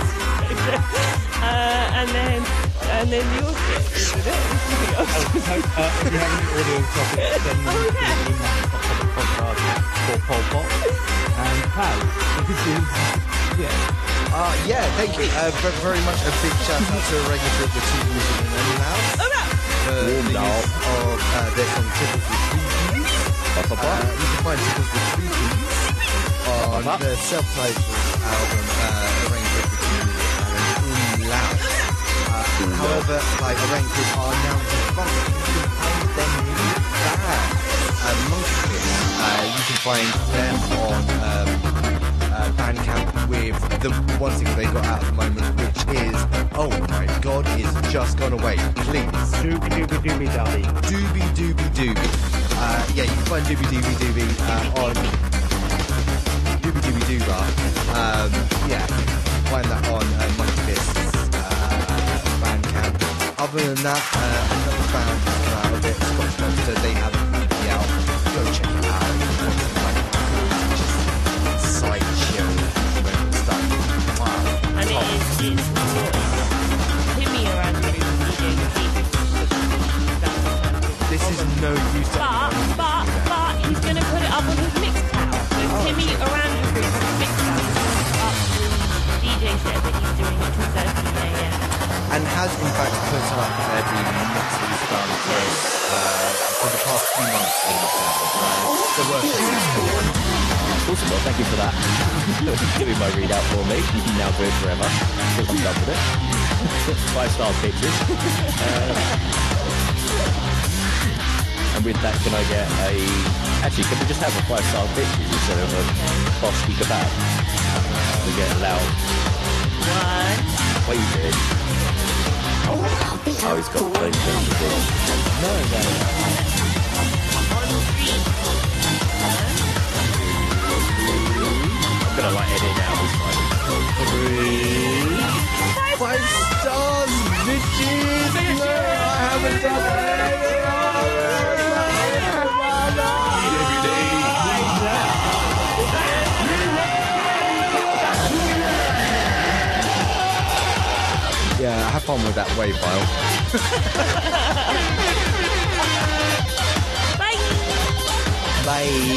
uh, and then and then yours bit, isn't it? Uh, if you have any audio topics, then Oh, you yeah. can email the podcast for Pol Pot and Pal. This is, yeah. Uh, yeah, thank you. Uh, ve- very much a big shout out to Oregano of the Two Music and Any Loud. Oh no! For the use of uh, their song Tickles with Three Keys. Uh, you can find Tickles with Three Keys on the self-titled album uh, Oregano of the Two Music and Any Loud. Uh, however, like Oregano are now defunct. You can find them really bad. Uh, Monkey Kiss, uh, you can find them on um, uh, Bandcamp with the one single they got out at the moment, which is, oh my god, it's just gone away. Please. Doobie doobie doobie dubby. Doobie Doobie Doobie. Uh, yeah, you can find Doobie Doobie Doobie uh, on Doobie Doobie Dooba. Um, yeah, find that on uh, Monkey Fist's uh, Bandcamp. Other than that, uh, another band that came out of it, Scotch Doctor, they have an E P out. Go check it out. Just side chill stuff. Wow. And it is it's Timmy around the room This is no use to But but but he's gonna put it up on his Mixcloud. So Timmy around the room on his Mixcloud is gonna put up the D J set that he's doing at two thirty a.m. and has in fact put up uh, the mix that he's done for us uh, for the past few months in lockdown. Uh, the work Awesome, well, thank you for that. Doing my readout for me. You can now do it forever. Because I'm done with it. Five star pictures. Uh, and with that, can I get a... Actually, can we just have a five star pictures instead of a Bosky kebab? We get loud. One. Waited. Oh, he's got the thing. No, no, no. I'm gonna like edit now this time. Five stars, bitches! No, I haven't done it! fun with that wave file. Bye.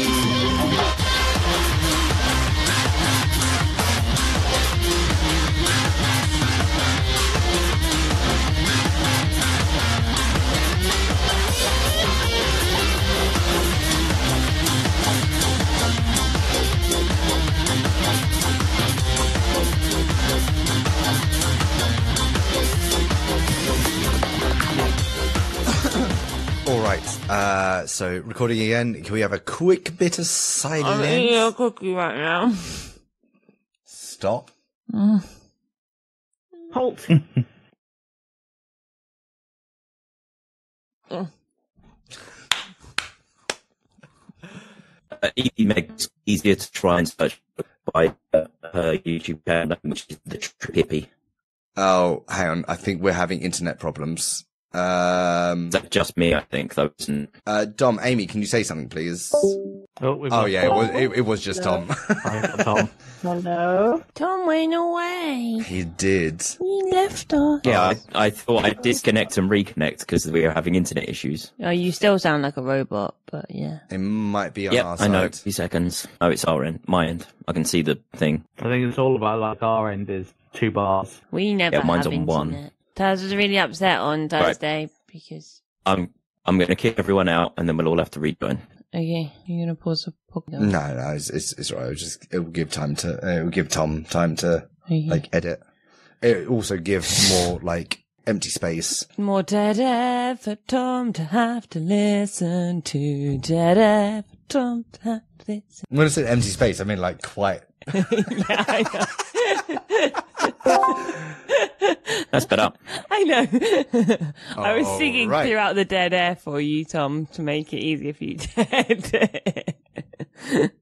Bye. All right. Uh, so recording again. Can we have a quick bit of silence? I'm eating a cookie right now. Stop. Mm. Halt. Mm. Uh, Evie makes it easier to try and search by uh, her YouTube channel, which is the Trip Hippie. Oh, hang on. I think we're having internet problems. Um, That's just me, I think, though. Isn't it? uh, Dom, Amy, can you say something, please? Oh, we've Oh got- yeah, it was it, it was just Tom. Hi, Tom. Hello. Tom went away. He did. He left us. Yeah, I, I thought I'd disconnect and reconnect because we were having internet issues. Oh, you still sound like a robot, but yeah. It might be on Yep, our I side. know. Two seconds. Oh, it's our end. My end. I can see the thing. I think it's all about like our end is two bars. We never Yeah, mine's have on one. internet. Taz was really upset on Thursday because... I'm I'm going to kick everyone out, and then we'll all have to rejoin. Okay, you're going to pause the podcast? No, no, it's it's, it's all right. It'll just it will give time to uh, it will give Tom time to Okay. like edit. It also gives more like empty space. More dead air for Tom to have to listen to. Dead air for Tom to have to listen. When I say empty space, I mean like quite. Yeah, I know. That's better. I know. I was All singing right. throughout the dead air for you, Tom, to make it easier for you to edit.